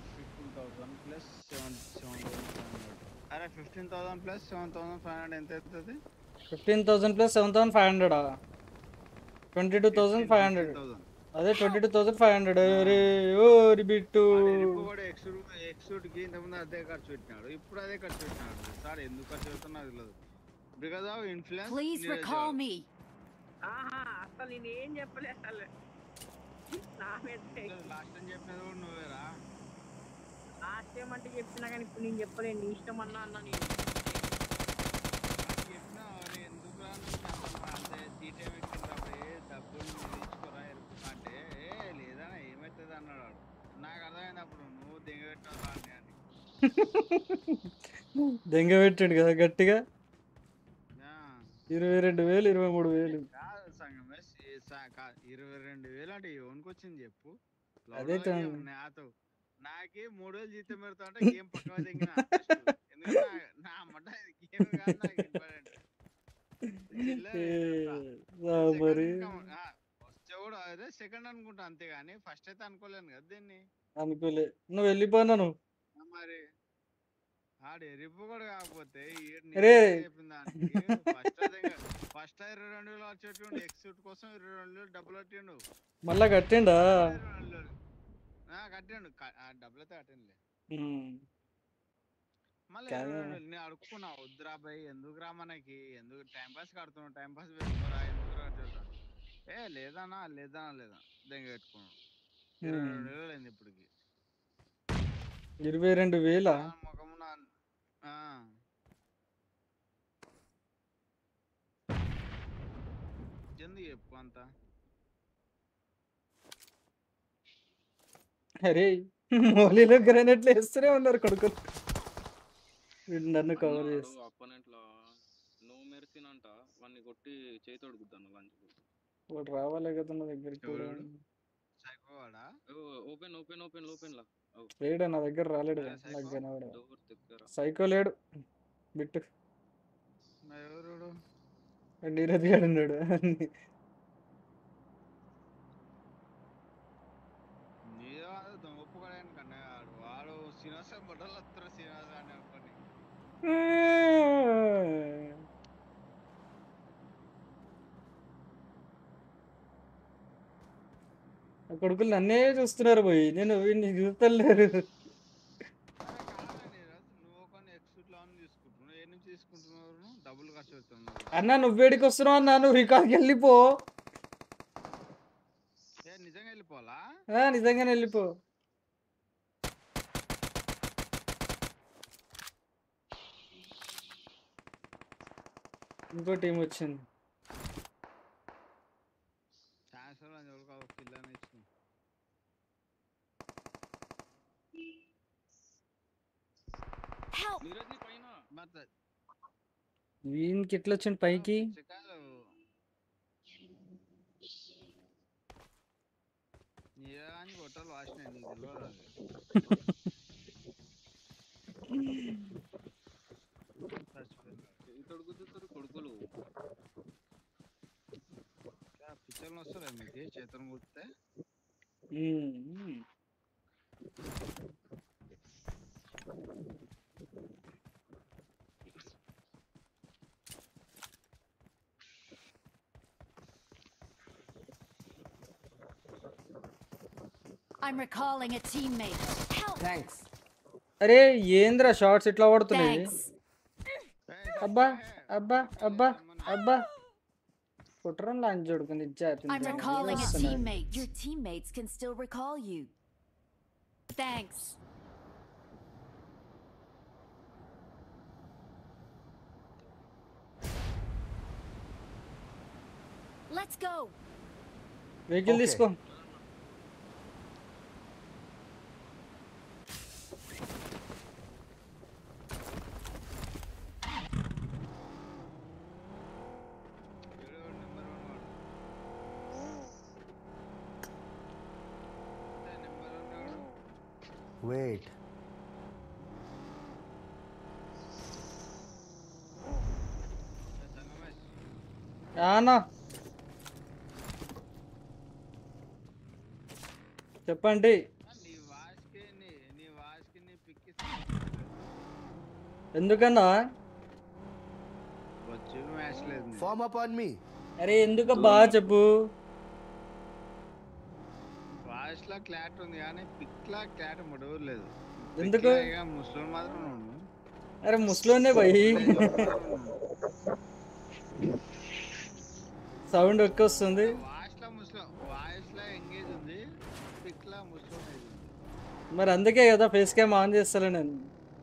15,000 ప్లస్ 7,500 ఎంత అవుతుంది? 15,000 ప్లస్ 7,500 22,500. అదే 22,500. అరే ఓరి బిట్టు ఎక్సూట్కి ఇంతకుముందు అదే ఖర్చు పెట్టినాడు, ఇప్పుడు అదే ఖర్చు పెట్టినాడు. సార్ ఎందుకు ఖర్చు పెడుతున్నా తెలియదు. Because of influence. అసలు నేను ఏం చెప్పలే, అసలు లాస్ట్ టైం చెప్పినది కూడా నువ్వేరా. లాస్ట్ టైం అంటే చెప్పినా కానీ ఇప్పుడు నేను చెప్పలేను. నీ ఇష్టం అన్నా నేను చెప్పినా ఎందుకు అంతే తీటే పెట్టినప్పుడే డబ్బులు తీసుకోరా ఎరుపుతా అంటే లేదా ఏమవుతుంది అన్నాడు. నాకు అర్థమైంది అప్పుడు నువ్వు దెంగ పెట్టావు అని. దెంగ పెట్టాడు కదా గట్టిగా. 22,000 23,000 కాదు సంగమేష్, 22,000 అంటే ఎవరికి వచ్చింది చెప్పు? అదే నాతో నాకే 3,000 జీతం పెడతా అంటే గేమ్ పక్కన దిగిన. ఎందుకంటే నా అమ్మట గేమ్ కాదు నాకు ఇంపార్టెంట్. వస్తే కూడా అదే సెకండ్ అనుకుంటా అంతేగాని ఫస్ట్ అయితే అనుకోలేను కదా దీన్ని. అనుకోలే నువ్వు వెళ్ళిపోయినా నువ్వు మరి ఆడు ఎరిపు కూడా కాకపోతే ఫస్ట్ 22,000 వచ్చేటండు. ఎక్సూట్ కోసం 22,000 డబ్బులు కట్టిండు. మళ్ళా కట్టిండా? కట్టిండు, డబ్బులైతే కట్టిండులే. మళ్ళీ నేను అడుక్కున్నా, వద్దురా భయ్ ఎందుకురా మనకి, ఎందుకు టైం పాస్ కడుతున్నావు, టైం పాస్ పెట్టుకోరా ఎందుకు కట్టాడు. లేదన్నా లేదా దెంగ పెట్టుకున్నాడు. 22,000 అయింది ఇప్పటికి. 22,000 ముఖమున ఎందుకు చెప్పు అంత. అరే మౌలిలో గ్రానైట్లు వేస్తూనే ఉన్నారు కొడుకులు. నన్ను కవర్ చేసి అపోనెంట్ లో నో మెర్సీన్ అంట వాడిని కొట్టి చేతి ఒడుకుతాను లంచ్. వాడు రావాలే కదా నా దగ్గరికి. సైకో వాడా ఓపెన్ ఓపెన్ ఓపెన్ ఓపెన్ లా లేడా నా దగ్గర రాలేడు నాకు కనబడ సైకో లేడు బిట్టు ఎవరు నీరజ్ గాడు ఉన్నాడు నీదో ఒప్పుకోలేను కన్నా వాడు శ్రీనివాస బొట్టలు వస్తారు శ్రీనివాస అని అనుకోని ఆ కొడుకులు నన్నే చూస్తున్నారు పోయి నేను వీడిని చూస్తలేరు నువ్వు కొన్ని ఎక్స్క్యూట్ లోన్ తీసుకుంటున్నావు ఏ నుంచి తీసుకుంటున్నారు డబ్బులు ఖర్చు పెడుతున్నావు అన్న నువ్వేడికి వస్తున్నావు అన్నా నువ్వు రికార్డ్కి వెళ్ళిపో నిజంగా వెళ్ళిపోవాలా నిజంగానే వెళ్ళిపో ఇంకో టీం వచ్చింది వీనికి ఎట్లా వచ్చింది పైకి బొట్టలు వాసినాయి నీకు తెలియదు కొడుకులు పిచ్చర్లు వస్తారా మీకు చేతులు కుడితే I'm recalling a teammate. Help! Thanks. అరే ఏంద్రా షార్ట్స్ ఇట్లా పడుతున్నాయి అబ్బా అబ్బా అబ్బా అబ్బా కుట్రం లాంటి చూడుకుని I'm recalling a teammate. Your teammates can still recall you. Thanks. Let's go. Vehicle తీసుకో Wait. అన్నా చెప్పండి ఎందుకన్నా Form up on me. అరే ఎందుకు బాగా చెప్పు వాయిస్ లా క్లాట్ ఉంది కానీ పిక్ లా క్లాట్ మొడవరు లేదు ఎందుకు ముస్లిం మాత్రం ఉన్నాను అరే ముస్లోనే భయ్ సౌండ్ ఎక్కువ వస్తుంది వాయిస్ లా ముస్లిం వాయిస్ లా ఎంగేజ్ ఉంది పిక్ లా ముస్లిం మరి అందుకే కదా ఫేస్ క్యామ్ ఆన్ చేస్తాను నేను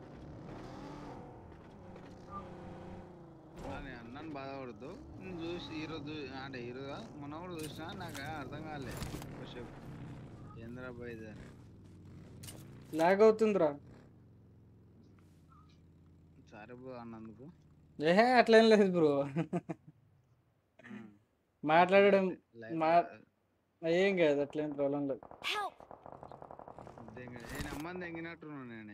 అన్నను బాధపడద్దు నేను చూసి ఈరోజు అంటే ఈరోజు మొన్న కూడా చూసినా నాకు అర్థం కాలేదు చంద్రబాయ్ లాగ్ అవుతుందిరా సరే బ్రో అన్నందుకు ఏహే అట్లేం లేదు బ్రో మాట్లాడడం ఏం కాదు అట్లేం ప్రాబ్లం లేదు నేను అమ్మని తెంగినట్టున్నా నేనే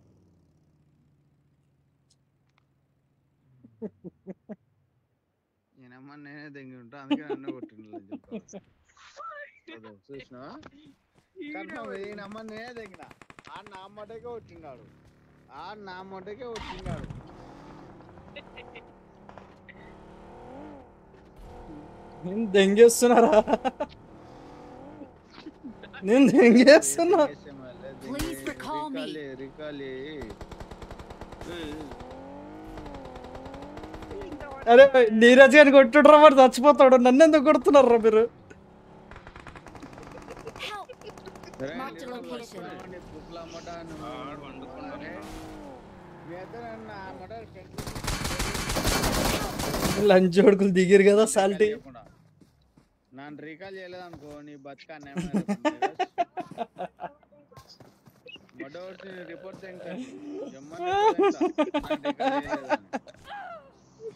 నేను అమ్మని నేనే తెంగి ఉంటా అందుకే నన్ను కొట్టిండు చూసినా నేను అమ్మని నేనే తెంగిన ఆ నా మొట్టకే కొట్టిండాడు ఆ నా మొట్టకే కొట్టిండాడు నేను దెంగేస్తున్నారా నేను దెంగేస్తున్నా అరే నీరజ్ గారిని కొట్టుడ్రా వాడు చచ్చిపోతాడు నన్ను ఎందుకు కొడుతున్నారా మీరు లంచ్ కొడుకులు దిగిరు కదా సాల్టీ నన్ను రీకాల్ చేయలేదు అనుకో నీ బతుక రిపోర్ట్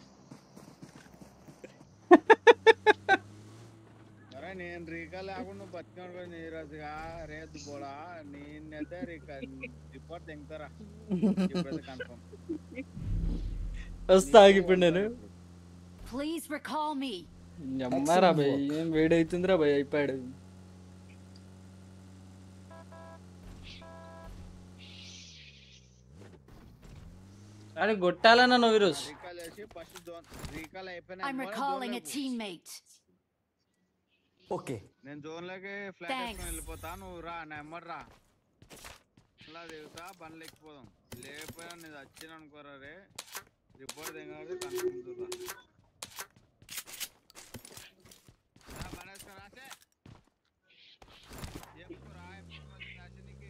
నేను రీకాల్ లేకుండా బతికాడు నీరజ్గా రేపు పోడా నేనైతే రిపోర్ట్ తెంగుతారా ఇప్పుడైతే కన్ఫర్మ్ వస్తా ఆగిపోయి నేను Please recall me. అమ్మారా భయ్ ఏం వేడైతుందిరా భయ్ అయిపోయాడు అని కొట్టాలన్నా నువ్వు ఈరోజు రీకాల్ చేసి first zone recall I'm recalling a teammate. Okay. నేను జోన్ లోకి ఫ్లాట్ వేసుకొని వెళ్ళిపోతా నువ్వు రా నా ఎమ్మడి రా అలా దిగుతా బండ్లు ఎక్కిపోదాం లేకపోయినా నేను వచ్చిన అనుకోరా రే రిపోర్ట్ తెగదు కన్ఫర్మ్ చూద్దాం బండి వేసుకొని రాసే చెప్పురా రాసనికి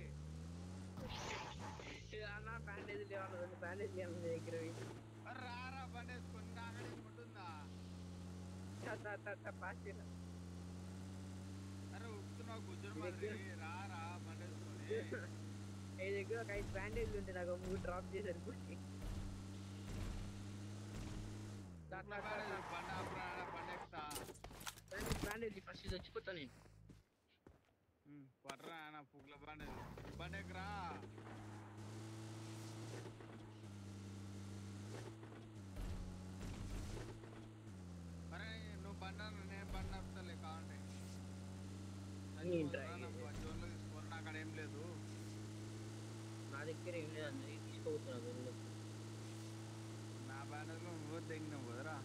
బ్యాండేజ్ లేవాలి బ్యాండేజ్ దగ్గర రారా బండి వేసుకొని నాకడే ఉంటుందా అరే ఉడుతున్నావు గుజ్జురు మరి రారా బండి వేసుకొని ఏ దగ్గర ఒక 5 బ్యాండేజ్ ఉంటే నాకు 3 డ్రాప్ చేశారు బండి బ్యాండేజ్ ఫస్ట్ చచ్చిపోతా నేను పర్రా నా పుగ్ల బండేజ్ బండెక్కరా అరే నువ్వు బండాను నేను బండ ఆపుతాలే కావండి జోన్లో తీసుకోరు నాకు అక్కడ ఏం లేదు నా దగ్గర ఏం లేదు అందరి తీసుకోబోతున్నా నా బ్యాండేజ్లో నువ్వు తెగినావు కదరా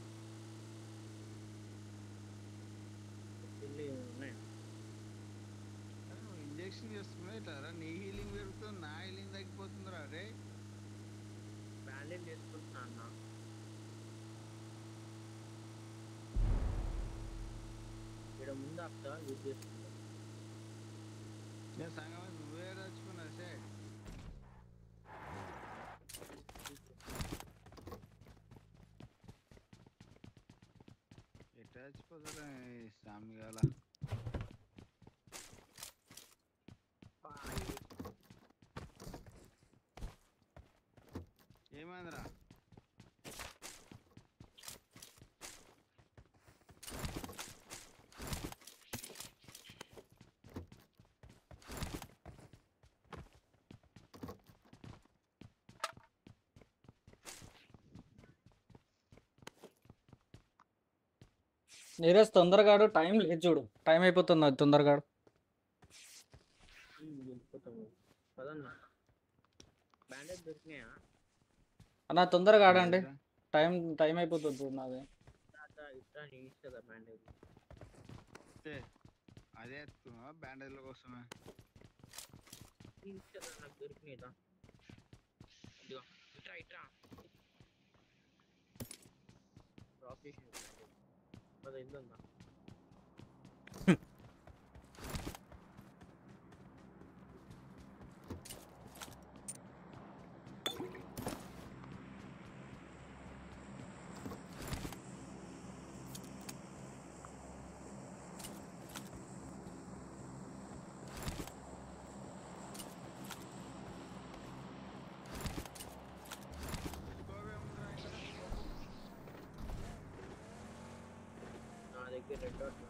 ఇంజెక్షన్ చేస్తున్నా ఇట్లా నీ హీలింగ్ పెరుగుతుంది నా హీలింగ్ తగ్గిపోతుందిరా రే బ్యాండేజ్ చేసుకుంటున్నా అన్న ఇక్కడ ముందు ఆపుతా యూజ్ చేసుకుంటా నేను సంగమే నువ్వే తెచ్చుకున్నా సే ఎట్లా చచ్చిపోతారా స్వామి గాల ఏమైందిరా నీరజ్ తొందరగా టైం లేదు చూడు టైం అయిపోతుంది అది తొందరగా పదన్నా బ్యాండేజ్ దొరికినాయా అన్న తొందరగా ఆడండి టైం టైం అయిపోతుంది చూడు నాది ఇట్లా నీ ఇస్తుందా బ్యాండేజ్ అదే ఎత్తుకున్నా బ్యాండేజ్ల కోసమే ఇస్తుందా నాకు దొరికినాయిదా ఇదిగో ఇట్రా ఇట్రా డ్రాప్ చేసి అది ఎంతుందా దగ్గర రెడ్ డాట్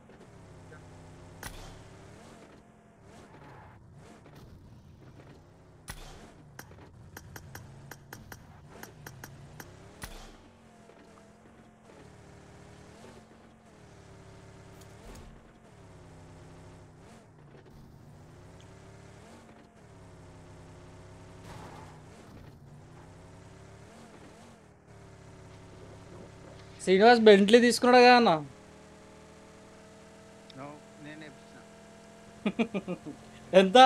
శ్రీనివాస్ బెంట్లీ తీసుకున్నాడు కదా అన్న నేనే ఎంత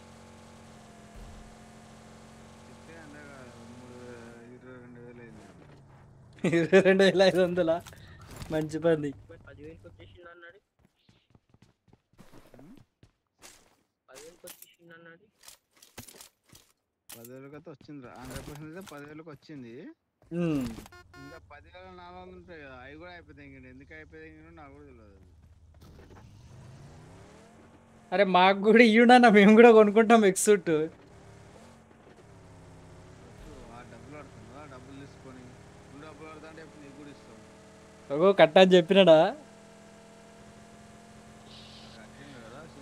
22,500 మంచి పని 10,000 వచ్చేసింది అన్నాడు 10,000 వచ్చేసింది అన్నాడు 10,000 అయితే వచ్చింది 100% 10,000 వచ్చింది ఇంకా 10,400 ఉంటాయి కదా అవి కూడా అయిపోతాయి ఇంక ఎందుకు అయిపోతాయి నాకు కూడా తెలియదు అరే మాకు కూడా ఇయ్యుడన్నా మేము కూడా కొనుక్కుంటాం ఎక్సూట్ ఆ డబ్బులు ఆడుతుందా డబ్బులు తీసుకొని నువ్వు డబ్బులు ఆడుతా అంటే నీకు కూడా ఇస్తాం ఒక్కో కట్టా అని చెప్పినాడా కట్టిండు కదా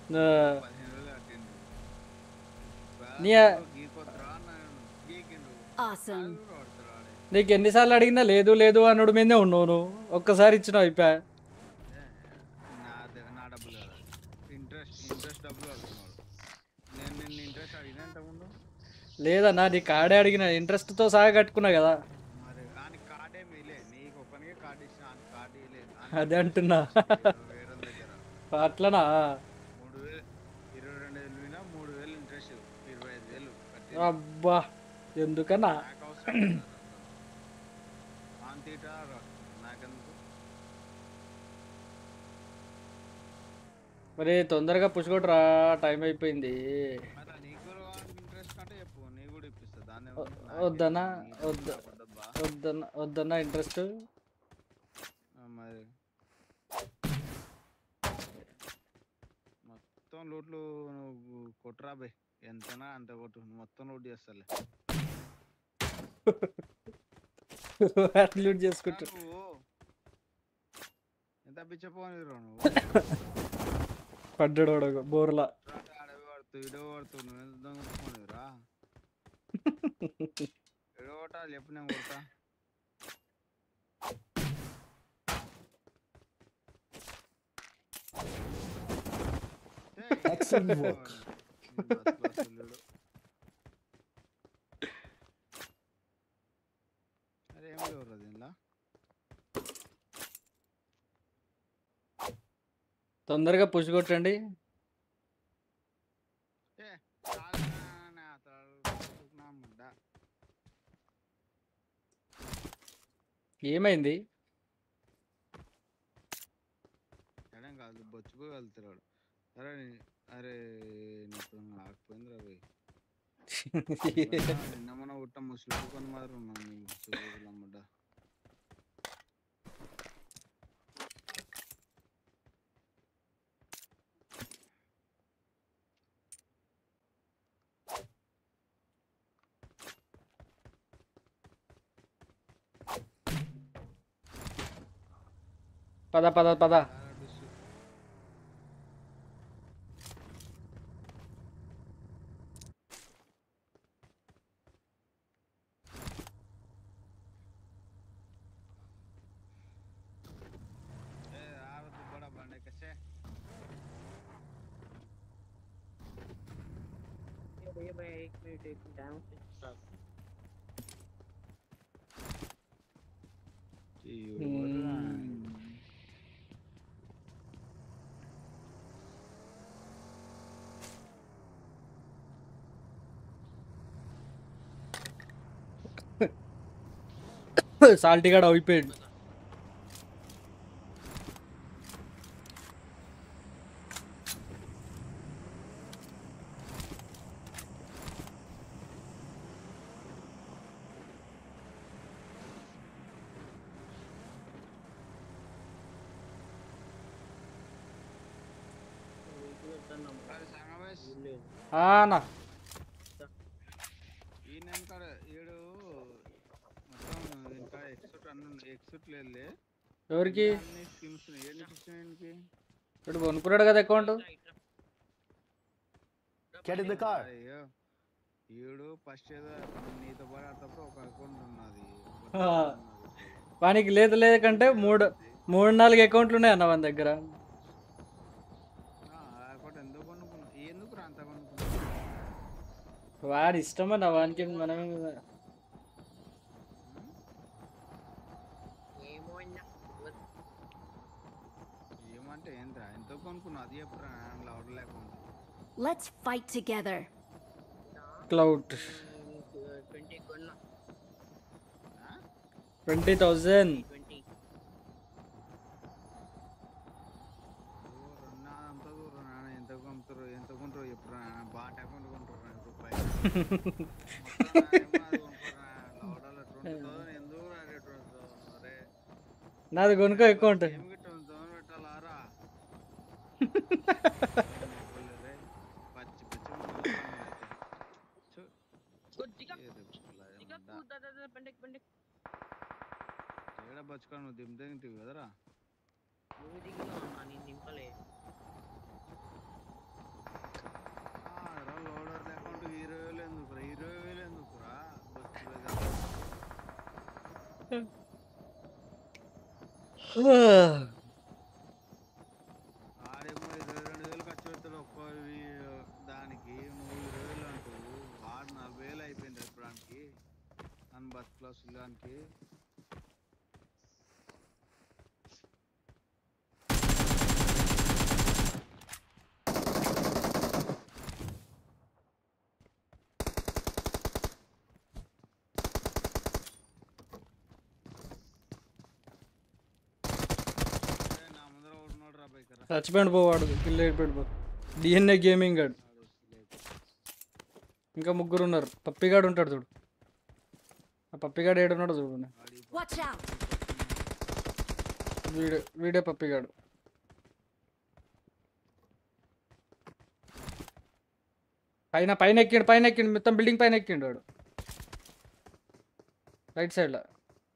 ఆ, 15,000 కట్టిండు. నీ గీకొద్దురా అన్నాను, గీకిండు. Awesome. అది కూడా కొడతారు వాడే. నీకు ఎన్నిసార్లు అడిగినా లేదు లేదు అనుడు మీదే ఉన్నావు నువ్వు. ఒక్కసారి ఇచ్చినావు అయిపోయా. నా డబ్బులు కదా, ఇంట్రెస్ట్ డబ్బులు కడుతున్నాడు. నేను నిన్ను ఇంట్రెస్ట్ అడిగినా ఇంతకుముందు. లేదన్నా నీ కార్డే అడిగిన ఇంట్రెస్ట్తో సహా కట్టుకున్నా కదా. మరి ఆయన కార్డే మీలే, నీకు ఒక్కనికే కార్డు ఇచ్చిన, ఆయన కార్డు ఇలే. అదే అంటున్నా. వేరే దగ్గర అట్లనా? 3,000 22,000 వినా 3,000 ఇంట్రెస్ట్, 25,000 కట్టి. అబ్బా ఎందుకన్నా? నాకు అవసరం లేదు అసలు. ఆన్ తీటా నాకెందుకు? మరి తొందరగా పుష్కొట్టురా, టైం అయిపోయింది. మరి నీకు ఇంట్రెస్ట్ అంటే చెప్పు, నీ కూడా ఇప్పిస్తా. దాన్ని వద్దన్నా వద్దన్నా ఇంట్రెస్ట్. మరి మొత్తం లూట్లు నువ్వు కొట్టురా బే, ఎంతనా అంత కొట్టు, మొత్తం లూట్ చేస్తాలే. లూట్ చేసుకుంటా. నువ్వు ఎంత పిచ్చపోని నువ్వు. పడ్డాడు బోర్లా. అడవి పడుతూ ఇడవ పడుతూ నువ్వు ఎంత దొంగపోనిరా. ఎడవ కొట్టాలి చెప్పు, నేను కొడతా. Excellent work. అరే ఏం లేవురా దీనిలా. తొందరగా పుష్ కొట్టండి. ఏమైంది? ఎడం కాదు, బొచ్చుపోయి వెళ్తున్నాడు. అరే అరే నీకు ఆకపోయిందిరా పోయి. నిన్న మన ఉట్ట ముసలి కొని మాత్రం ఉన్నాం. పద పద పద. भैया 1 मिनट, एक टाइम से సాల్టిగాడు అయిపోయాడు. నా ఎవరికి ఇప్పుడు కొనుక్కున్నాడు కదా account. Get in the car. ఈడు ఫస్ట్ ఏదో నీతో పాటు ఆడతప్పుడు ఒక అకౌంట్ ఉన్నది. వానికి లేదు లేదంటే 3-4 అకౌంట్లు ఉన్నాయి అన్న వాని దగ్గర. ఎందుకు అంత వాడి ఇష్టం అన్న, వానికి మనం ఏమంటే ఏంట్రా ఎంతో కొనుక్కున్నా అది ఎప్పుడు లౌడ్ లేకుండా. Let's fight together. క్లౌడ్ 20,000. ఎంత కొంటారు ఎప్పుడు బాట అకౌంట్ కొంటారు రూపాయలు. నాది కొనుక్కో అకౌంట్. పెట్టాలారా పచ్చి ఏడ బచ్చుకో నువ్వు దింపుతావు కదరా. నువ్వు దిగినావు అన్న, నేను దింపలే. ఆడేమో 22,000 ఖర్చు పెడతాడు ఒక్క దానికి, నువ్వు 20,000 అంటావు. వాడు 40,000 అయిపోయింది ఎప్పడానికి నన్ను బతుకులో సుల్లానికి. నా ముందర ఉన్నాడు రా బైకర్. చచ్చిపోయాడు పోవాడు, కిల్ అయిపోయాడు పో. డిఎన్ఏ గేమింగ్ గాడు. ఇంకా ముగ్గురు ఉన్నారు. పప్పిగాడు ఉంటాడు చూడు, ఆ పప్పిగాడు ఏడున్నాడు చూడు. Watch out! వీడే పప్పిగాడు. పైన ఎక్కిండు మొత్తం బిల్డింగ్ పైన ఎక్కిండు వాడు, రైట్ సైడ్ లో.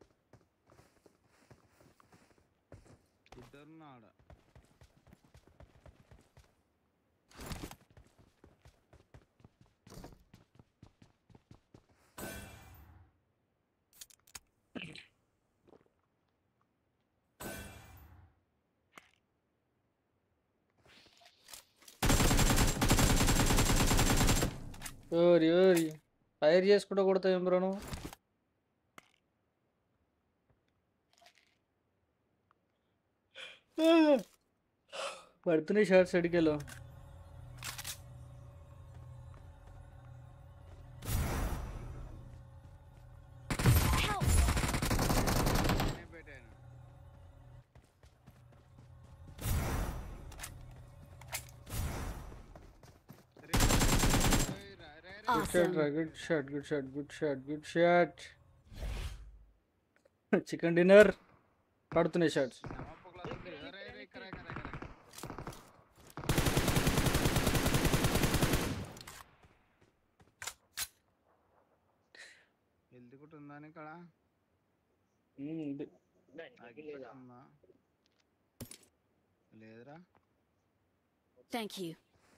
ఇద్దరున్నాడు. ఓరి ఓరి ఫైర్ చేసుకుంటూ కొడతావు ఏం బ్రో నువ్వు? పడుతున్నాయి షార్ట్స్ అడిగేలో. Good shot. Chicken dinner. పడుతున్నాయి షార్ట్స్. హెల్త్ కూడా ఉందా ఇక్కడ? లేదురా. Thank you.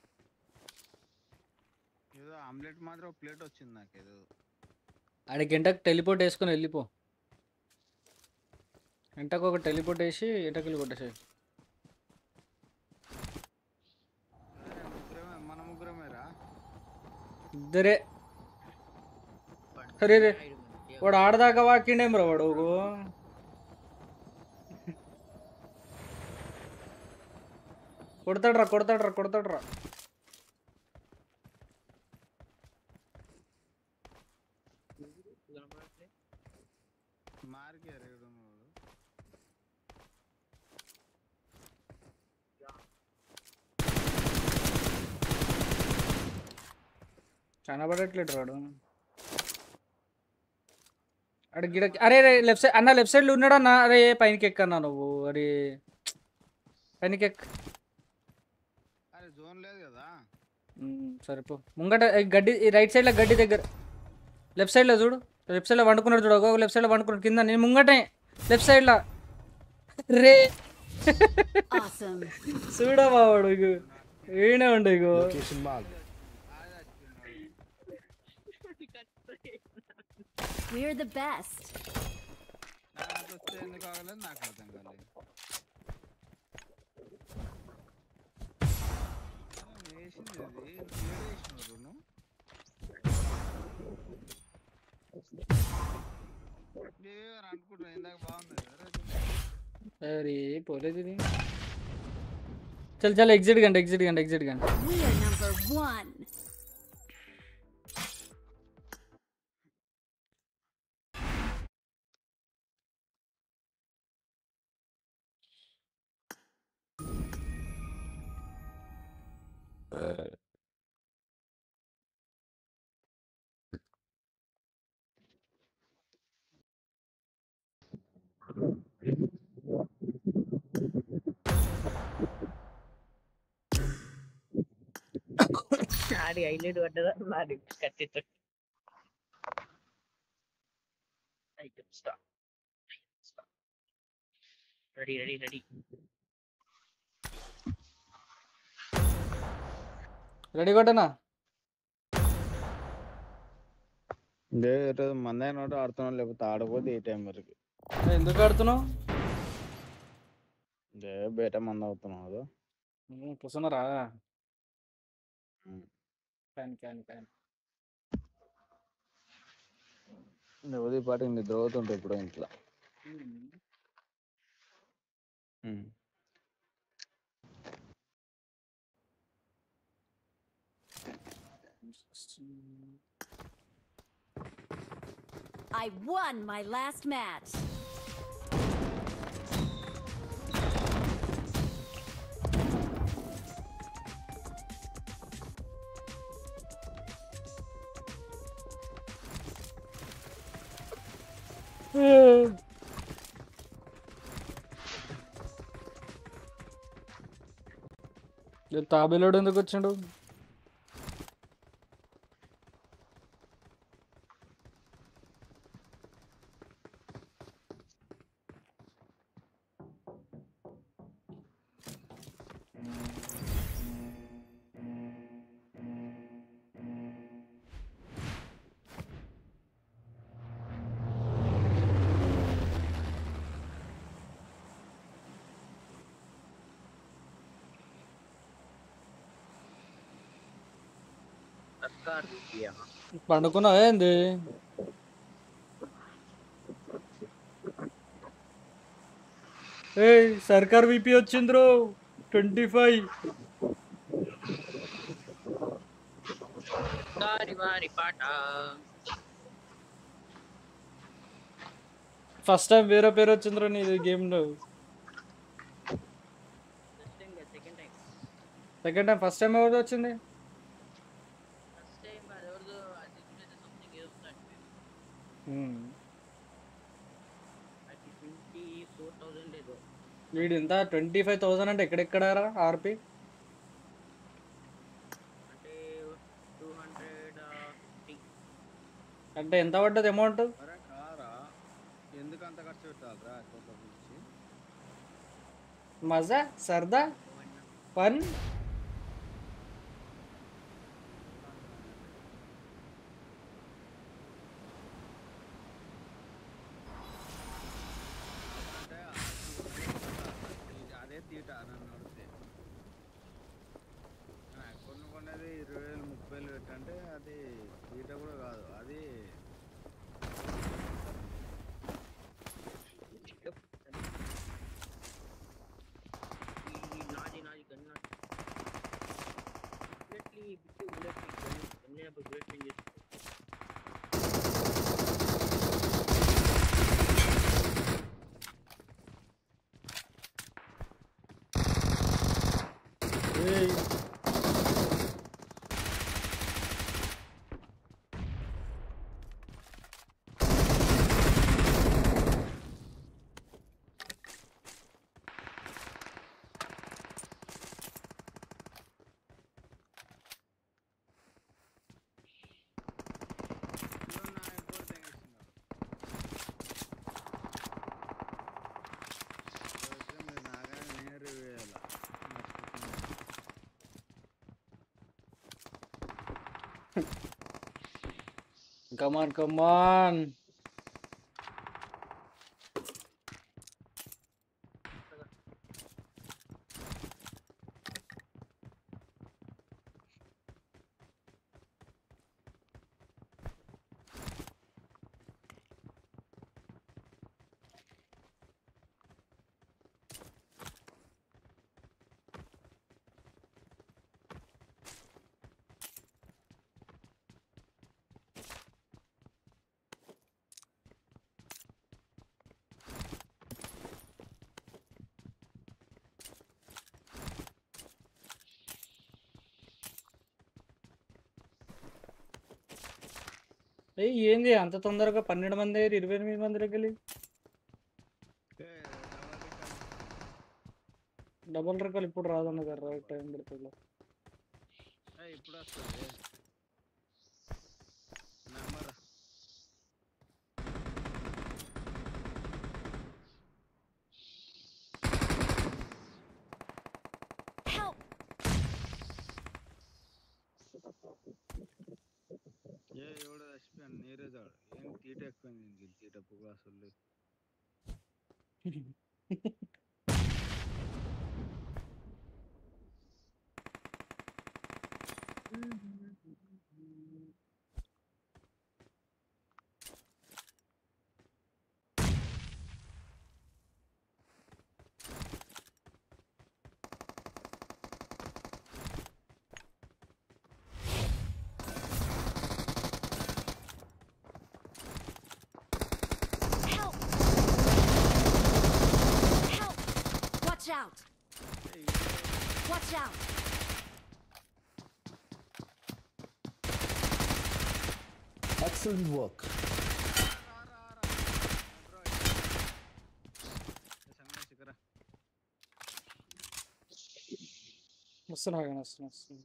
ఏదో ఆమ్లెట్ మాత్రం ఒక ప్లేట్ వచ్చింది నాకు. ఏదో ఆడ గంటకు టెలిపోర్ట్ వేసుకొని వెళ్ళిపో. గంటకు ఒక టెలిపోర్ట్ వేసి ఎటకెళ్ళి కొట్టేసాయి. మన ముగ్గురమేరా. ఇద్దరే. అరే రే వాడు ఆడదాకా వాకిండేం రా వాడు. కొడతాడ్రా. మార్గారు చాలా పడట్లేదు రాడు. అక్కడ గిడ. అరే లెఫ్ట్ సైడ్ అన్న, లెఫ్ట్ సైడ్లో ఉన్నాడు అన్న. అరే పైనకి ఎక్కన్నా నువ్వు. అరే పైనకి ఎక్క. అరే జోన్ లేదు కదా. సరిపో. ముంగట గడ్డి రైట్ సైడ్లో గడ్డి దగ్గర లెఫ్ట్ సైడ్లో చూడు. లెఫ్ట్ సైడ్లో వండుకున్నాడు చూడు. ఒక లెఫ్ట్ సైడ్లో వండుకున్నాడు కింద. నేను ముంగటే లెఫ్ట్ సైడ్లో. రే చూడవా వాడు ఏనే ఉండే. We're the best. ఎందుకు కాగలేదు నాకు అర్థం కాలేదు. వేసింది అనుకుంటున్నా. ఇందాక బాగుంది కదా. అరే పోలేదు ఇది. చల్ ఎగ్జిట్ కండి. We are number 1. ఆడి హైలైట్ పడ్డదా నాది కత్తితో. రెడీ కొట్టనా? మందైన ఆడుతున్నావు, లేకపోతే ఆడపోతే ఏ టైం వరకు. ఎందుకు ఆడుతున్నావు? బేట మంది అవుతున్నావు. కూర్చున్నారా? Can can can. ఉదయం పాటికి నిద్ర అవుతుంటే ఇప్పుడు ఇంట్లో. I won my last match. తాబేలోడు ఎందుకు వచ్చిండు? పండుకున్నావా ఏంది? ఏయ్ సర్కార్ విపి వచ్చింద్రో 25. ఫస్ట్ టైం వేరే పేరు వచ్చింద్రో నీది గేమ్ లో. Second time. ఫస్ట్ టైం ఎవరిది వచ్చింది? వీడు ఇంత 25,000 అంటే ఎక్కడెక్కడారా ఆర్పి? అంటే ఎంత పడ్డది అమౌంట్? ఎందుకంత ఖర్చు పెట్టాలరా అకౌంట్లో పిలిచి? మజా సరదా ఫన్. అదే తీట నన్ను అడిగితే. అకౌంట్ కొనేది 20,000 30,000 పెట్టంటే అది తీట కూడా కాదు. అది Come on, come on. ఏంది అంత తొందరగా 12 మంది 28 మంది దగ్గర డబుల్ రకాలు ఇప్పుడు రాదన్న కదా టైం పడుతుంది. ఇప్పుడు వస్తుంది నెంబర్. ఎవడో చచ్చిపోయాను నీరేజాడు. ఏం తీట ఎక్కువైంది తీట పొగ అసలు. Excellent work. వస్తున్నా ఆగండి, వస్తున్నా.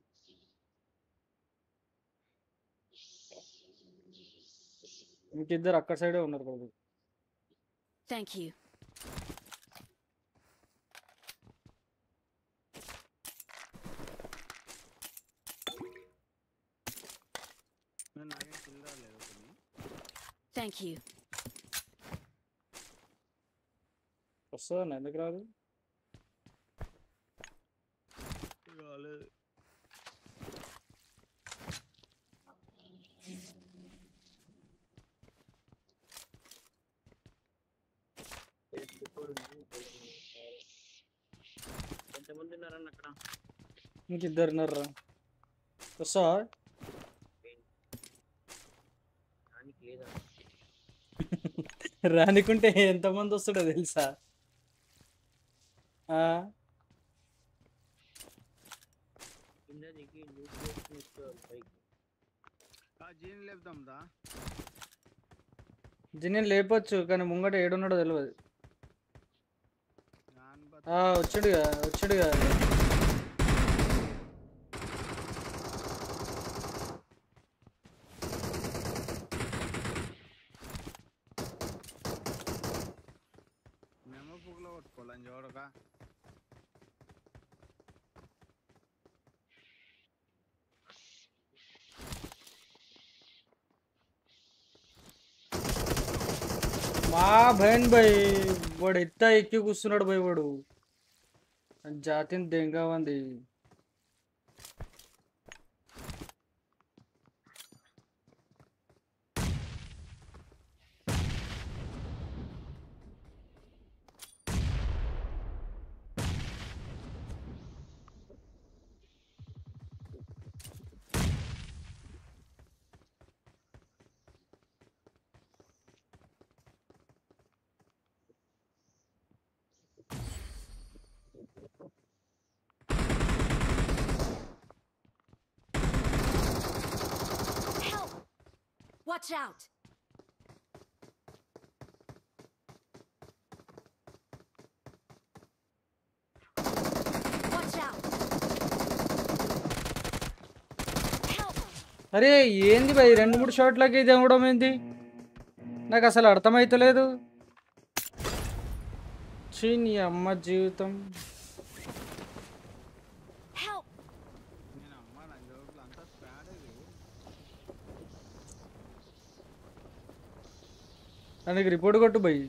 ఇంకిద్దరు అక్కడ సైడే ఉన్నారు బాబు. Thank you. Thank you. వస్తుందన్న, ఎందుకు రాదు? ఎంతమంది ఉన్నారన్న అక్కడ? ఇంకిద్దరు ఉన్నారా? వస్తావా? దానికి లేదా రానికుంటే ఎంతమంది వస్తాడో తెలుసా? కింద దిగి లూట్ చేసుకుని బైక్ జీని లేపుదాందా? జిన్ని లేపొచ్చు, కానీ ముంగట ఏడున్నాడో తెలియదు. వచ్చాడుగా. మేము పువ్వులో కొట్టుకోవాలని చూడగా మా బహన్ భాయ్ వాడు ఎత్తా ఎక్కి కూర్చున్నాడు భాయ్. వాడు జాతిని దెంగా ఉంది. Watch out! Watch out! Help! అరే ఏంది భయ్, 2-3 షాట్లకి ఇది ఇవ్వడం ఏంది? నాకు అసలు అర్థమైతలేదు. నీ అమ్మ జీవితం. దానికి రిపోర్ట్ కొట్టు భయ్.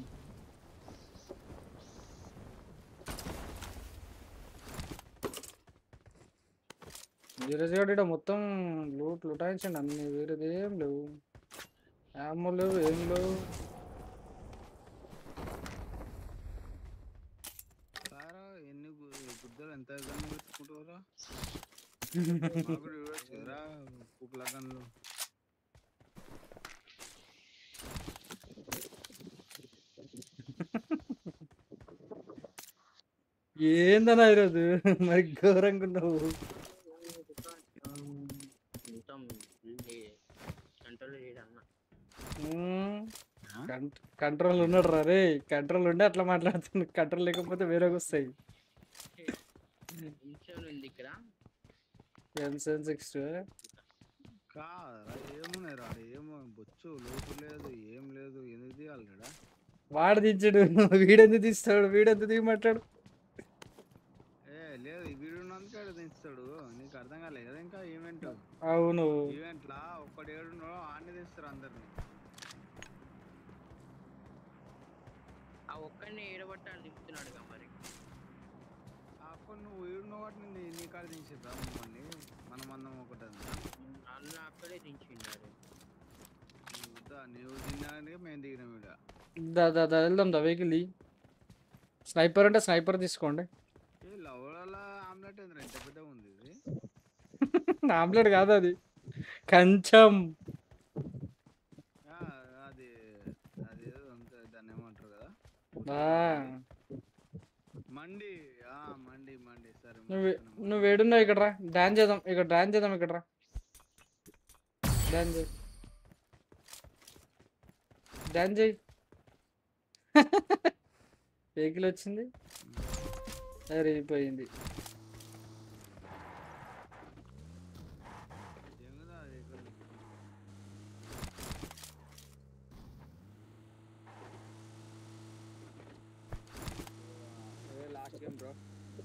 వీరజగాడు మొత్తం లూటాయించండి అన్ని, వేరేది ఏం లేవు, ఏమో లేవు, ఏం లేవు. ఎన్ని గుద్దలు ఎంత పెట్టుకుంటారా? పువ్వులగన్లు ఏందన్నా ఈరోజు మరి ఘోరంగా ఉన్నావు. కంట్రోల్ ఉన్నాడు రా రే, కంట్రోల్ ఉండే అట్లా మాట్లాడుతుంది, కంట్రోల్ లేకపోతే వేరేగా వస్తాయి. కాదరా ఏమున్నాయి రా, ఏమో బొచ్చు లోపు లేదు, ఏం లేదు, ఎందుకు తీయాలిరా? వాడు దించడు, వీడెందుకు తీస్తాడు, వీడెందుకు దిగమంటాడు? లేదు వీడు ఉన్నందుకే దించుతాడు. నీకు అర్థం కాలేదు కదా ఇంకా ఈవెంట్. అవును, ఈవెంట్ లా ఒక్కడు ఏడున్నో ఆడిని తీస్తారు అందరిని. ఆ ఒక్కడిని ఏడబట్టాలి దింపుతున్నాడుగా మరి. అప్పుడు నువ్వు ఏడున్న వాటిని నీ కాడ దించిద్దా మమ్మల్ని? మనం అందం ఒకటి అన్న అక్కడే దించిండారు. నువ్వు తిన్నాక మేము దిగినాం ఇక. వెళ్దాం దా వెహికల్. స్నైపర్ అంటే స్నైపర్ తీసుకోండి. ఆమ్లెట్ ఎంత పెద్దగా ఉంది ఇది? ఆమ్లెట్ కాదు అది, కంచం. అది అది దాన్ని ఏమంటారు కదా, మండి. మండి మండి. సరే నువ్వు వేడున్నావు ఇక్కడ రా, డాన్స్ చేద్దాం ఇక్కడ, డాన్స్ చేద్దాం ఇక్కడ రా, డాన్స్ చేద్దాం. డాన్స్ చేయి. వెహికల్ వచ్చింది అయిపోయింది. Last game bro.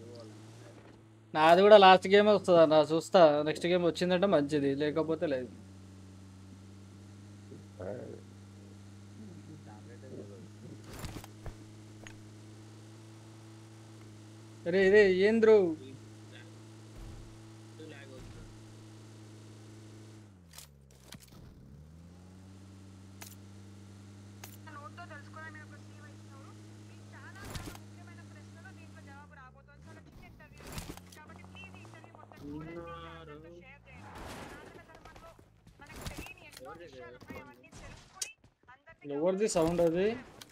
నాది కూడా లాస్ట్ గేమ్ వస్తుంది అన్న, చూస్తా. నెక్స్ట్ గేమ్ వచ్చిందంటే మంచిది, లేకపోతే లేదు. అరే ఇదే ఏంద్రు ఎవరిది సౌండ్ అది?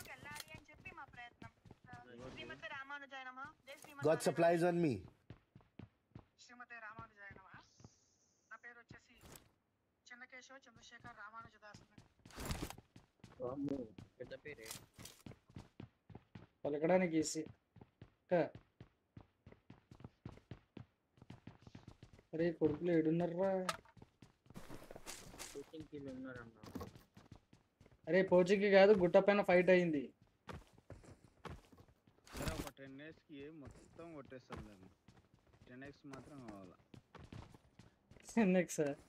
Got supplies on me. శ్రీమతి రామానుజాయనమా. నా పేరు వచ్చేసి చెన్నకేశవ చంద్రశేఖర్ రామానుజదాస్. పెద్ద పేరే పలకడానికి ఈజీ. అరే కొడుకులు ఏడున్నారా? అరే పోచికి కాదు, గుట్ట పైన ఫైట్ అయింది. ఒక 10x కి మొత్తం కొట్టేస్తాం మేము. 10x మాత్రం కావాలా? 10x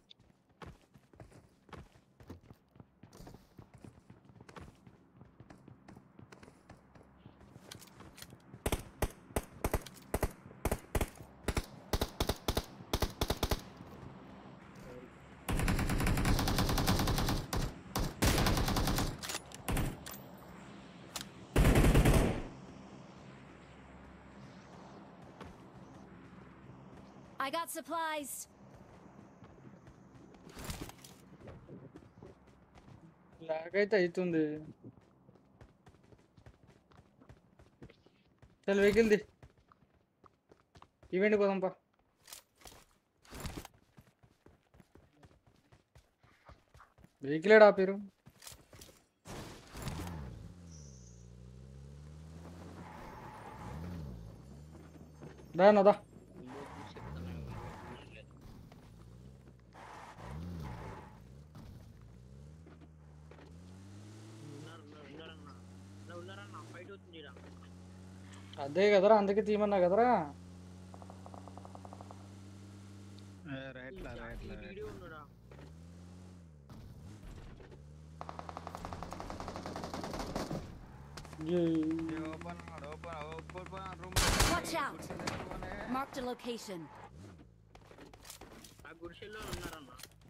I got supplies. Log అయితే అవుతుంది. చల్ వెహికల్ ది, ఈవెంట్ పోదాంపా. వెహికల్ ఏడా ఆపారు? దానదా అదే కదరా, అందుకే తీయమన్నా కదరా. రైట్లా రైట్లా Watch out. Marked a location. ఆ గుడిసెల్లో ఉన్నారన్న.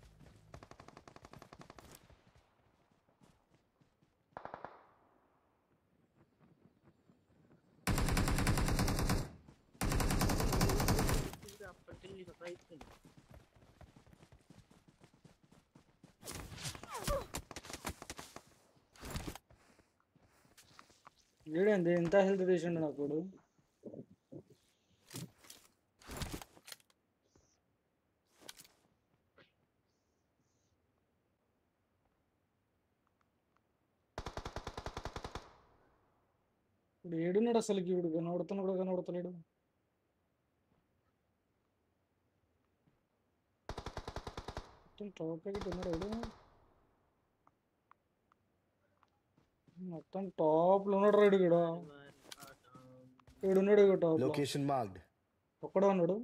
వీడేంది ఇంత హెల్త్ తీసిండు నాకు. ఇప్పుడు ఏడున్నాడు అసలుకి? వీడు కనబడుతున్నా కూడా కనబడతలేడు. మొత్తం టాప్ ప్యాకెట్ ఉన్నాడు వీడు. మొత్తం టాప్ లో ఉన్నాడు రైడ్ కూడా. వీడున్నాడు టాప్. Location marked. ఒక్కడే ఉన్నాడు.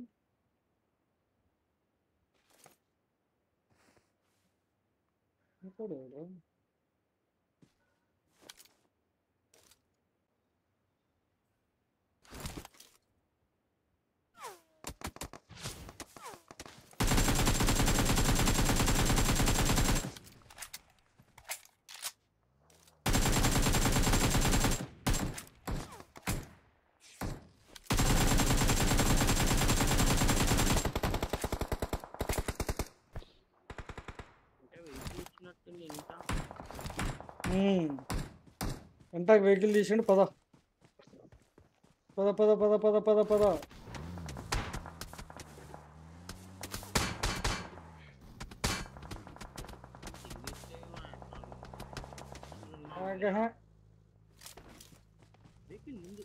ఎంత వెహికల్ తీసిండు. పద పద పద పద పద పద పద. వెహికల్ ముందు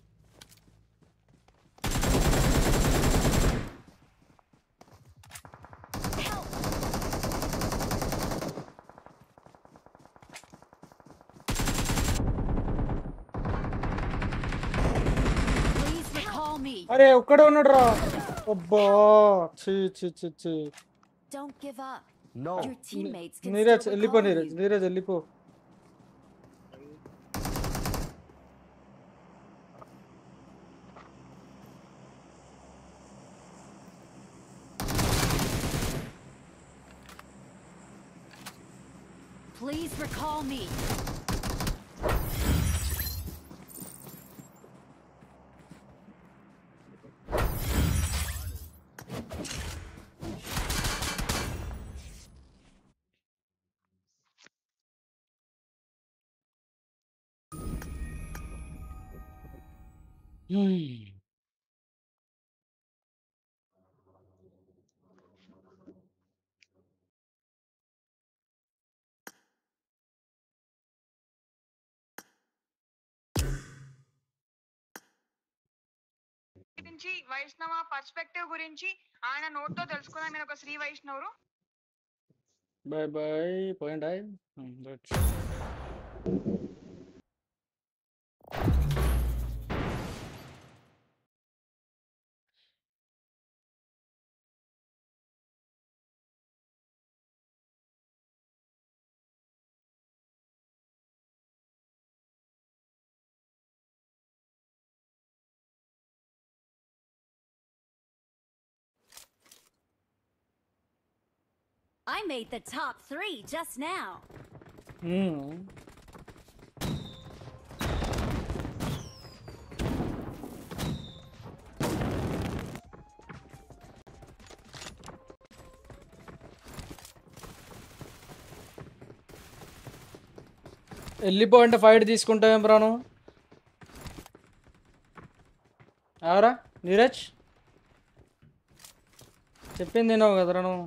Please recall me. అరే ఒక్కడే ఉన్నాడు రా. అబ్బా ఛీ ఛీ ఛీ ఛీ. Don't give up. No. Your teammates can Neeraj still వెళ్ళిపో, recall నీరజ్ you. నీరజ్ వెళ్ళిపో. Please recall me. గురించి వైష్ణవ పర్స్పెక్టివ్ గురించి ఆయన నోట్తో తెలుసుకుందాం. నేను ఒక శ్రీ వైష్ణవుడు. బాయ్ బాయ్ పోయిండా. I made the top 3 just now. వెళ్ళిపో అంటే ఫైట్ తీసుకుంటావేం రాను. ఎవరా నీరజ్ చెప్పింది తిన్నావు కదరా నువ్వు.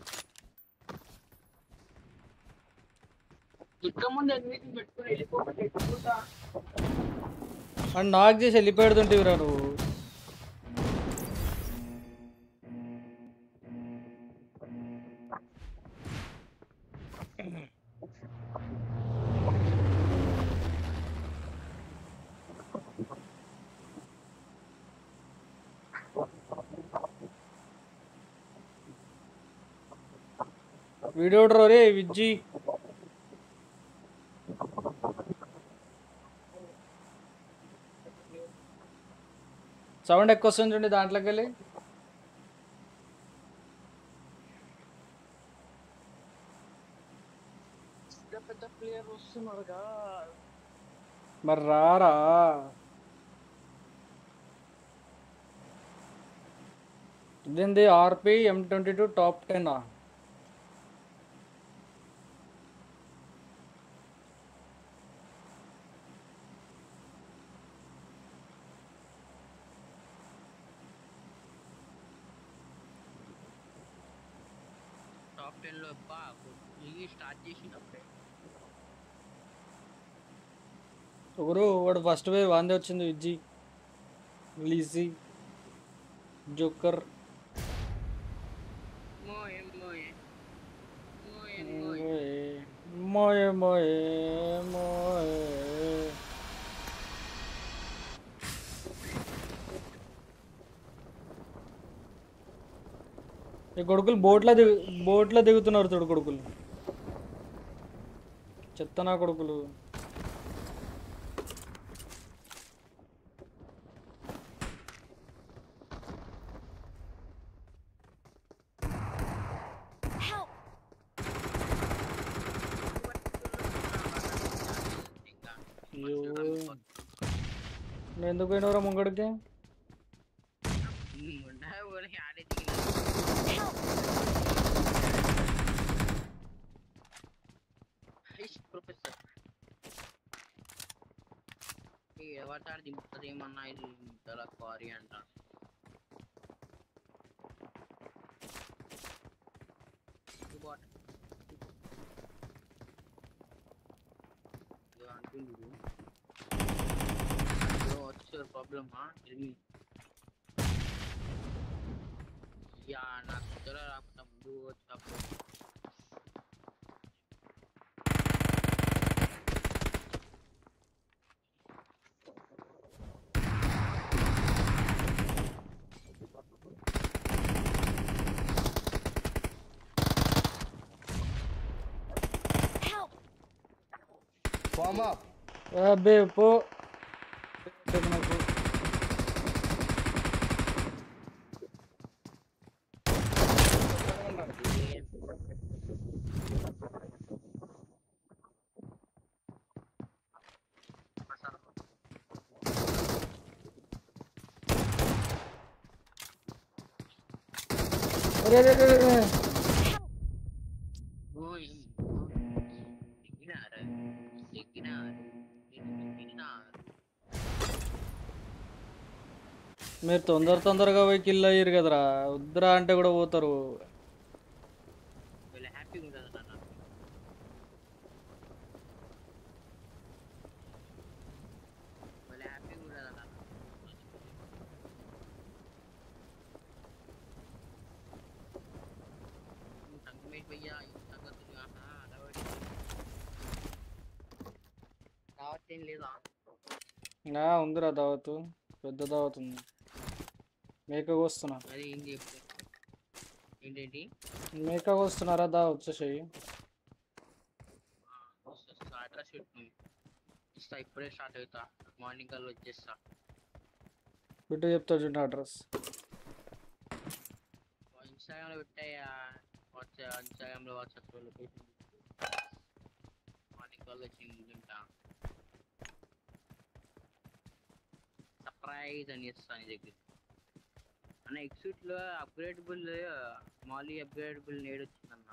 అండ్ నాకు చేసి వెళ్ళిపోతుంటివిరా నువ్వు. వీడియో రే విజ్జి సౌండ్ ఎక్కువ వస్తుంది చూడండి దాంట్లోకి వెళ్ళి. పెద్ద ప్లేయర్ వస్తున్నారుగా. మరి రారా. ఇదేంది ఆర్పి M22 టాప్ 10 టాప్ 10 లో లీగ్ స్టార్ట్ చేసినప్పుడే ఒకరు వాడు ఫస్ట్ వేవ్ వాందే వచ్చింది. విజ్జి లీజీ జోకర్ మోయే మోయే మోయే మోయే మోయే మోయే. ఈ కొడుకులు బోట్లో దిగుతున్నారు చూడు కొడుకులు. చెత్తనా కొడుకులు. నువ్వు ఎందుకు పోయినవరా ముంగడికి. ప్రొఫెసర్ ఎవరితాడు దింపుతుంది ఏమన్నా ఇది చాలా క్వారీ అంట. చెప్పిండు what's your problem tell me యా నాకు జ్వర రాకుండా ముందు వచ్చినప్పుడు Form up. అబ్బే పో నాకు అరే మీరు తొందరగా పోయి కిల్ అయ్యారు కదరా వద్దురా అంటే కూడా పోతారు హ్యాపీగా ఉంటుంది అన్న హ్యాపీగా ఉంటుంది అన్న సంగమేష్ భయ్యా సంగతులు దావత్ ఏం లేదా ఉందిరా దావత్ పెద్ద దావత్ ఉంది మేక కోస్తున్నా అదే ఏంటి ఏంటేంటి మేక కోస్తున్నారా దా వచ్చేసేయి అడ్రస్ ఇస్తా ఇప్పుడే స్టార్ట్ అవుతా మార్నింగ్ కల్లా వచ్చేస్తా బిడ్డ చెప్తా చూడండి అడ్రస్ ఇన్స్టాగ్రామ్లో పెట్టాయా ఇన్స్టాగ్రామ్లో వాట్సాప్లో లొకేషన్ మార్నింగ్ కల్లా వచ్చి తింటా సర్ప్రైజ్ అని చేస్తాను నీ దగ్గర అన్న ఎక్సూట్లో అప్గ్రేడబుల్ మాలీ అప్గ్రేడబుల్ నేడ్ వచ్చిందన్న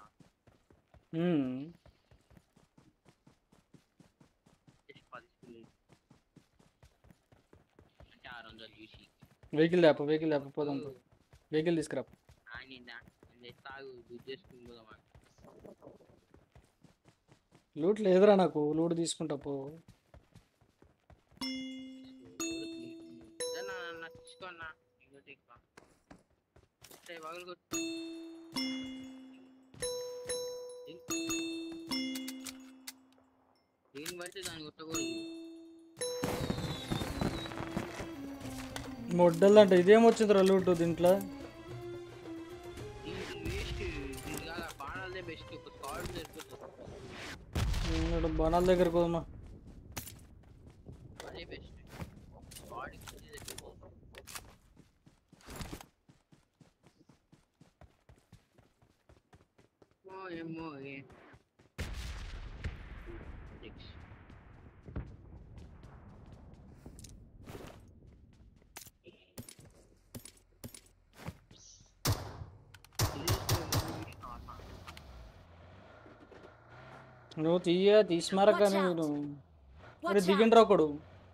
అంటే 600 చూసి వెహికల్ పోదాం వెహికల్ తీసుకురా తాగు చేసుకుని పోదామా లూట్ లేదురా నాకు లూట్ తీసుకుంటా పో తీసుకోన్నా దీన్ని బట్టి దాన్ని కొట్టకూడదు మొడ్డల్ అంటే ఇదేమొచ్చిందిరా లూట్ దీంట్లో బాణాలదే బెస్ట్ ఒక స్క్వాడ్ సరిపోతుంది బాణాల దగ్గరకు పోదమ్మా అదే బెస్ట్ స్క్వాడ్ ఏమో నువ్వు తీసిమారా కానీ మరి దిగండి ఒకడు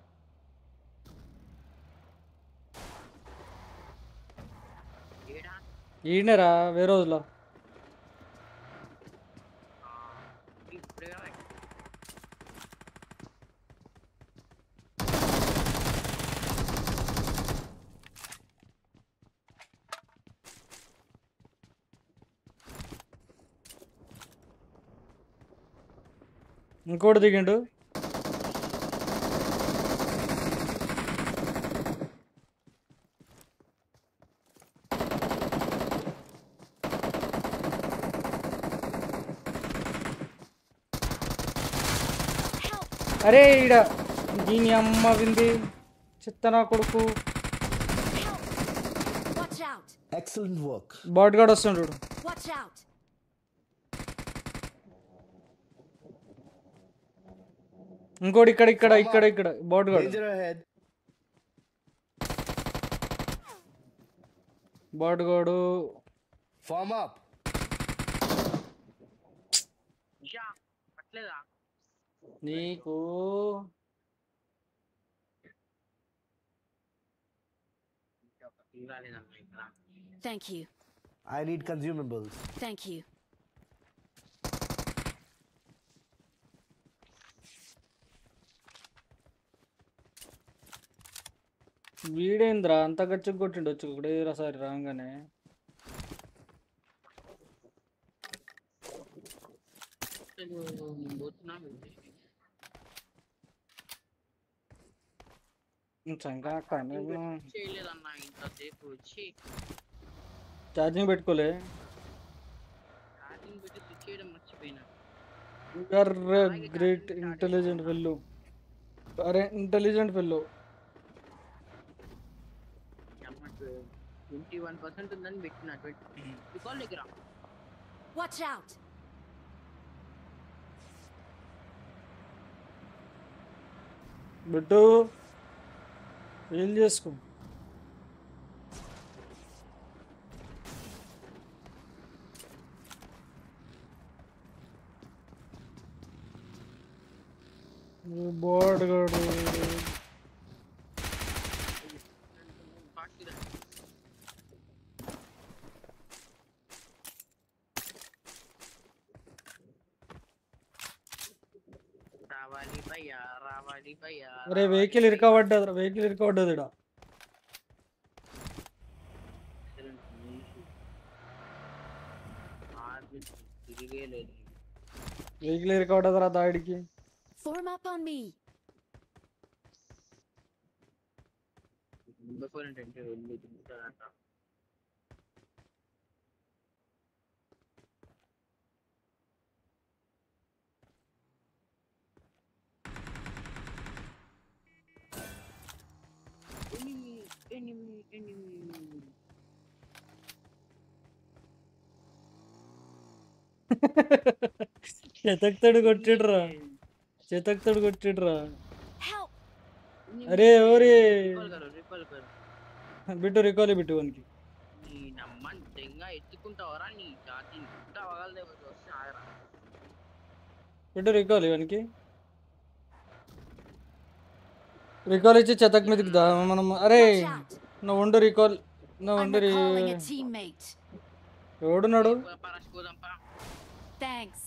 ఈయనరా వేరే రోజులో ఇంకోటి దిగిండు అరే ఈడ దీని అమ్మ వింది చిత్తనా కొడుకు Excellent work. బాట్ గార్డ్ వస్తుండు ఇంకోటి ఇక్కడ bot guard Danger ahead. Bot guard Form up. నీకు Thank you. I need consumables. Thank you. వీడేంద్రా అంత గచ్చుకు కొట్టిండు వచ్చి ఒకటే సారి రాగానే. చేయలేదన్నా ఇంతసేపు వచ్చి ఛార్జింగ్ పెట్టుకోలే. ఛార్జింగ్ పెట్టి స్విచ్ చేయడం మర్చిపోయినా. Great intelligent fellow. అరే ఇంటెలిజెంట్ ఫెల్లో. 21% ఉందని పెట్టిన 20 రికాల్ దగ్గర. Watch out! బిట్టు ఏం చేసుకో. బోర్డుగాడు రావాలి భయ్యా, రావాలి భయ్యా. అరే వెహికల్ ఇరకబడ్డది, వెహికల్ ఇరకబడ్డది ఇడ. తిరిగే లేదు. వెహికల్ ఇరకబడ్డదిరా దాడికి. Form up on me. అంటే వెళ్ళి తింటారంట. చెతక్తడు కొట్టిడ్రా, చెతక్తడు కొట్టిడ్రా. అరే ఎవరి బిట్టు రికాల్ బిట్టు వానికి. నీ నమ్మని తెంగా ఎత్తుకుంటావరా నీ జాతి ఇంత వగలదే వస్తే ఆగరా. Bit recall ఇవనికి. రికాల్ ఇచ్చి చెతక్ మీదకి దా మనం. అరే నువ్వు ఉండు రికాల్, నువ్వు ఉండు. ఎవడున్నాడు? Thanks.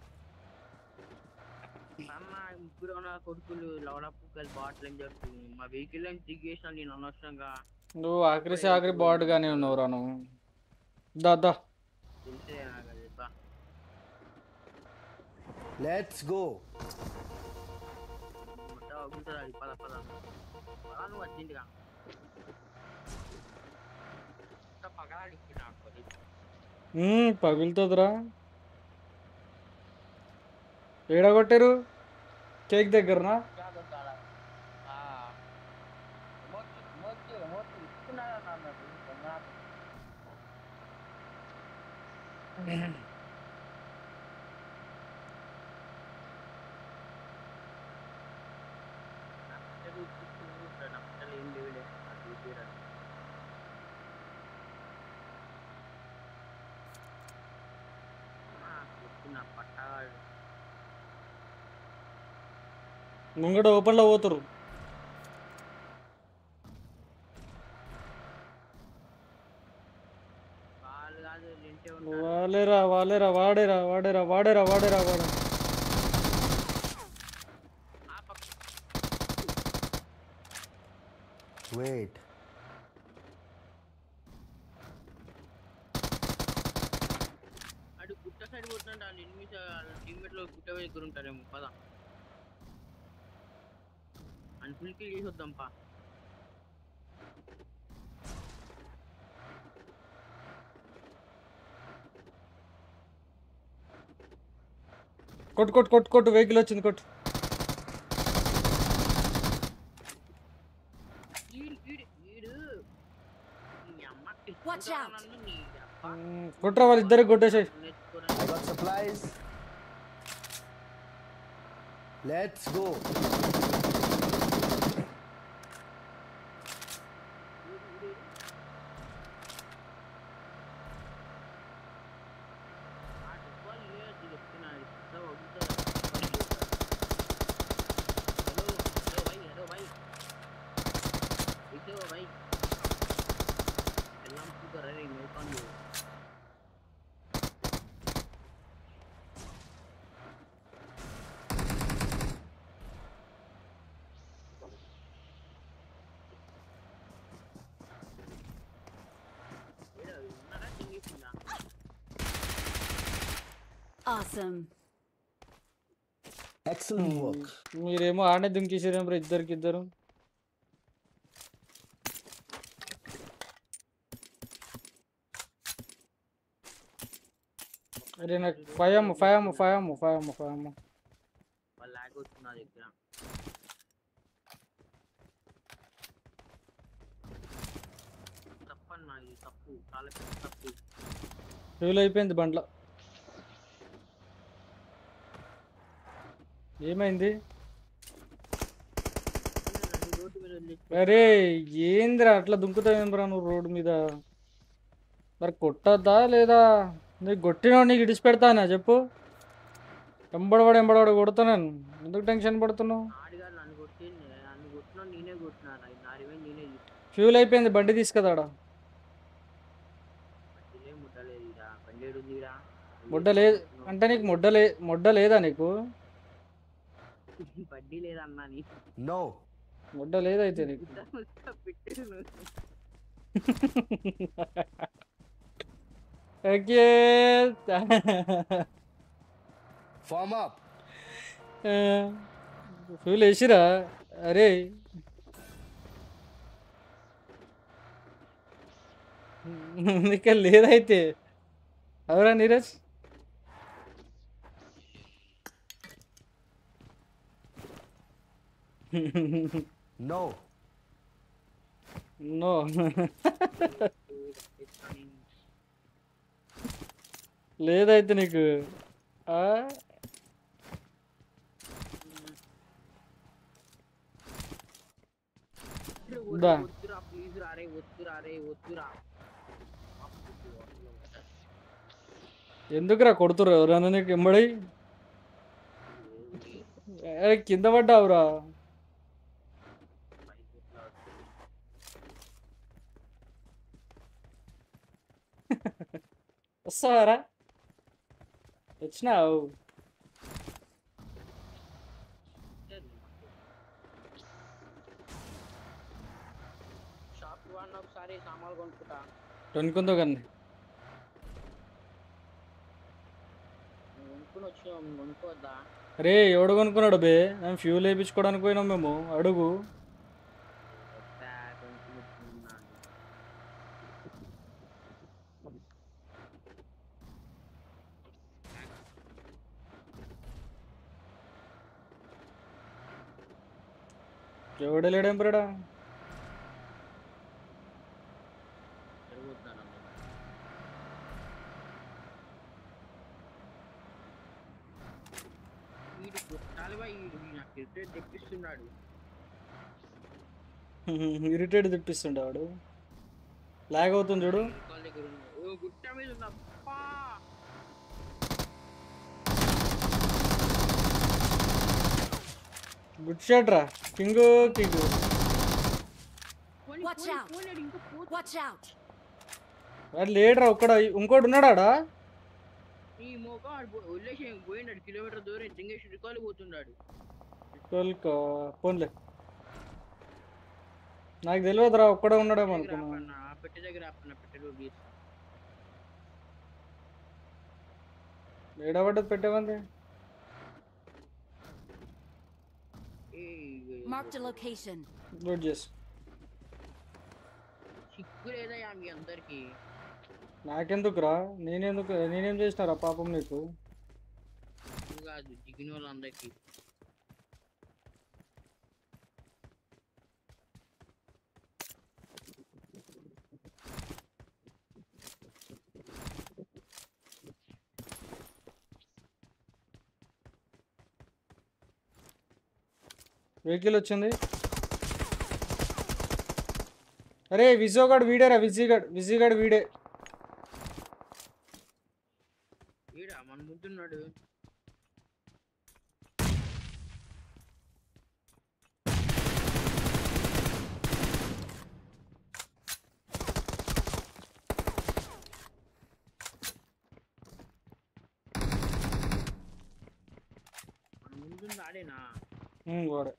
ముగ్గురు కొడుకులు లవడప్పుకలు బాటిల్ అని చెప్పి మా వెహికల్ అని దిగేసాను నేను అనవసరంగా. నువ్వు ఆఖరి బాడ్ గానే ఉన్నావురా నువ్వు. దా తెలిసే లెట్స్ గో. పద పద నువ్వు అర్జెంట్గా పగులుతుందిరా. ఏడగొట్టారు కేక్ దగ్గరనా? ముంగడ ఓపెన్లో పోతారు. వాడేరా. వెయిట్. అటు గుట్ట సైడ్ పోతుంటే వాళ్ళు ఎనిమిది టీమ్మేట్లో గుట్ట దగ్గర ఉంటారేమో. పద అని ఫుల్కి చేసి వద్దాంపా. కొట్టు వెహికల్ వచ్చింది కొట్టు. కొట్రా వాళ్ళు ఇద్దరికి కొట్టేసాయి. Let's go. Awesome. Excellent work. మీరేమో ఆడనే దుంకేసారేం బ్రో ఇద్దరు. అరే నాకు 5 అమ్ము. వాళ్ళు లాగ్ అవుతుంది నా దగ్గర. తప్పన్నా ఇది తప్పు, చాలా పెద్ద తప్పు. ఫ్యూల్ అయిపోయింది బండ్లో. ఏమైంది? రోడ్డు మీద వదిలేసి అరే ఏందిరా అట్లా దుంకుతావేం బ్రా నువ్వు రోడ్డు మీద? మరి కొట్టద్దా లేదా? నీకు కొట్టినా నీకు ఇడిచి పెడతానా చెప్పు? ఎంబడవాడు కొడతాను. ఎందుకు టెన్షన్ పడుతున్నావు? ఆడిగా నన్ను కొట్టినా నేనే కొట్టినా, నా రివెంజ్ నేనే తీసుకున్నా. ఫ్యూల్ అయిపోయింది బండి తీసుకదాడా. పట్టిలే ముట్టలేదు ఇరా, బండేడు ఉంది ఇరా. ముడ్డ లేదు అంటే నీకు ముడ్డ లేదా నీకు? బడ్డీ లేదన్నా నీ No. ముడ్డ లేదైతే నీకు. పెట్టు ఓకే Form up. ఫ్యూల్ వేసిరా? అరే నీకు లేదైతే అవరా నీరజ్? No. నో. లేదైతే నీకు దా వద్దురా ప్లీజ్ రా రే, వద్దురా. ఎందుకురా కొడుతురు ఎవరన్నా నీకు ఎంబడి? కింద పడ్డావురా. వస్తావారా? వచ్చినావు. షాప్ వాడిన ఒకసారి సామాన్లు కొనుక్కుందో కానీ కొనుక్కుని వచ్చినాం, కొనుక్కోవద్దా? అరే ఎవడు కొనుక్కున్నాడు బే? మేము ఫ్యూల్ వేయించుకోవడానికి పోయినాం మేము. అడుగు. ఎవడే లేడేం బ్రడా? తెప్పిస్తున్నాడు, ఇరిటేట్ తెప్పిస్తుండే వాడు. లాగ్ అవుతుంది చూడు. గుట్ట మీద ఉన్నప్పా. గుడ్ షాట్ రా. King Watch out. Watch out. వాడు లేడరా ఒక్కడ. ఇంకోటి ఉన్నాడా? ఈ మోక వదిలేసి పోయినాడు, కిలోమీటర్ దూరం దింగేసి రికాల్ పోతున్నాడు. పోన్లే నాకు తెలియదురా ఒక్కడే ఉన్నాడేమో అనుకున్నా. పెట్టె దగ్గర పెట్టెలో ఏడబడ్డది పెట్టేవంది. Marked a location. గుడ్ చేసు. సిగ్గు లేదా మీ అందరికి? నాకెందుకురా? నేనేం చేసినారా పాపం నీకు? కాదు దిగిన వాళ్ళందరికి. వెహికల్ వచ్చింది. అరే విజోగాడు వీడేరా. విజీగాడు వీడే. మన ముందున్నాడు. మన ముందుంది ఆడేనా? వాడే.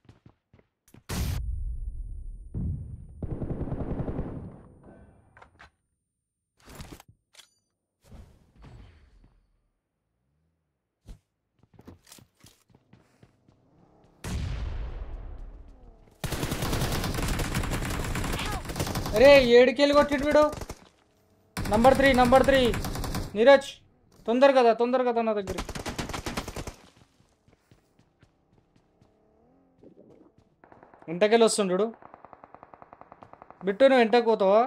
అరే 7 కిల్ కొట్టిడు వీడు. నంబర్ 3 నీరజ్ తొందరగా నా దగ్గర. వెంటకెళ్ళి వస్తుండు బిట్టు. నువ్వు వెంటకు పోతావా?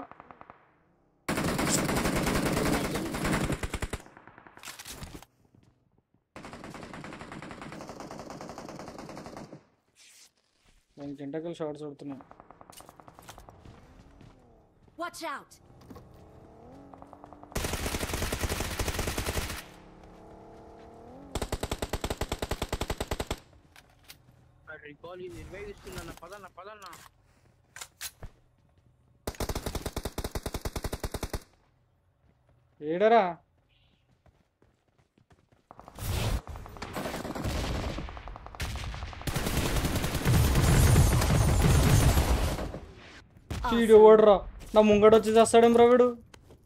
దానికి వెంటకెళ్ళి షార్ట్స్ కొడుతున్నా. Watch out! రికాల్ ఇది 20 ఇస్తున్నా. పదన్న ఏడరా చీడు ఓడరా. నా ముంగడు వచ్చి చేస్తాడేం రా వీడు.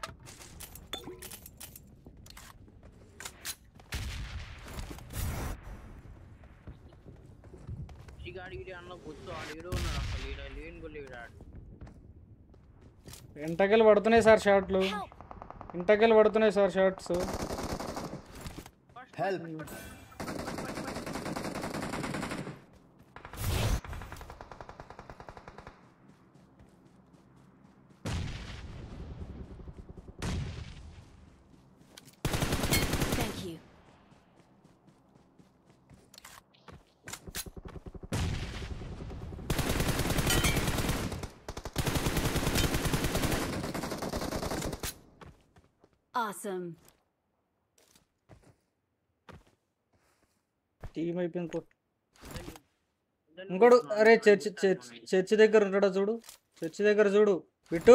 ఎంటకెళ్ళి పడుతున్నాయి సార్ షార్ట్లు. ఇంటకెళ్ళి పడుతున్నాయి sir shots. Thank you. Awesome. Team అయిపోయింది పో. ఇంకోడు అరే చర్చి దగ్గర ఉంటాడా చూడు. చర్చి దగ్గర చూడు బిట్టు.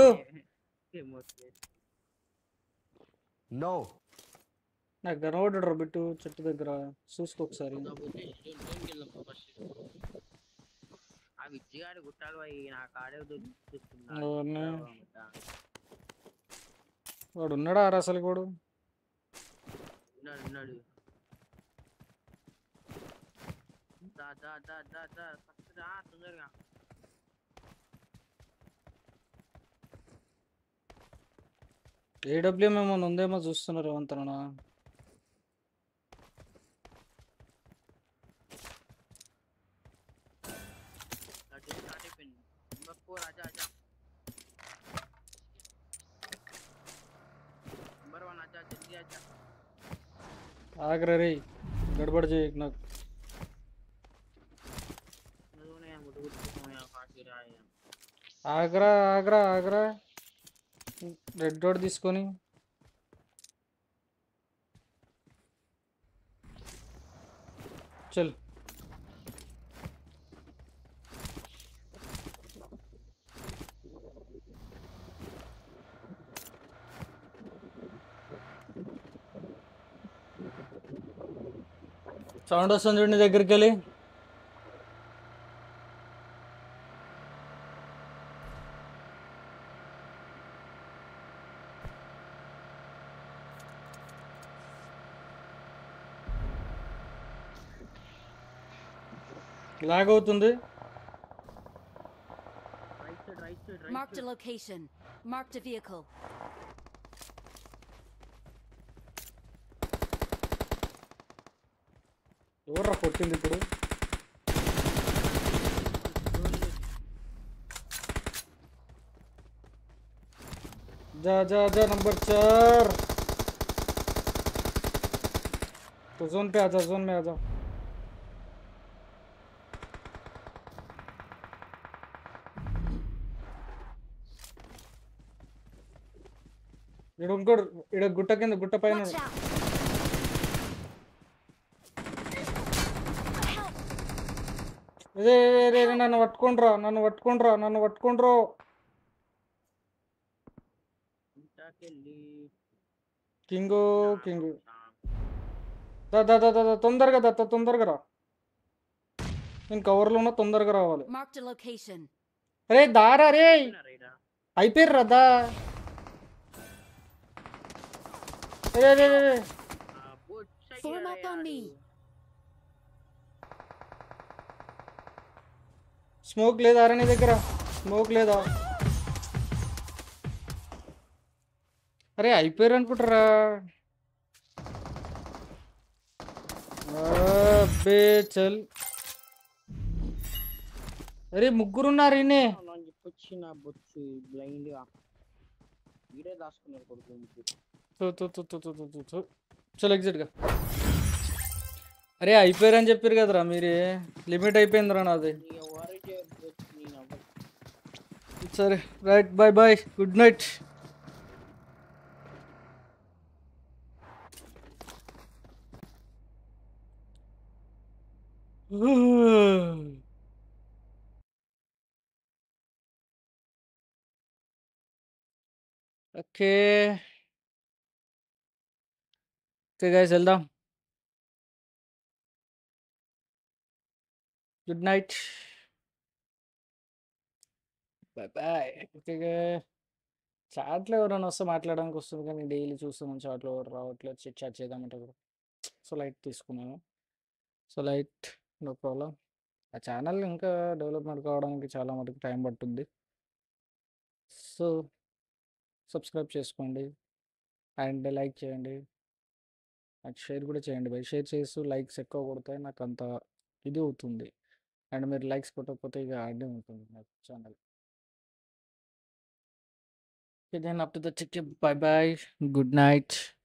నో నాకు కనబడ్డాడు బిట్టు చెట్టు దగ్గర. చూసుకో ఒకసారి. వాడు ఉన్నాడా అసలు వాడు? ఏడబ్ల్యూఎం ఏమన్నా ఉందేమో చూస్తున్నారు ఏమంతనా. ఆగ్రా రే గడబడి చేయ నాకు. ఆగ్రా ఆగ్రా ఆగ్రా రెడ్ డోర్ తీసుకొని చల్. సౌండ్ వస్తుంది చూడండి దగ్గరికి వెళ్ళి. లాగ్ అవుతుంది. Marked a location. Marked a vehicle. ఎవర్రా కొట్టింది ఇప్పుడు? जा जा जा नंबर 4 तो जोन पे आजा. जोन में आजा. इड़ गुट्ट किंद गुट्ट पैन నన్ను పట్టుకుండ్రా. కింగు తొందరగా రా. నేను కవర్లో ఉన్న తొందరగా రావాలి. అరే దారా రే అయిపోయారు రదా. Form up on me. Smoke లేదా నీ దగ్గర? స్మోక్ లేదా? అరే అయిపోయారు అనుకుంటారా? అబ్బే చల్. అరే ముగ్గురున్నారు ఈయనే. అని చెప్పొచ్చి నా బొచ్చు బ్లైండ్ గా వీడే దాచుకున్నారు కొడుకు ముగ్గురు. చలో ఎగ్జిట్గా. అరే అయిపోయారని చెప్పారు కదరా మీరే. లిమిట్ అయిపోయిందిరా నాది. సరే right, bye bye, good night. Okay okay guys వెళ్దాం. Good night, bye bye. Okay చాట్లో ఎవరైనా వస్తే మాట్లాడడానికి వస్తుంది, కానీ డైలీ చూస్తున్నాను చాట్లో ఎవరు రావట్లేదు. చిట్ చాట్ చేద్దామంటే కూడా సో లైట్ తీసుకున్నాను. So light, no problem. ఆ ఛానల్ ఇంకా డెవలప్మెంట్ కావడానికి చాలా మటుకు టైం పట్టుద్ది. సో సబ్స్క్రైబ్ చేసుకోండి అండ్ లైక్ చేయండి అండ్ షేర్ కూడా చేయండి బై. షేర్ చేస్తూ లైక్స్ ఎక్కువ కొడితే నాకు అంత ఇది అవుతుంది. అండ్ మీరు లైక్స్ కొట్టకపోతే ఇక ఆడే ఉంటుంది నాకు channel. Then up to the check. Bye bye, good night.